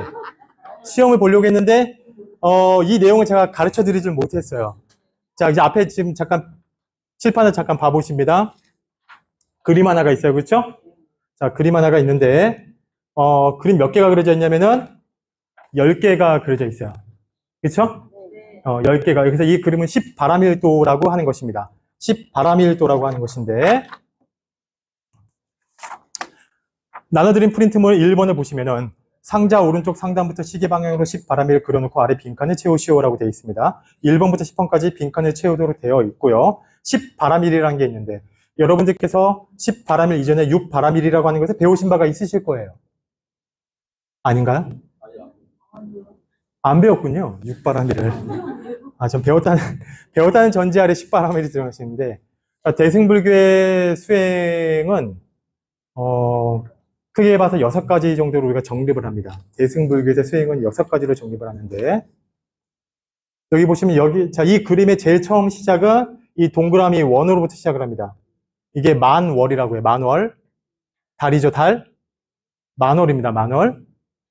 이 내용을 제가 가르쳐 드리질 못했어요. 자, 이제 앞에 지금 잠깐, 칠판을 잠깐 봐보십니다. 그림 하나가 있어요. 그렇죠? 자, 그림 하나가 있는데, 그림 몇 개가 그려져 있냐면은, 10개가 그려져 있어요. 그렇죠? 10개가. 그래서 이 그림은 10바람일도라고 하는 것입니다. 10바람일도라고 하는 것인데, 나눠드린 프린트물 1번을 보시면은 상자 오른쪽 상단부터 시계 방향으로 10바람일을 그려놓고 아래 빈칸을 채우시오라고 되어 있습니다. 1번부터 10번까지 빈칸을 채우도록 되어 있고요. 10바람일이라는 게 있는데 여러분들께서 10바람일 이전에 6바람일이라고 하는 것을 배우신 바가 있으실 거예요. 아닌가요? 안 배웠군요. 6바람일을. 전 배웠다는 전제 아래 10바람일이 들어가시는데, 대승불교의 수행은, 크게 봐서 6가지 정도로 우리가 정립을 합니다. 대승불교의 수행은 6가지로 정립을 하는데, 여기 보시면 이 그림의 제일 처음 시작은 이 동그라미 원으로부터 시작을 합니다. 이게 만월이라고 해요. 만월. 달이죠, 달. 만월입니다, 만월.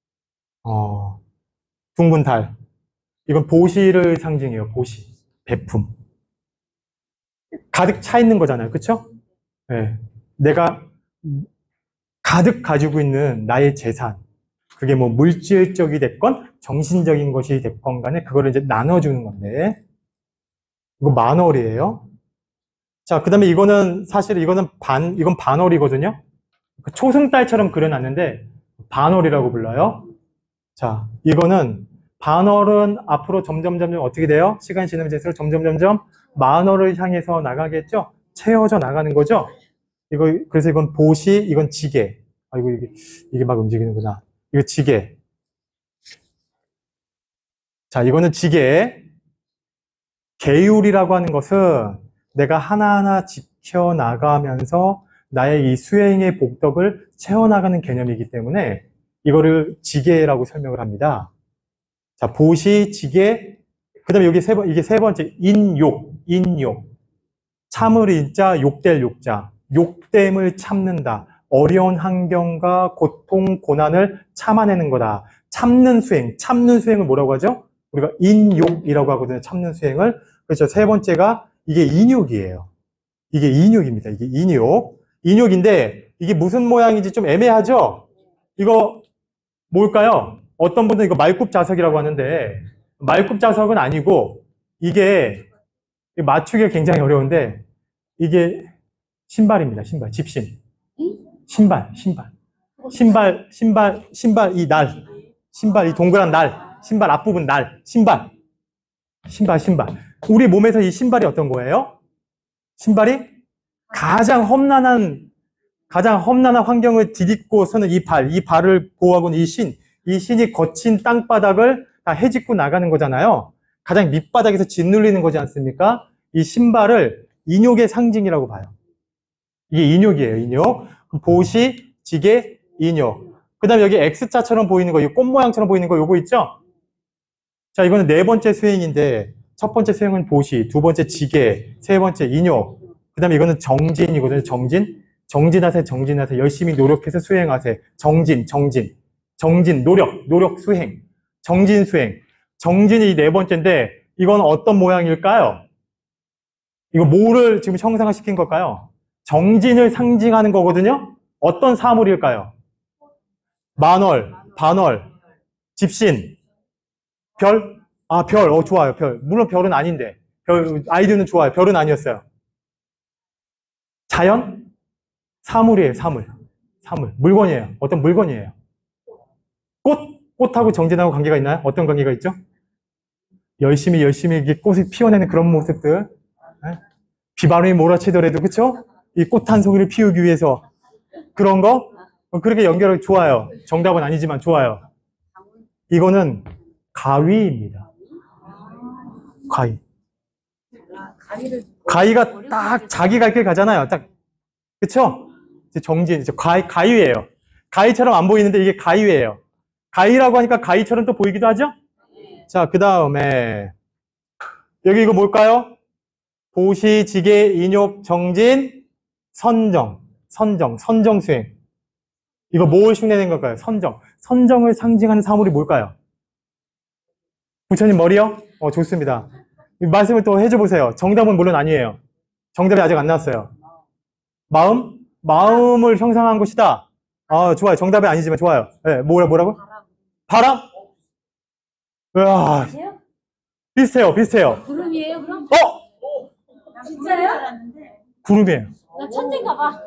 둥근 달. 이건 보시를 상징해요, 보시. 베품. 가득 차 있는 거잖아요, 그쵸? 네. 내가 가득 가지고 있는 나의 재산. 그게 뭐 물질적이 됐건, 정신적인 것이 됐건 간에 그거를 이제 나눠주는 건데, 이거 만월이에요. 자, 그 다음에 이거는 이건 반월이거든요. 초승달처럼 그려놨는데, 반월이라고 불러요. 자, 이거는, 반월은 앞으로 점점 어떻게 돼요? 시간이 지나면 될수록 점점 만월을 향해서 나가겠죠? 채워져 나가는 거죠? 그래서 이건 보시, 이건 지게. 아이고, 이게 막 움직이는구나. 이거 지게. 자, 이거는 지게. 계율이라고 하는 것은 내가 하나하나 지켜나가면서 나의 이 수행의 복덕을 채워나가는 개념이기 때문에 이거를 지게라고 설명을 합니다. 자, 보시, 지게, 그 다음에 여기 이게 세 번째, 인욕. 참을 인자, 욕될 욕자. 욕됨을 참는다. 어려운 환경과 고통, 고난을 참아내는 거다. 참는 수행을 뭐라고 하죠? 우리가 인욕이라고 하거든요. 참는 수행을. 그렇죠. 세 번째가 이게 인욕이에요. 이게 인욕입니다. 이게 인욕. 인욕인데 이게 무슨 모양인지 좀 애매하죠? 이거 뭘까요? 어떤 분들은 이거 말굽자석이라고 하는데 말굽자석은 아니고 이게 맞추기가 굉장히 어려운데 이게 신발입니다. 신발. 집신. 신발. 이 날. 신발, 이 동그란 날. 신발 앞부분 날. 신발. 우리 몸에서 이 신발이 어떤 거예요? 신발이 가장 험난한 환경을 디딛고 서는 이 발을 보호하고 있는 이 신이 거친 땅바닥을 다 헤집고 나가는 거잖아요. 가장 밑바닥에서 짓눌리는 거지 않습니까? 이 신발을 인욕의 상징이라고 봐요. 이게 인욕이에요, 인욕. 보시, 지게, 인욕. 그 다음에 여기 X자처럼 보이는 거, 이 꽃 모양처럼 보이는 거, 요거 있죠? 자, 이거는 네 번째 수행인데, 첫 번째 수행은 보시, 두 번째 지게, 세 번째 인욕. 그 다음에 이거는 정진이거든요, 정진. 정진하세요. 열심히 노력해서 수행하세요. 정진, 노력, 수행. 정진, 수행. 정진이 이 네 번째인데, 이건 어떤 모양일까요? 이거 뭐를 지금 형상화 시킨 걸까요? 정진을 상징하는 거거든요? 어떤 사물일까요? 만월, 반월, 집신, 별? 별. 좋아요, 별. 물론 별은 아닌데. 아이디어는 좋아요. 별은 아니었어요. 자연? 사물이에요, 사물. 물건이에요. 어떤 물건이에요. 꽃하고 정진하고 관계가 있나요? 어떤 관계가 있죠? 열심히 이렇게 꽃을 피워내는 그런 모습들. 비바람이 몰아치더라도, 그쵸? 이 꽃 한 송이를 피우기 위해서. 그런 거? 그렇게 연결하기 좋아요. 정답은 아니지만 좋아요. 이거는 가위입니다. 가위가 딱 자기 갈 길 가잖아요. 딱, 그쵸? 정진, 가위예요. 가위처럼 안 보이는데 이게 가위예요. 가위라고 하니까 가위처럼 또 보이기도 하죠? 자, 그 다음에 여기 이거 뭘까요? 보시, 지게, 인욕, 정진, 선정 수행. 이거 뭘 흉내낸 걸까요? 선정을 상징하는 사물이 뭘까요? 부처님 머리요? 좋습니다. 말씀을 또 해줘 보세요. 정답은 물론 아니에요. 정답이 아직 안 나왔어요. 마음을 형상한 것이다. 좋아요. 정답이 아니지만 좋아요. 네, 뭐라고? 바람? 으아, 비슷해요. 구름이에요, 그럼? 진짜요? 구름이에요. 나 천재인가 봐.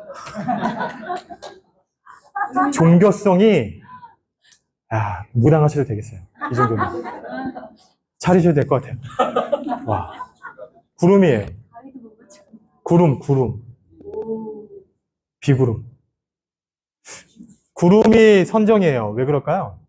종교성이, 무당하셔도 되겠어요. 이 정도면. 차리셔도 될 것 같아요. 와. 구름이에요. 구름. 비구름. 구름이 선정이에요. 왜 그럴까요?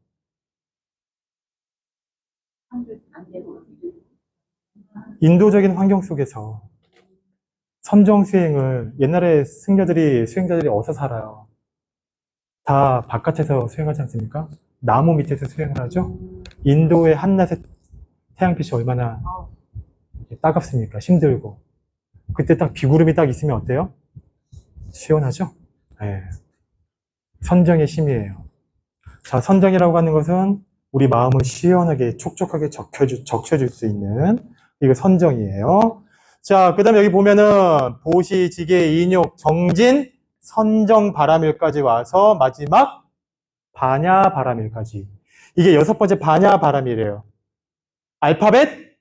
인도적인 환경 속에서 선정 수행을 옛날에 수행자들이 어디서 살아요? 다 바깥에서 수행하지 않습니까? 나무 밑에서 수행을 하죠? 인도의 한낮의 태양빛이 얼마나 따갑습니까? 힘들고. 그때 딱 비구름이 딱 있으면 어때요? 시원하죠? 네. 선정의 힘이에요. 자, 선정이라고 하는 것은 우리 마음을 시원하게 촉촉하게 적셔줄 수 있는 이거 선정이에요. 자, 그 다음에 여기 보면은 보시, 지계, 인욕, 정진, 선정, 바람일까지 와서 마지막 반야, 바람일까지. 이게 6번째 반야, 바람이래요. 알파벳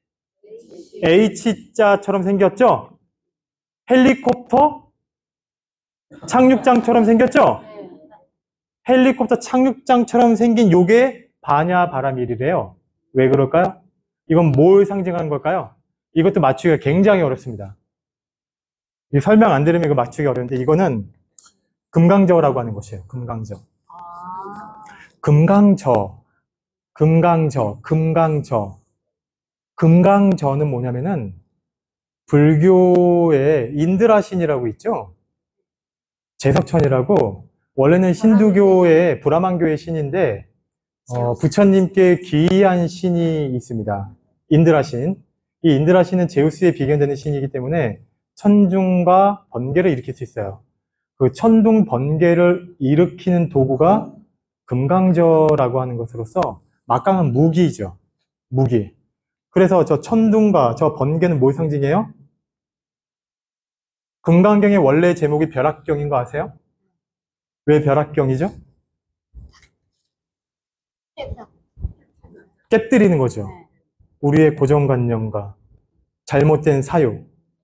H자처럼 생겼죠? 헬리콥터 착륙장처럼 생겼죠? 헬리콥터 착륙장처럼 생긴 요게 반야, 바람일이래요. 왜 그럴까요? 이건 뭘 상징하는 걸까요? 이것도 맞추기가 굉장히 어렵습니다. 설명 안 들으면 이거 맞추기 어려운데 이거는 금강저라고 하는 것이에요. 금강저. 금강저. 금강저는 뭐냐면은 불교의 인드라신이라고 있죠? 제석천이라고 원래는 힌두교의 브라만교의 신인데 부처님께 귀한 신이 있습니다. 인드라신. 이 인드라신은 제우스에 비견되는 신이기 때문에 천둥과 번개를 일으킬 수 있어요. 그 천둥, 번개를 일으키는 도구가 금강저라고 하는 것으로서 막강한 무기이죠. 무기. 그래서 저 천둥과 저 번개는 뭘 상징해요? 금강경의 원래 제목이 벼락경인 거 아세요? 왜 벼락경이죠? 깨뜨리는 거죠. 우리의 고정관념과 잘못된 사유,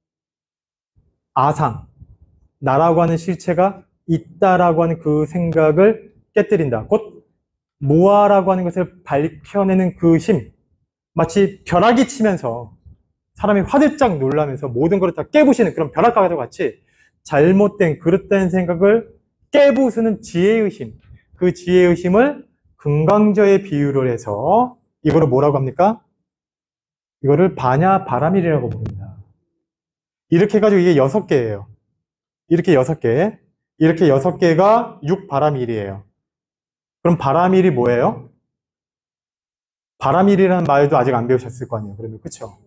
아상, 나라고 하는 실체가 있다라고 하는 그 생각을 깨뜨린다. 곧 무아라고 하는 것을 밝혀내는 그 힘, 마치 벼락이 치면서 사람이 화들짝 놀라면서 모든 것을 다 깨부시는 그런 벼락과도 같이 잘못된 그릇된 생각을 깨부수는 지혜의 힘, 그 지혜의 힘을 금강저에 비유를 해서 이거를 뭐라고 합니까? 이거를 반야, 바람일이라고 부릅니다. 이렇게 해가지고 이게 6개예요. 이렇게 6개. 이렇게 6개가 6바람일이에요. 그럼 바람일이 뭐예요? 바람일이라는 말도 아직 안 배우셨을 거 아니에요. 그러면 그쵸?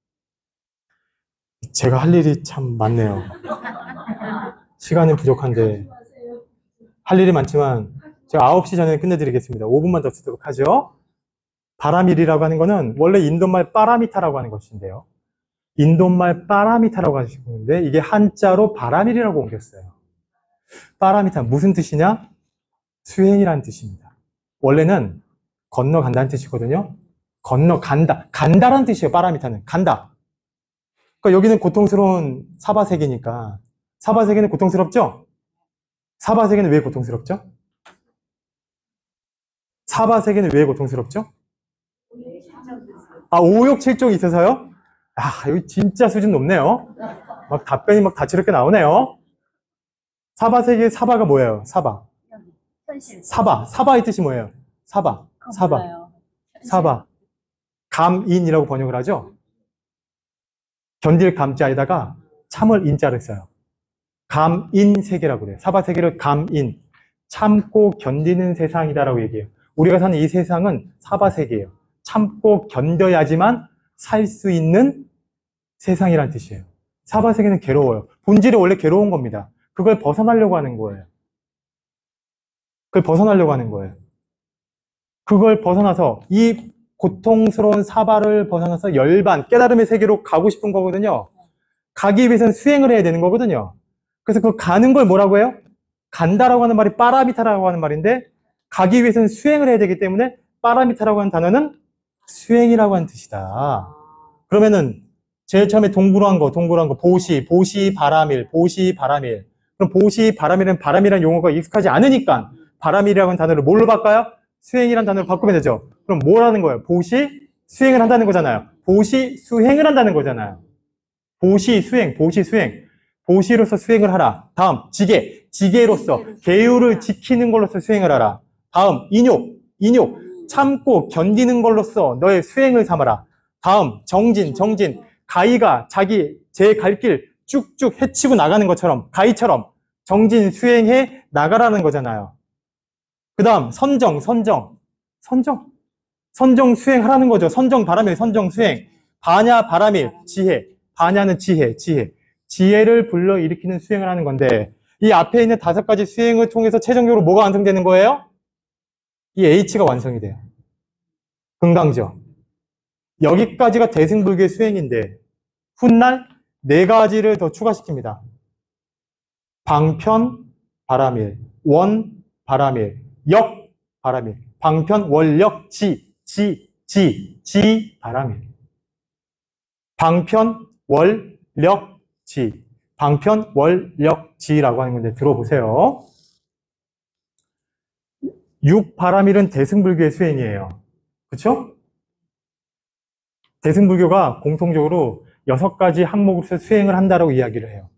제가 할 일이 참 많네요. 시간은 부족한데 할 일이 많지만 제가 9시 전에 끝내드리겠습니다. 5분만 더 쓰도록 하죠. 바람일이라고 하는 거는 원래 인도말 빠라미타라고 하는 것인데요. 인도말 빠라미타라고 하시는데 이게 한자로 바람일이라고 옮겼어요. 빠라미타 무슨 뜻이냐? 수행이라는 뜻입니다. 원래는 건너간다는 뜻이거든요. 건너간다. 간다라는 뜻이에요. 빠라미타는. 간다. 그러니까 여기는 고통스러운 사바세계니까. 사바세계는 고통스럽죠? 사바세계는 왜 고통스럽죠? 사바세계는 왜 고통스럽죠? 아, 오욕칠종이 있어서요? 아, 여기 진짜 수준 높네요. 막 답변이 막 다채롭게 나오네요. 사바세계 사바가 뭐예요? 사바. 사바의 뜻이 뭐예요? 사바. 감인이라고 번역을 하죠? 견딜 감자에다가 참을 인자를 써요. 감인 세계라고 그래요. 사바 세계를 감인. 참고 견디는 세상이다라고 얘기해요. 우리가 사는 이 세상은 사바 세계예요. 참고 견뎌야지만 살 수 있는 세상이란 뜻이에요. 사바 세계는 괴로워요. 본질이 원래 괴로운 겁니다. 그걸 벗어나려고 하는 거예요. 그걸 벗어나서 이 고통스러운 사바를 벗어나서 열반, 깨달음의 세계로 가고 싶은 거거든요. 가기 위해서는 수행을 해야 되는 거거든요. 그래서 그 가는 걸 뭐라고 해요? 간다라고 하는 말이 빠라미타라고 하는 말인데 가기 위해서는 수행을 해야 되기 때문에 빠라미타라고 하는 단어는 수행이라고 하는 뜻이다. 그러면은 제일 처음에 동그란 거 보시, 바람일. 그럼 보시, 바람일은 바람이라는 용어가 익숙하지 않으니까 바람일이라고 하는 단어를 뭘로 바꿔요? 수행이라는 단어로 바꾸면 되죠. 그럼 뭘 하는 거예요? 보시, 수행을 한다는 거잖아요. 보시, 수행을 한다는 거잖아요. 보시, 수행. 보시로서 수행을 하라. 다음, 지계. 지게로서 계율을 지키는 걸로서 수행을 하라. 다음 인욕 참고 견디는 걸로서 너의 수행을 삼아라. 다음 정진 가희가 자기 제 갈 길 쭉쭉 헤치고 나가는 것처럼 가희처럼 정진 수행해 나가라는 거잖아요. 그 다음 선정 수행하라는 거죠. 선정 바람일 선정 수행. 바냐 바람일 지혜. 바냐는 지혜를 불러일으키는 수행을 하는 건데, 이 앞에 있는 5가지 수행을 통해서 최종적으로 뭐가 완성되는 거예요? 이 H가 완성이 돼요. 금강정. 여기까지가 대승불교의 수행인데 훗날 4가지를 더 추가시킵니다. 방편 바람일, 원 바람일, 역 바람일. 방편 월역 지 바람일. 방편 월력 지. 방편 월력 지라고 하는 건데 들어보세요. 육바람일은 대승불교의 수행이에요. 그렇죠? 대승불교가 공통적으로 6가지 항목으로서 수행을 한다라고 이야기를 해요.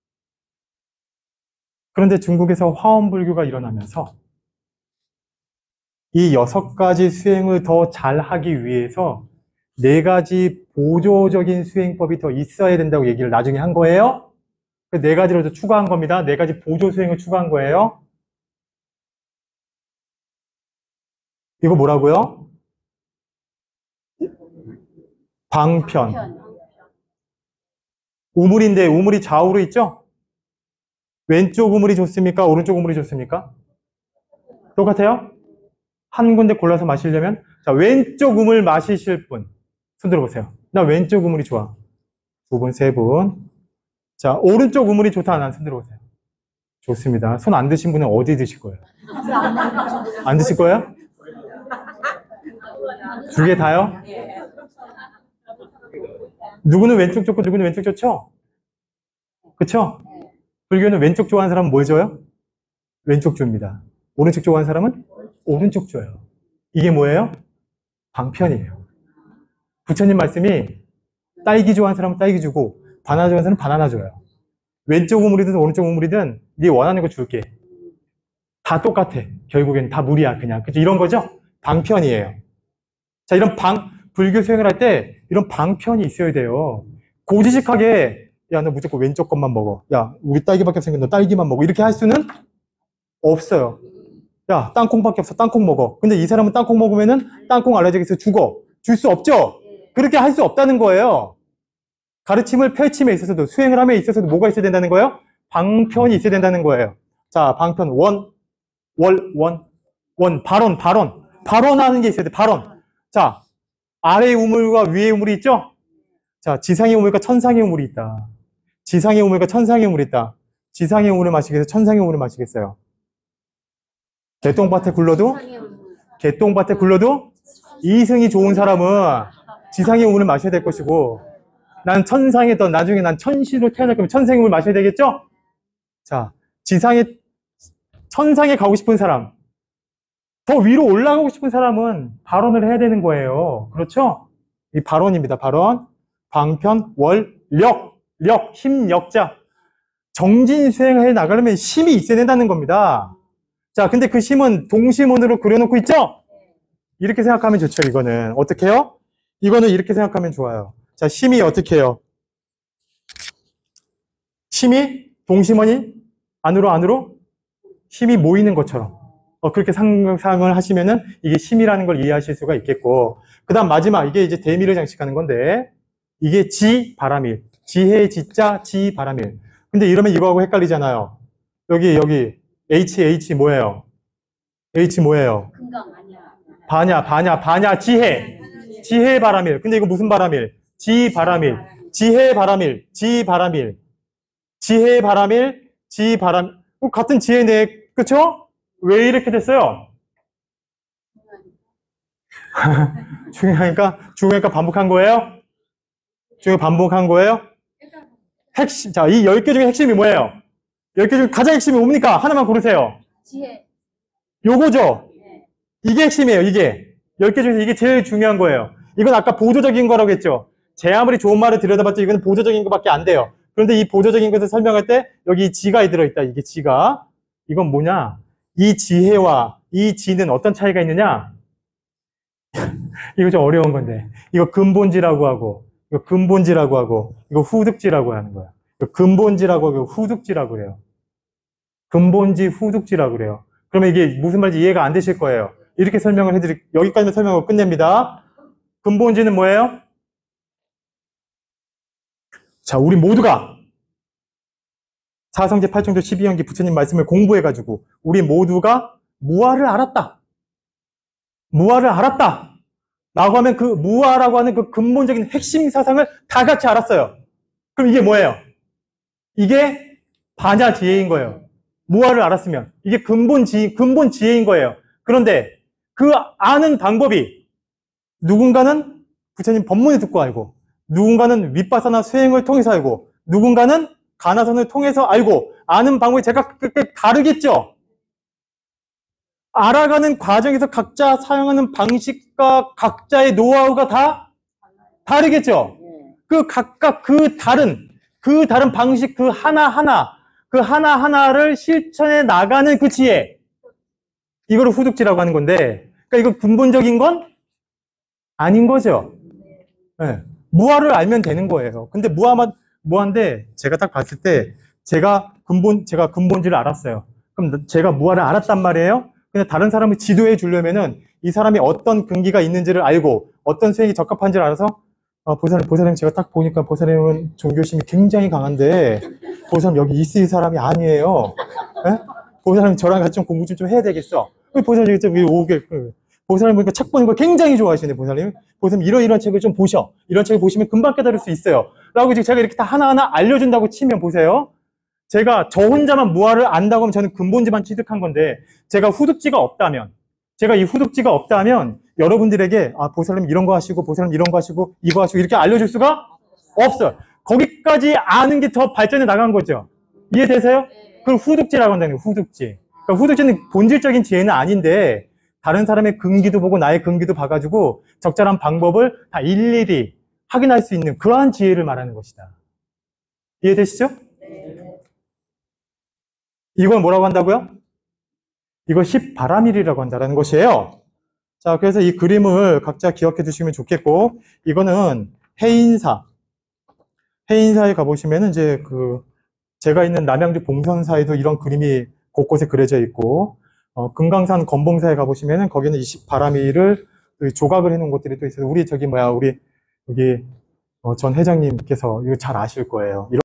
그런데 중국에서 화엄불교가 일어나면서 이 6가지 수행을 더 잘하기 위해서 4가지 보조적인 수행법이 더 있어야 된다고 얘기를 나중에 한 거예요. 그 4가지를 더 추가한 겁니다. 4가지 보조 수행을 추가한 거예요. 이거 뭐라고요? 방편. 우물인데 우물이 좌우로 있죠? 왼쪽 우물이 좋습니까? 오른쪽 우물이 좋습니까? 똑같아요? 한 군데 골라서 마시려면, 자, 왼쪽 우물 마시실 분 손 들어보세요. 나 왼쪽 우물이 좋아. 2분, 3분. 자, 오른쪽 우물이 좋다. 난 손 들어보세요. 좋습니다. 손 안 드신 분은 어디 드실 거예요? 안 드실 거예요? 2개 다요? 누구는 왼쪽 좋고 누구는 왼쪽 좋죠? 그쵸? 불교는 왼쪽 좋아하는 사람은 뭘 줘요? 왼쪽 줍니다. 오른쪽 좋아하는 사람은 오른쪽 줘요. 이게 뭐예요? 방편이에요. 부처님 말씀이 딸기 좋아하는 사람은 딸기 주고 바나나 좋아하는 사람은 바나나 줘요. 왼쪽 우물이든 오른쪽 우물이든 네 원하는 거 줄게. 다 똑같아. 결국엔 다 물이야 그냥. 그죠? 이런 거죠? 방편이에요. 자, 이런 불교 수행을 할 때 이런 방편이 있어야 돼요. 고지식하게 야, 너 무조건 왼쪽 것만 먹어. 야, 우리 딸기밖에 없으니까 너 딸기만 먹어. 이렇게 할 수는 없어요. 야, 땅콩밖에 없어. 땅콩 먹어. 근데 이 사람은 땅콩 먹으면은 땅콩 알레르기가 있어 죽어. 줄 수 없죠? 그렇게 할 수 없다는 거예요. 가르침을 펼침에 있어서도, 수행을 함에 있어서도 뭐가 있어야 된다는 거예요? 방편이 있어야 된다는 거예요. 자, 방편, 발언하는 게 있어야 돼, 발언. 자, 아래의 우물과 위의 우물이 있죠? 자, 지상의 우물과 천상의 우물이 있다. 지상의 우물과 천상의 우물이 있다. 지상의 우물을 마시겠어요? 천상의 우물을 마시겠어요? 개똥밭에 굴러도 이승이 좋은 사람은 지상의 우물을 마셔야 될 것이고, 난 천상에 나중에 난 천시로 태어날 거면 천상의 우물을 마셔야 되겠죠? 자, 천상에 가고 싶은 사람, 더 위로 올라가고 싶은 사람은 발언을 해야 되는 거예요. 그렇죠? 이 발언입니다. 발언. 방편, 힘, 역자. 정진 수행을 해 나가려면 힘이 있어야 된다는 겁니다. 자, 근데 그 힘은 동심원으로 그려놓고 있죠? 이렇게 생각하면 좋죠, 이거는. 어떻게 해요? 이거는 이렇게 생각하면 좋아요. 자, 힘이 어떻게 해요? 힘이 동심원이 안으로 힘이 모이는 것처럼. 그렇게 상상을 하시면은 이게 힘이라는 걸 이해하실 수가 있겠고. 그 다음 마지막, 이게 이제 대미를 장식하는 건데, 이게 지바람일. 지혜의 지자, 지바람일. 근데 이러면 이거하고 헷갈리잖아요. 여기, H 뭐예요? H 뭐예요? 금강 아니야. 바냐, 지혜 바람일. 근데 이거 무슨 바람일? 지바람일. 지혜 바람일. 같은 지혜네. 그쵸? 왜 이렇게 됐어요? 중요하니까 반복한 거예요? 핵심, 자, 이 10개 중에 핵심이 뭐예요? 10개 중에 가장 핵심이 뭡니까? 하나만 고르세요. 지혜. 요거죠? 이게 핵심이에요, 이게. 10개 중에서 이게 제일 중요한 거예요. 이건 아까 보조적인 거라고 했죠? 제 아무리 좋은 말을 들여다봤자 이건 보조적인 것밖에 안 돼요. 그런데 이 보조적인 것을 설명할 때 여기 지가 들어있다, 이게 지가. 이건 뭐냐? 이 지혜와 이 지는 어떤 차이가 있느냐? 이거 좀 어려운 건데. 이거 근본지라고 하고, 이거 근본지라고 하고, 이거 후득지라고 하는 거야. 이거 근본지라고 하고, 후득지라고 그래요. 근본지, 후득지라고 그래요. 그러면 이게 무슨 말인지 이해가 안 되실 거예요. 이렇게 설명을 여기까지만 설명하고 끝냅니다. 근본지는 뭐예요? 자, 우리 모두가 사성제 8정조 12연기 부처님 말씀을 공부해가지고 우리 모두가 무아를 알았다. 무아를 알았다. 라고 하면 그 무아라고 하는 그 근본적인 핵심 사상을 다 같이 알았어요. 그럼 이게 뭐예요? 이게 반야 지혜인 거예요. 무아를 알았으면. 이게 근본 지혜인 거예요. 그런데 그 아는 방법이 누군가는 부처님 법문을 듣고 알고, 누군가는 윗바사나 수행을 통해서 알고, 누군가는 가나선을 통해서 알고, 아는 방법이 제가 다르겠죠? 알아가는 과정에서 각자 사용하는 방식과 각자의 노하우가 다 다르겠죠? 그 각각 그 다른 방식 그 하나하나를 실천해 나가는 그 지혜. 이거를 후득지라고 하는 건데, 그러니까 이거 근본적인 건 아닌 거죠. 네. 무아를 알면 되는 거예요. 근데 무아인데 제가 딱 봤을 때 제가 근본지를 알았어요. 그럼 제가 무아를 알았단 말이에요. 근데 다른 사람을 지도해 주려면은 이 사람이 어떤 근기가 있는지를 알고 어떤 수행이 적합한지를 알아서 보살님 제가 딱 보니까 보살님은 종교심이 굉장히 강한데 보살님 여기 있을 사람이 아니에요. 네? 보살님 저랑 같이 좀 공부 좀 해야 되겠어. 보살님 여기 오게 보살님 보니까 책 보는 거 굉장히 좋아하시네. 보살님 이런 책을 좀 보셔. 이런 책을 보시면 금방 깨달을 수 있어요. 라고 지금 제가 이렇게 다 하나하나 알려준다고 치면 보세요. 제가 저 혼자만 무아를 안다고 하면 저는 근본지만 취득한 건데 제가 후득지가 없다면 여러분들에게 보살님 이런 거 하시고 보살님 이런 거 하시고 이거 하시고 이렇게 알려줄 수가 없어요. 거기까지 아는 게 더 발전해 나간 거죠. 이해되세요? 그걸 후득지라고 한다는 거예요. 후득지. 그러니까 후득지는 본질적인 지혜는 아닌데 다른 사람의 근기도 보고 나의 근기도 봐가지고 적절한 방법을 다 일일이 확인할 수 있는 그러한 지혜를 말하는 것이다. 이해되시죠? 이걸 뭐라고 한다고요? 이걸 10바라밀이라고 한다는 것이에요. 자, 그래서 이 그림을 각자 기억해 두시면 좋겠고, 이거는 해인사에 가보시면은 이제 제가 있는 남양주 봉선사에도 이런 그림이 곳곳에 그려져 있고, 금강산 건봉사에 가보시면은 거기는 이 10바라밀을 조각을 해 놓은 것들이 또 있어요. 우리 여기 전 회장님께서 이거 잘 아실 거예요.